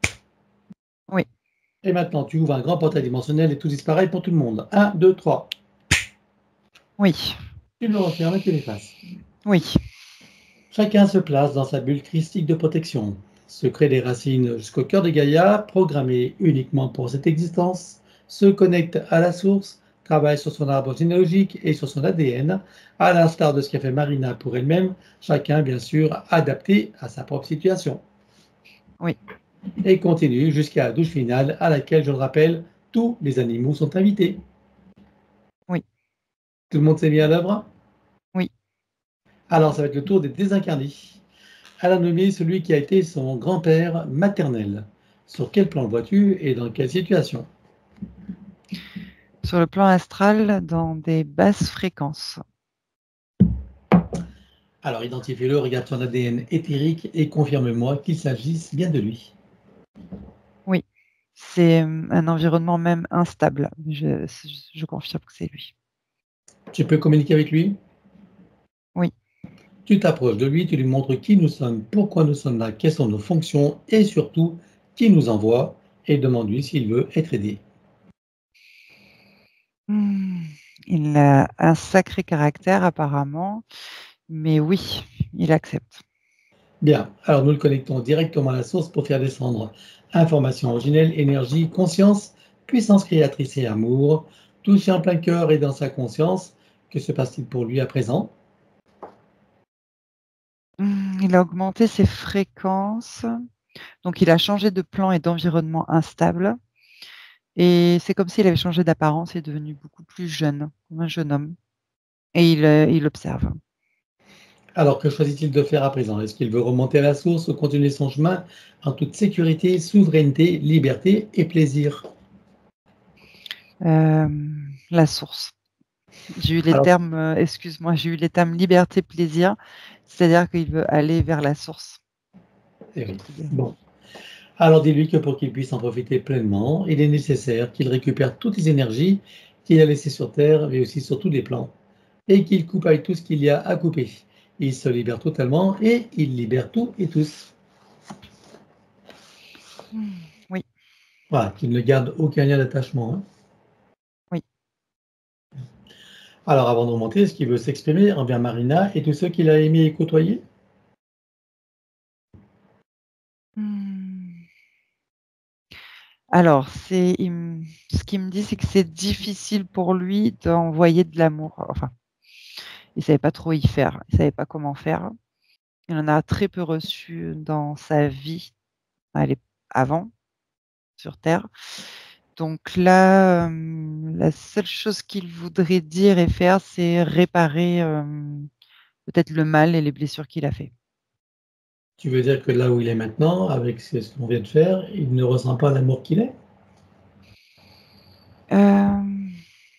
Oui. Et maintenant, tu ouvres un grand portail dimensionnel et tout disparaît pour tout le monde. un, deux, trois. Oui. Tu le refermes et tu l'effaces. Oui. Chacun se place dans sa bulle christique de protection, se crée des racines jusqu'au cœur de Gaïa, programmé uniquement pour cette existence, se connecte à la source, travaille sur son arbre généalogique et sur son A D N, à l'instar de ce qu'a fait Marina pour elle-même, chacun bien sûr adapté à sa propre situation. Oui. Et continue jusqu'à la douche finale à laquelle, je le rappelle, tous les animaux sont invités. Oui. Tout le monde s'est mis à l'œuvre? Alors, ça va être le tour des désincarnés. Elle a nommé celui qui a été son grand-père maternel. Sur quel plan le vois-tu et dans quelle situation? Sur le plan astral, dans des basses fréquences. Alors, identifie-le, regarde son A D N éthérique et confirme-moi qu'il s'agisse bien de lui. Oui, c'est un environnement même instable. Je, je confirme que c'est lui. Tu peux communiquer avec lui? Oui. Tu t'approches de lui, tu lui montres qui nous sommes, pourquoi nous sommes là, quelles sont nos fonctions et surtout qui nous envoie et demande-lui s'il veut être aidé. Mmh, il a un sacré caractère apparemment, mais oui, il accepte. Bien, alors nous le connectons directement à la source pour faire descendre information originelle, énergie, conscience, puissance créatrice et amour, touché en plein cœur et dans sa conscience. Que se passe-t-il pour lui à présent? Mmh, il a augmenté ses fréquences, donc il a changé de plan et d'environnement instable. Et c'est comme s'il avait changé d'apparence et est devenu beaucoup plus jeune, comme un jeune homme. Et il, euh, il observe. Alors que choisit-il de faire à présent? Est-ce qu'il veut remonter à la source ou continuer son chemin en toute sécurité, souveraineté, liberté et plaisir? Euh, la source. J'ai eu les Alors, termes, euh, excuse-moi, j'ai eu les termes liberté, plaisir, c'est-à-dire qu'il veut aller vers la source. eh oui. Bon. Alors dis-lui que pour qu'il puisse en profiter pleinement, il est nécessaire qu'il récupère toutes les énergies qu'il a laissées sur Terre, mais aussi sur tous les plans, et qu'il coupe avec tout ce qu'il y a à couper. Il se libère totalement et il libère tout et tous. Mmh, oui, Voilà, qu'il ne garde aucun lien d'attachement, hein. oui. Alors avant de remonter, est-ce qu'il veut s'exprimer envers Marina et tous ceux qu'il a aimés et côtoyés? Mmh. Alors, c'est, il me- ce qu'il me dit, c'est que c'est difficile pour lui d'envoyer de l'amour. Enfin, il savait pas trop y faire, il savait pas comment faire. Il en a très peu reçu dans sa vie, à l'ép- avant, sur Terre. Donc là, euh, la seule chose qu'il voudrait dire et faire, c'est réparer euh, peut-être le mal et les blessures qu'il a fait. Tu veux dire que là où il est maintenant, avec ce ce qu'on vient de faire, il ne ressent pas l'amour qu'il est? Euh,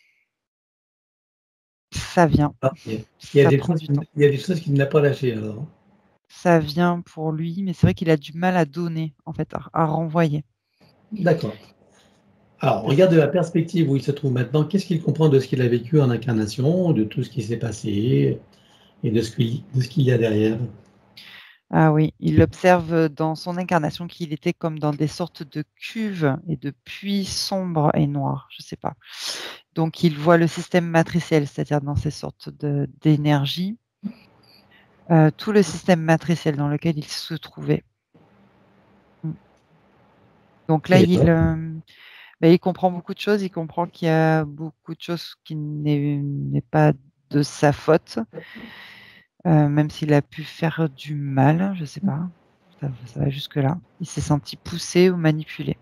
ça vient, Ah, il y a il y a ça des prend choses du qu'il temps. il y a des choses qu'il n'a pas lâchées alors. Ça vient pour lui, mais c'est vrai qu'il a du mal à donner, en fait, à, à renvoyer. D'accord. Alors, Parce- regarde de la perspective où il se trouve maintenant, qu'est-ce qu'il comprend de ce qu'il a vécu en incarnation, de tout ce qui s'est passé et de ce qu'il de ce qu'il y a derrière? Ah oui, il observe dans son incarnation qu'il était comme dans des sortes de cuves et de puits sombres et noirs, je sais pas. Donc il voit le système matriciel, c'est-à-dire dans ces sortes de- d'énergie, euh, tout le système matriciel dans lequel il se trouvait. Mm. Donc là, Et il, là, euh, ben, il comprend beaucoup de choses, il comprend qu'il y a beaucoup de choses qui n'est n'est pas de sa faute, euh, même s'il a pu faire du mal, je sais pas, ça, ça va jusque-là. Il s'est senti poussé ou manipulé.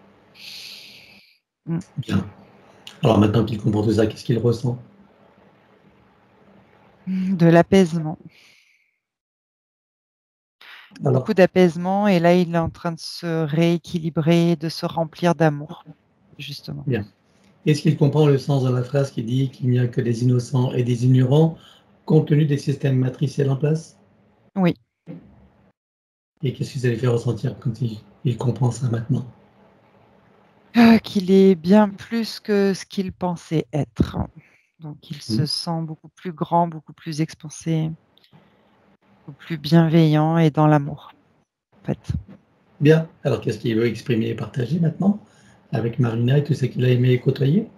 Mm. bien. Alors maintenant qu'il comprend tout ça, qu'est-ce qu'il ressent? De l'apaisement, Alors, beaucoup d'apaisement, et là, il est en train de se rééquilibrer, de se remplir d'amour, justement. bien. Est-ce qu'il comprend le sens de la phrase qui dit qu'il n'y a que des innocents et des ignorants compte tenu des systèmes matriciels en place? Oui, Et qu'est-ce que ça lui fait ressentir quand il, il comprend ça maintenant? ah, qu'il est bien plus que ce qu'il pensait être. Donc, il se Hmm. sent beaucoup plus grand, beaucoup plus expansé, beaucoup plus bienveillant et dans l'amour, en fait. Bien. Alors, qu'est-ce qu'il veut exprimer et partager maintenant avec Marina et tout ce qu'il a aimé et côtoyé?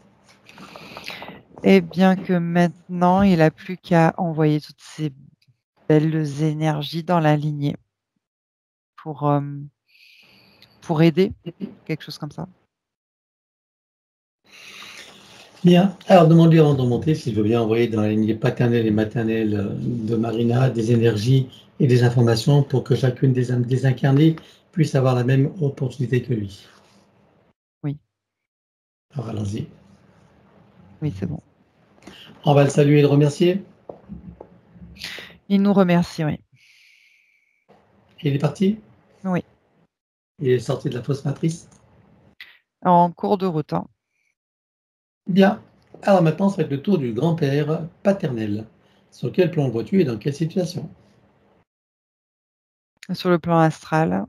Et bien que maintenant, il n'a plus qu'à envoyer toutes ces belles énergies dans la lignée pour, euh, pour aider, quelque chose comme ça. Bien. Alors, demande-lui avant de remonter s'il veut bien envoyer dans la lignée paternelle et maternelle euh, de Marina des énergies et des informations pour que chacune des âmes désincarnées puisse avoir la même opportunité que lui. Oui, Alors, allons-y. oui, c'est bon. On va le saluer et le remercier. Il nous remercie, oui. Il est parti? Oui. Il est sorti de la fausse matrice? En cours de route. Hein. Bien. Alors maintenant, ça va être le tour du grand-père paternel. Sur quel plan le vois-tu et dans quelle situation? Sur le plan astral,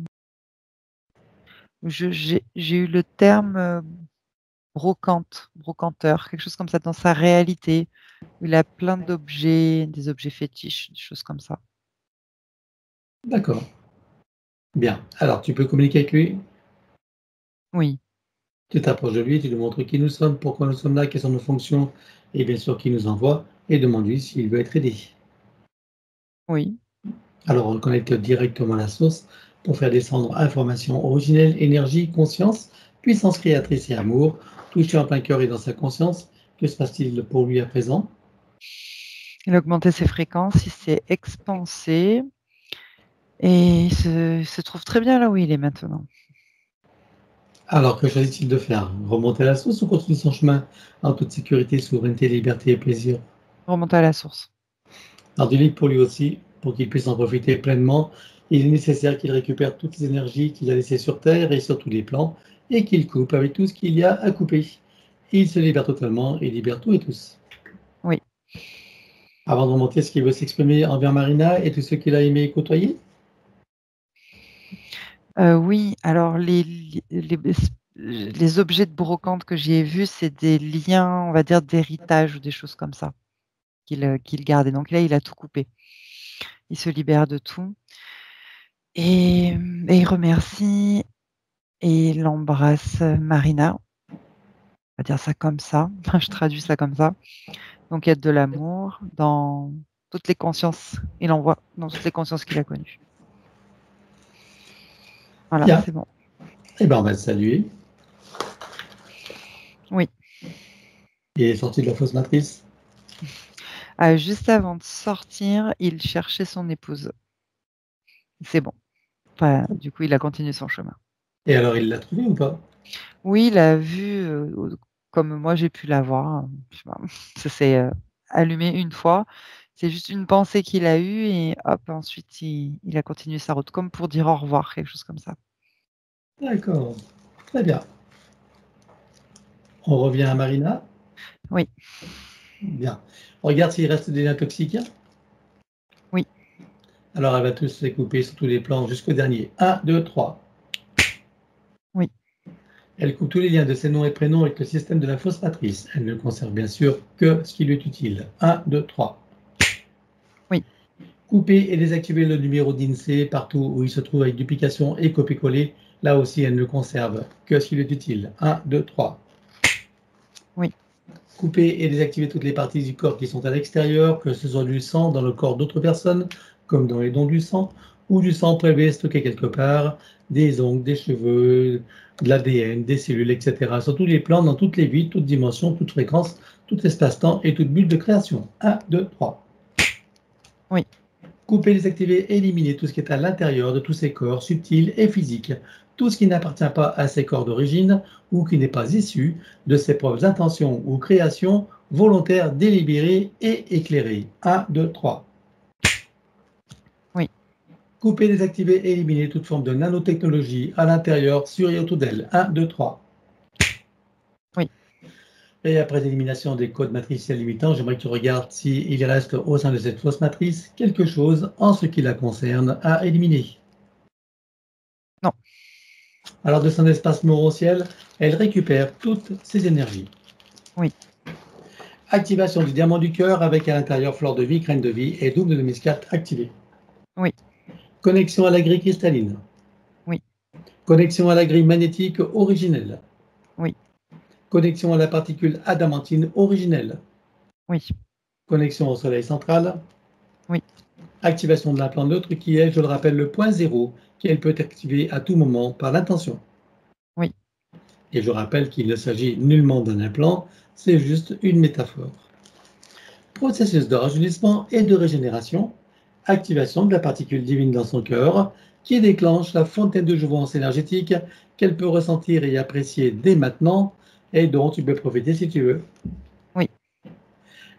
je- j'ai j'ai eu le terme euh, brocante, brocanteur, quelque chose comme ça dans sa réalité. Il a plein d'objets, des objets fétiches, des choses comme ça. D'accord. Bien. Alors, tu peux communiquer avec lui? Oui, Tu t'approches de lui, tu lui montres qui nous sommes, pourquoi nous sommes là, quelles sont nos fonctions, et bien sûr qui nous envoie, et demande-lui s'il veut être aidé. oui. Alors, on connecte directement à la source pour faire descendre information originelle, énergie, conscience, puissance créatrice et amour, touché en plein cœur et dans sa conscience. Que se passe-t-il pour lui à présent? Il a augmenté ses fréquences, il s'est expansé et il se, il se trouve très bien là où il est maintenant. Alors, que choisit-il de faire? Remonter à la source ou continuer son chemin en toute sécurité, souveraineté, liberté et plaisir? Remonter à la source. Alors, du livre pour lui aussi, pour qu'il puisse en profiter pleinement, il est nécessaire qu'il récupère toutes les énergies qu'il a laissées sur Terre et sur tous les plans, et qu'il coupe avec tout ce qu'il y a à couper. Il se libère totalement et libère tout et tous. Oui. Avant de remonter, est-ce qu'il veut s'exprimer envers Marina et tous ceux qu'il a aimé et côtoyer? Euh, oui, alors les, li- les, les objets de brocante que j'ai vus, c'est des liens, on va dire, d'héritage ou des choses comme ça qu'il euh, qu'il garde. Et donc là, il a tout coupé. Il se libère de tout. Et, et il remercie et il embrasse Marina. On va dire ça comme ça. Je traduis ça comme ça. Donc il y a de l'amour dans toutes les consciences. Il envoie dans toutes les consciences qu'il a connues. Voilà, Bien. c'est bon. Eh bien, on va le saluer. Oui. Il est sorti de la fausse matrice. Euh, juste avant de sortir, il cherchait son épouse. C'est bon. Enfin, du coup, il a continué son chemin. Et alors, il l'a trouvé ou pas? Oui, il a vu, euh, au- comme moi j'ai pu la voir. Je sais pas, ça s'est euh, allumé une fois. C'est juste une pensée qu'il a eue et hop, ensuite il, il a continué sa route, comme pour dire au revoir, quelque chose comme ça. D'accord. Très bien. On revient à Marina. Oui, Bien. On regarde s'il reste des liens toxiques. oui, Alors, elle va tous les couper sur tous les plans jusqu'au dernier. Un, deux, trois. oui, Elle coupe tous les liens de ses noms et prénoms avec le système de la fausse matrice. Elle ne conserve bien sûr que ce qui lui est utile. Un, deux, trois. oui, Couper et désactiver le numéro d'I N S E E partout où il se trouve avec duplication et copier-coller. Là aussi, elle ne conserve que ce qui lui est utile. Un, deux, trois. oui, Couper et désactiver toutes les parties du corps qui sont à l'extérieur, que ce soit du sang dans le corps d'autres personnes, comme dans les dons du sang, ou du sang prélevé stocké quelque part, des ongles, des cheveux, de l'A D N, des cellules, et cetera. Sur tous les plans, dans toutes les vies, toutes dimensions, toutes fréquences, tout espace-temps et toute bulle de création. Un, deux, trois. oui, Couper, désactiver, éliminer tout ce qui est à l'intérieur de tous ces corps subtils et physiques, tout ce qui n'appartient pas à ces corps d'origine ou qui n'est pas issu de ses propres intentions ou créations volontaires, délibérées et éclairées. Un, deux, trois. oui, Couper, désactiver, éliminer toute forme de nanotechnologie à l'intérieur, sur et autour d'elle. Un, deux, trois. oui. Et après l'élimination des codes matriciels limitants, j'aimerais que tu regardes s'il reste au sein de cette fausse matrice quelque chose en ce qui la concerne à éliminer. Non, Alors de son espace moron-ciel, elle récupère toutes ses énergies. oui, Activation du diamant du cœur avec à l'intérieur fleur de vie, graine de vie et double de muscade activé. oui, Connexion à la grille cristalline. oui, Connexion à la grille magnétique originelle. oui, Connexion à la particule adamantine originelle. oui, Connexion au soleil central. oui, Activation de l'implant neutre qui est, je le rappelle, le point zéro qu'elle peut activer à tout moment par l'intention. oui, Et je rappelle qu'il ne s'agit nullement d'un implant, c'est juste une métaphore. Processus de rajeunissement et de régénération, activation de la particule divine dans son cœur, qui déclenche la fontaine de jouvence énergétique qu'elle peut ressentir et apprécier dès maintenant, et dont tu peux profiter si tu veux. oui,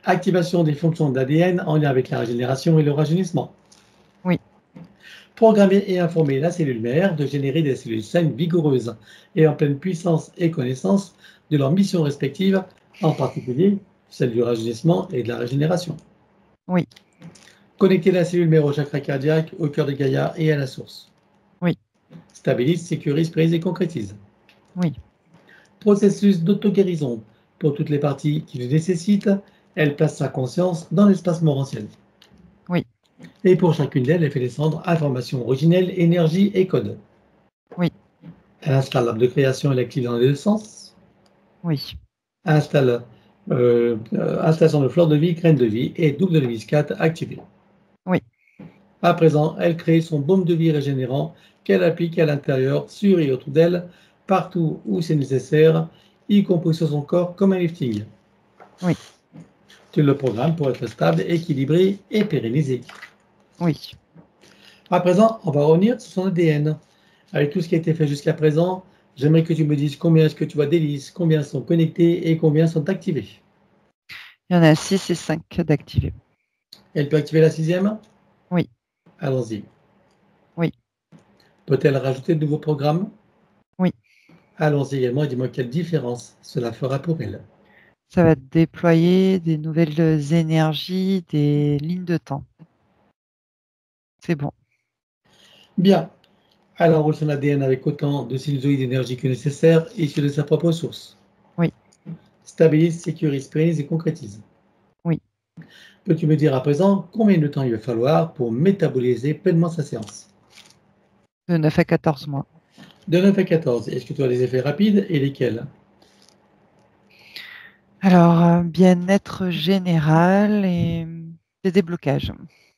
Activation des fonctions d'A D N en lien avec la régénération et le rajeunissement. Oui. Programmer et informer la cellule mère de générer des cellules saines vigoureuses et en pleine puissance et connaissance de leurs missions respectives, en particulier celle du rajeunissement et de la régénération. Oui. Connecter la cellule mère au chakra cardiaque, au cœur de Gaïa et à la source. Oui. Stabilise, sécurise, prise et concrétise. Oui. Processus d'auto-guérison. Pour toutes les parties qui le nécessitent, elle place sa conscience dans l'espace morantiel. Oui. Et pour chacune d'elles, elle fait descendre informations originelles, énergie et code. Oui. Elle installe l'arbre de création et l'active dans les deux sens. Oui. Installe, euh, euh, installation de fleur de vie, graine de vie et double de l'église quatre activée. Oui. À présent, elle crée son baume de vie régénérant qu'elle applique à l'intérieur, sur et autour d'elle, partout où c'est nécessaire, y compris sur son corps comme un lifting. Oui. Tu le programmes pour être stable, équilibré et pérennisé. Oui. À présent, on va revenir sur son A D N. Avec tout ce qui a été fait jusqu'à présent, j'aimerais que tu me dises combien est-ce que tu vois d'hélices, combien sont connectées et combien sont activées. Il y en a six et cinq d'activés. Elle peut activer la sixième? Oui. Allons-y. Oui. Peut-elle rajouter de nouveaux programmes? Oui. Allons-y également et dis-moi quelle différence cela fera pour elle. Ça va déployer des nouvelles énergies, des lignes de temps. C'est bon. Bien. Elle enroule son A D N avec autant de sinusoïdes d'énergie que nécessaire, issus de sa propre source. Oui. Stabilise, sécurise, pérennise et concrétise. Oui. Peux-tu me dire à présent combien de temps il va falloir pour métaboliser pleinement sa séance? De neuf à quatorze mois. De neuf à quatorze, est-ce que tu as des effets rapides et lesquels? Alors, bien-être général et des déblocages.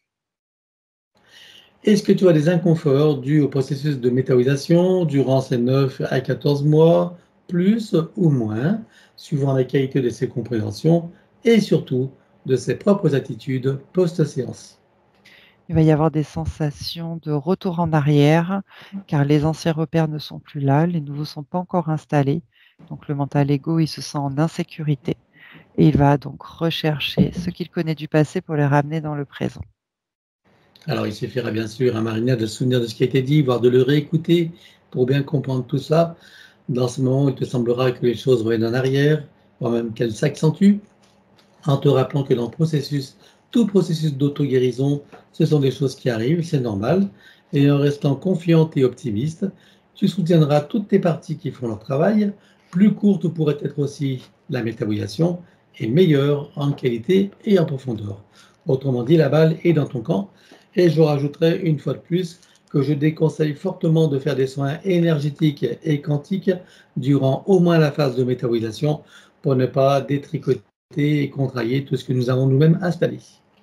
Est-ce que tu as des inconforts dus au processus de métabolisation durant ces neuf à quatorze mois, plus ou moins, suivant la qualité de ses compréhensions et surtout de ses propres attitudes post-séance? Il va y avoir des sensations de retour en arrière, car les anciens repères ne sont plus là, les nouveaux ne sont pas encore installés. Donc le mental égo, il se sent en insécurité et il va donc rechercher ce qu'il connaît du passé pour les ramener dans le présent. Alors, il suffira bien sûr à Marina de se souvenir de ce qui a été dit, voire de le réécouter pour bien comprendre tout ça. Dans ce moment, il te semblera que les choses reviennent en arrière, voire même qu'elles s'accentuent, en te rappelant que dans le processus, tout processus d'auto-guérison, ce sont des choses qui arrivent, c'est normal, et en restant confiante et optimiste, tu soutiendras toutes tes parties qui font leur travail. Plus courte pourrait être aussi la métabolisation, et meilleure en qualité et en profondeur. Autrement dit, la balle est dans ton camp, et je rajouterai une fois de plus que je déconseille fortement de faire des soins énergétiques et quantiques durant au moins la phase de métabolisation pour ne pas détricoter et contrarier tout ce que nous avons nous-mêmes installé.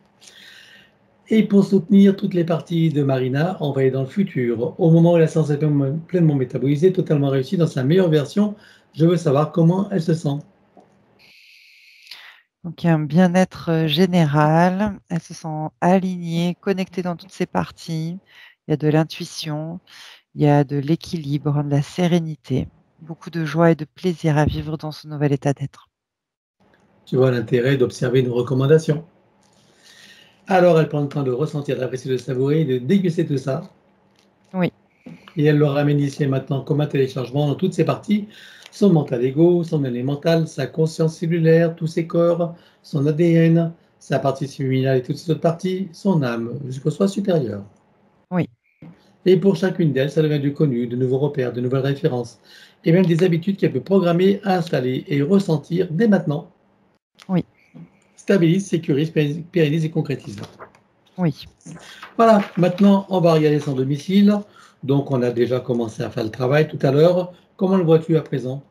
Et pour soutenir toutes les parties de Marina, on va aller dans le futur. Au moment où la séance est pleinement métabolisée, totalement réussie dans sa meilleure version, je veux savoir comment elle se sent. Donc il y a un bien-être général, elle se sent alignée, connectée dans toutes ses parties, il y a de l'intuition, il y a de l'équilibre, de la sérénité, beaucoup de joie et de plaisir à vivre dans ce nouvel état d'être. Tu vois l'intérêt d'observer nos recommandations. Alors elle prend le temps de ressentir, d'apprécier, de savourer, de déguster tout ça. Oui. Et elle le ramène ici et maintenant comme un téléchargement dans toutes ses parties, son mental égo, son élémental, sa conscience cellulaire, tous ses corps, son A D N, sa partie subliminale et toutes ses autres parties, son âme, jusqu'au soi supérieur. Oui. Et pour chacune d'elles, ça devient du connu, de nouveaux repères, de nouvelles références, et même des habitudes qu'elle peut programmer, installer et ressentir dès maintenant. Oui. Stabilise, sécurise, pérennise et concrétise. Oui. Voilà, maintenant on va regarder son domicile. Donc on a déjà commencé à faire le travail tout à l'heure. Comment le vois-tu à présent?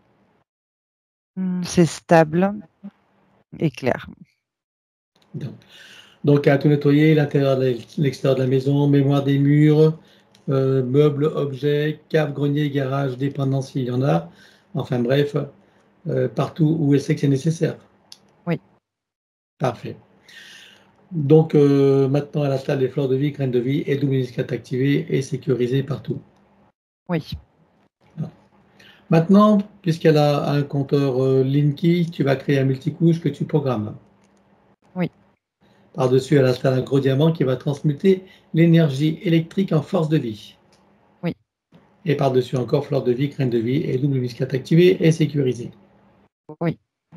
C'est stable et clair. Donc, donc à tout nettoyer, l'intérieur, l'extérieur de la maison, mémoire des murs, euh, meubles, objets, cave, grenier, garage, dépendance s'il y en a. Enfin bref, euh, partout où elle sait que c'est nécessaire. Oui. Parfait. Donc euh, maintenant elle installe les fleurs de vie, graines de vie et double disquette activée et sécurisée partout. Oui. Maintenant, puisqu'elle a un compteur euh, Linky, tu vas créer un multicouche que tu programmes. Oui. Par-dessus, elle installe un gros diamant qui va transmuter l'énergie électrique en force de vie. Oui. Et par-dessus encore, fleur de vie, graine de vie et double muscat activé et sécurisé. Oui.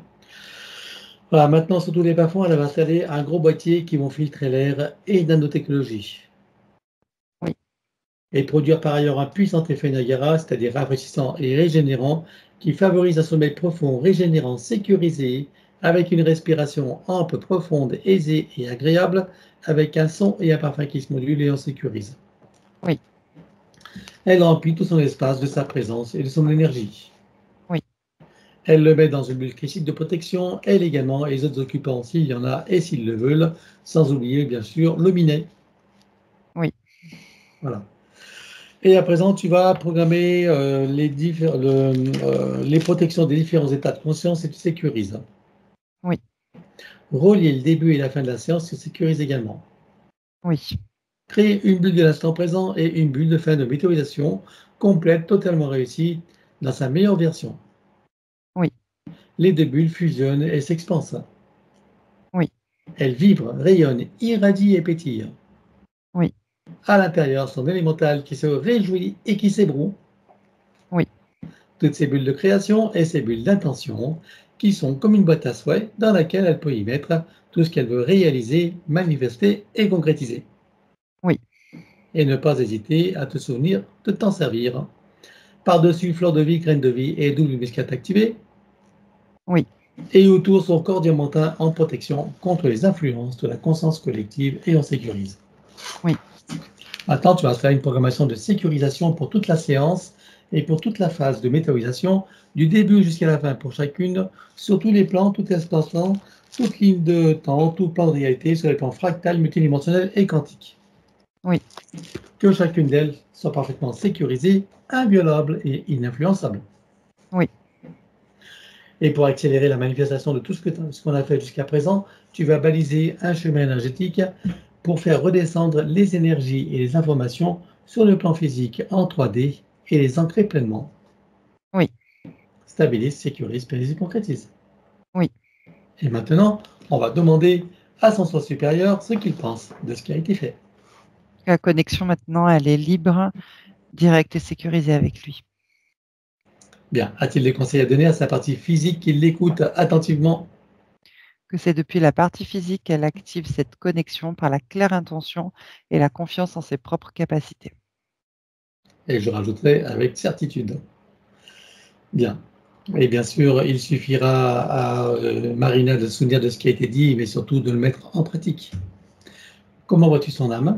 Voilà, maintenant, sur tous les bas-fonds, elle va installer un gros boîtier qui vont filtrer l'air et nanotechnologie. Oui. Et produire par ailleurs un puissant effet Niagara, c'est-à-dire rafraîchissant et régénérant, qui favorise un sommeil profond, régénérant, sécurisé, avec une respiration ample, profonde, aisée et agréable, avec un son et un parfum qui se modulent et en sécurise. Oui. Elle remplit tout son espace de sa présence et de son énergie. Oui. Elle le met dans une bulle critique de protection, elle également, et les autres occupants s'il y en a et s'ils le veulent, sans oublier bien sûr le minet. Oui. Voilà. Et à présent, tu vas programmer euh, les, le, euh, les protections des différents états de conscience et tu sécurises. Oui. Relier le début et la fin de la séance, tu sécurises également. Oui. Créer une bulle de l'instant présent et une bulle de fin de météorisation complète, totalement réussie, dans sa meilleure version. Oui. Les deux bulles fusionnent et s'expansent. Oui. Elles vibrent, rayonnent, irradient et pétillent. Oui. À l'intérieur, son élémental qui se réjouit et qui s'ébroue. Oui. Toutes ces bulles de création et ces bulles d'intention qui sont comme une boîte à souhaits dans laquelle elle peut y mettre tout ce qu'elle veut réaliser, manifester et concrétiser. Oui. Et ne pas hésiter à te souvenir de t'en servir. Par-dessus, fleur de vie, graine de vie et double muscat activé. Oui. Et autour, son corps diamantin en protection contre les influences de la conscience collective et en sécurise. Oui. Maintenant, tu vas faire une programmation de sécurisation pour toute la séance et pour toute la phase de météorisation, du début jusqu'à la fin pour chacune, sur tous les plans, tout espace-temps, toute ligne de temps, tout plan de réalité, sur les plans fractal, multidimensionnel et quantique. Oui. Que chacune d'elles soit parfaitement sécurisée, inviolable et ininfluençable. Oui. Et pour accélérer la manifestation de tout ce qu'on a fait jusqu'à présent, tu vas baliser un chemin énergétique pour faire redescendre les énergies et les informations sur le plan physique en trois D et les ancrer pleinement. Oui. Stabilise, sécurise, pérenise et concrétise. Oui. Et maintenant, on va demander à son soi supérieur ce qu'il pense de ce qui a été fait. La connexion maintenant, elle est libre, directe et sécurisée avec lui. Bien, a-t-il des conseils à donner à sa partie physique qui l'écoute attentivement? Que c'est depuis la partie physique qu'elle active cette connexion par la claire intention et la confiance en ses propres capacités. Et je rajouterai avec certitude. Bien. Et bien sûr, il suffira à euh, Marina de se souvenir de ce qui a été dit, mais surtout de le mettre en pratique. Comment vois-tu son âme?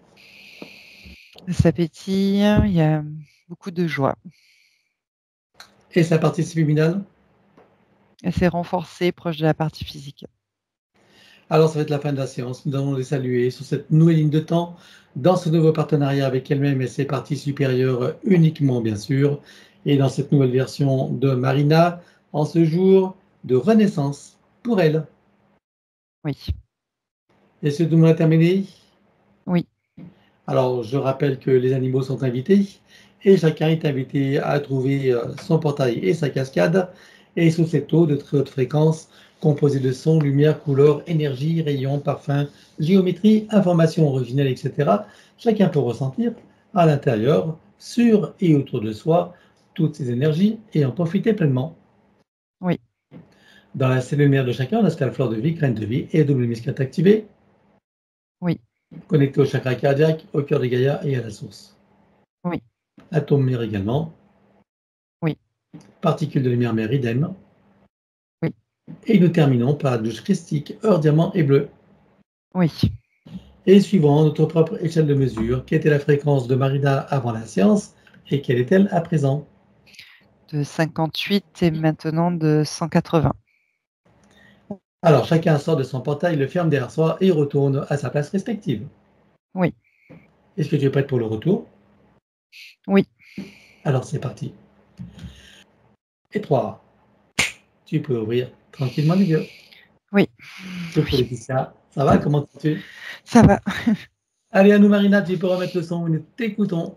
Ça pétille, il y a beaucoup de joie. Et sa partie subliminale? Elle s'est renforcée proche de la partie physique. Alors, ça va être la fin de la séance. Nous allons les saluer sur cette nouvelle ligne de temps, dans ce nouveau partenariat avec elle-même et ses parties supérieures uniquement, bien sûr, et dans cette nouvelle version de Marina, en ce jour de renaissance pour elle. Oui. Est-ce que tout le monde a terminé? Oui. Alors, je rappelle que les animaux sont invités et chacun est invité à trouver son portail et sa cascade et sous cette eau de très haute fréquence composée de sons, lumière, couleurs, énergie, rayons, parfums, géométrie, informations originelles, et cetera. Chacun peut ressentir à l'intérieur, sur et autour de soi, toutes ces énergies et en profiter pleinement. Oui. Dans la cellule mère de chacun, on a la fleur de vie, graine de vie et double muscat activé. Oui. Connecté au chakra cardiaque, au cœur de Gaïa et à la source. Oui. Atome mère également. Oui. Particules de lumière mère idem. Oui. Et nous terminons par la douche christique, or, diamant et bleu. Oui. Et suivant notre propre échelle de mesure, quelle était la fréquence de Marina avant la séance et quelle est-elle à présent? De cinquante-huit et maintenant de cent quatre-vingts. Alors chacun sort de son portail, le ferme derrière soi et retourne à sa place respective. Oui. Est-ce que tu es prête pour le retour? Oui. Alors c'est parti. Et trois. Tu peux ouvrir tranquillement les yeux. Oui. Coucou Laetitia, ça va? Comment vas-tu? Ça va. Allez, à nous Marina, tu peux remettre le son, nous t'écoutons.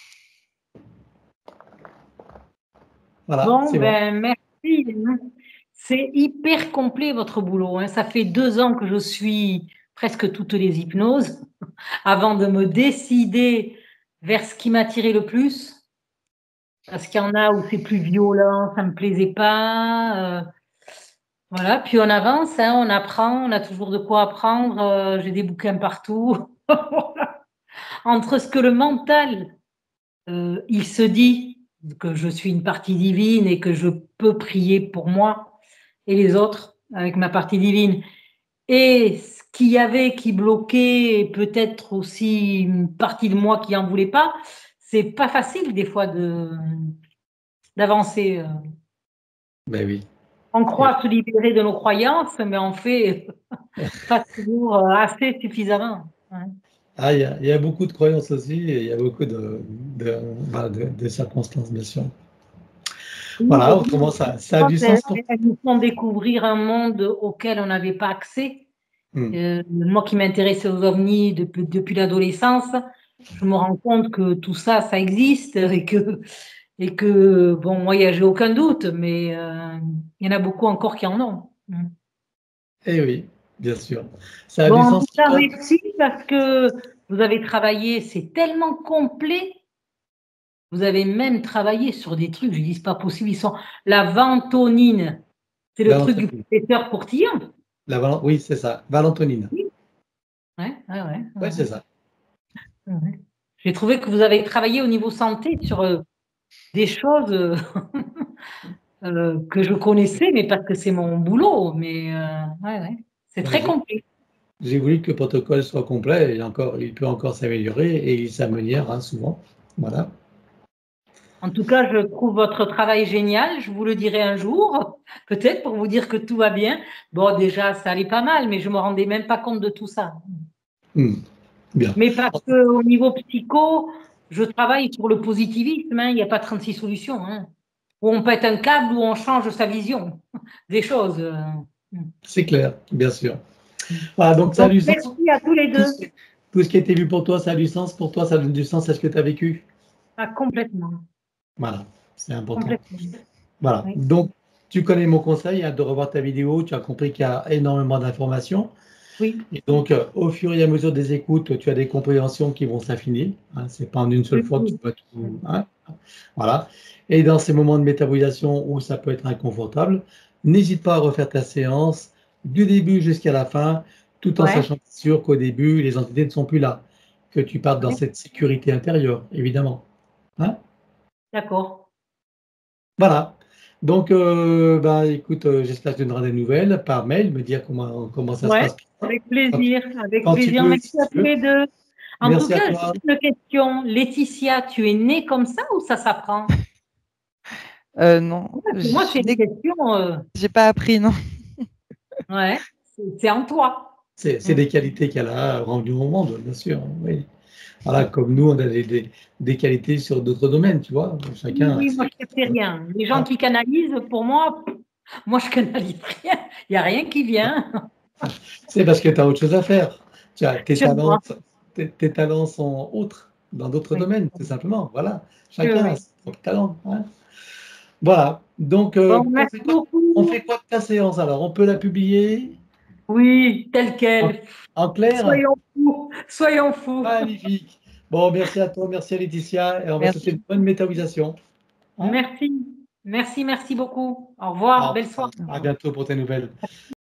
Voilà, Bon, c'est bon. ben merci. C'est hyper complet votre boulot. Hein. Ça fait deux ans que je suis presque toutes les hypnoses avant de me décider vers ce qui m'attirait le plus. Parce qu'il y en a où c'est plus violent, ça ne me plaisait pas. Euh, voilà, puis on avance, hein, on apprend, on a toujours de quoi apprendre. Euh, j'ai des bouquins partout. Entre ce que le mental, euh, il se dit que je suis une partie divine et que je peux prier pour moi et les autres avec ma partie divine, et ce qu'il y avait qui bloquait, et peut-être aussi une partie de moi qui n'en voulait pas, c'est pas facile des fois de d'avancer. Ben oui. On croit se libérer de nos croyances, mais on fait pas toujours assez suffisamment. Hein. Ah, il y, a, il y a beaucoup de croyances aussi, et il y a beaucoup de, de, de, de circonstances, bien sûr. Oui, voilà, autrement, ça, ça a du sens pour... Elles nous font découvrir un monde auquel on n'avait pas accès. Hmm. Euh, moi qui m'intéressais aux ovnis depuis, depuis l'adolescence, je me rends compte que tout ça, ça existe et que, et que bon, moi, j'ai aucun doute, mais euh, il y en a beaucoup encore qui en ont. Hmm. Eh oui, bien sûr. Ça a bon, du sens. Ça réussi parce que vous avez travaillé, c'est tellement complet. Vous avez même travaillé sur des trucs, je dis c'est pas possible, ils sont la ventonine. C'est le truc du professeur Courtillon. La, oui, c'est ça, valentonine. Oui, ouais, ouais, ouais. Oui, ouais, c'est ça. Ouais. J'ai trouvé que vous avez travaillé au niveau santé sur euh, des choses euh, euh, que je connaissais, mais parce que c'est mon boulot. Mais euh, ouais, ouais. C'est très complet. J'ai voulu que le protocole soit complet, et encore, il peut encore s'améliorer, et il s'améliore hein, souvent. Voilà. En tout cas, je trouve votre travail génial. Je vous le dirai un jour, peut-être pour vous dire que tout va bien. Bon, déjà, ça allait pas mal, mais je me rendais même pas compte de tout ça. Mmh. Bien. Mais parce qu'au niveau psycho, je travaille sur le positivisme. Hein, il n'y a pas trente-six solutions. Hein, où on pète un câble, où on change sa vision des choses. C'est clair, bien sûr. Voilà, donc ça a du sens. Merci à tous les deux. Tout ce, tout ce qui a été vu pour toi, ça a du sens. Pour toi, ça donne du sens à ce que tu as vécu. Ah, complètement. Voilà, c'est important. Complètement. Voilà, oui. Donc tu connais mon conseil hein, de revoir ta vidéo. Tu as compris qu'il y a énormément d'informations. Oui. Et donc, euh, au fur et à mesure des écoutes, tu as des compréhensions qui vont s'affiner. Hein, ce n'est pas en une seule oui, fois que tu peux tout. Hein, voilà. Et dans ces moments de métabolisation où ça peut être inconfortable, n'hésite pas à refaire ta séance du début jusqu'à la fin, tout en ouais. sachant sûr qu'au début, les entités ne sont plus là, que tu partes dans ouais. cette sécurité intérieure, évidemment. Hein? D'accord. Voilà. Donc, euh, bah, écoute, euh, j'espère que tu donneras des nouvelles par mail, me dire comment, comment ça ouais, se passe. Avec plaisir, avec Quand plaisir. Merci à tous les deux. En Merci tout cas, une question. Laetitia, tu es née comme ça ou ça s'apprend? euh, Non. Moi, c'est une question. Euh... J'ai pas appris, non. Ouais, c'est en toi. C'est mmh. des qualités qu'elle a rendues au monde, bien sûr. Oui. Voilà, comme nous, on a des, des, des qualités sur d'autres domaines, tu vois. Chacun. Oui, moi, je ne sais rien. Les gens ah. qui canalisent, pour moi, moi, je canalise rien. Il n'y a rien qui vient. C'est parce que tu as autre chose à faire. Tu as, tes, talents, tes, tes talents sont autres, dans d'autres oui. domaines, tout simplement. Voilà. Chacun oui. a ses propres talents. Hein. Voilà. Donc, euh, bon, on, fait quoi, on fait quoi de ta séance alors? On peut la publier? Oui, telle quelle. En, en clair? Soyons fous. Soyons fous. Magnifique. Bon, merci à toi, merci à Laetitia. Et on va te souhaiter une bonne métabolisation. Hein? Merci. Merci, merci beaucoup. Au revoir. Alors, belle soirée. À bientôt pour tes nouvelles.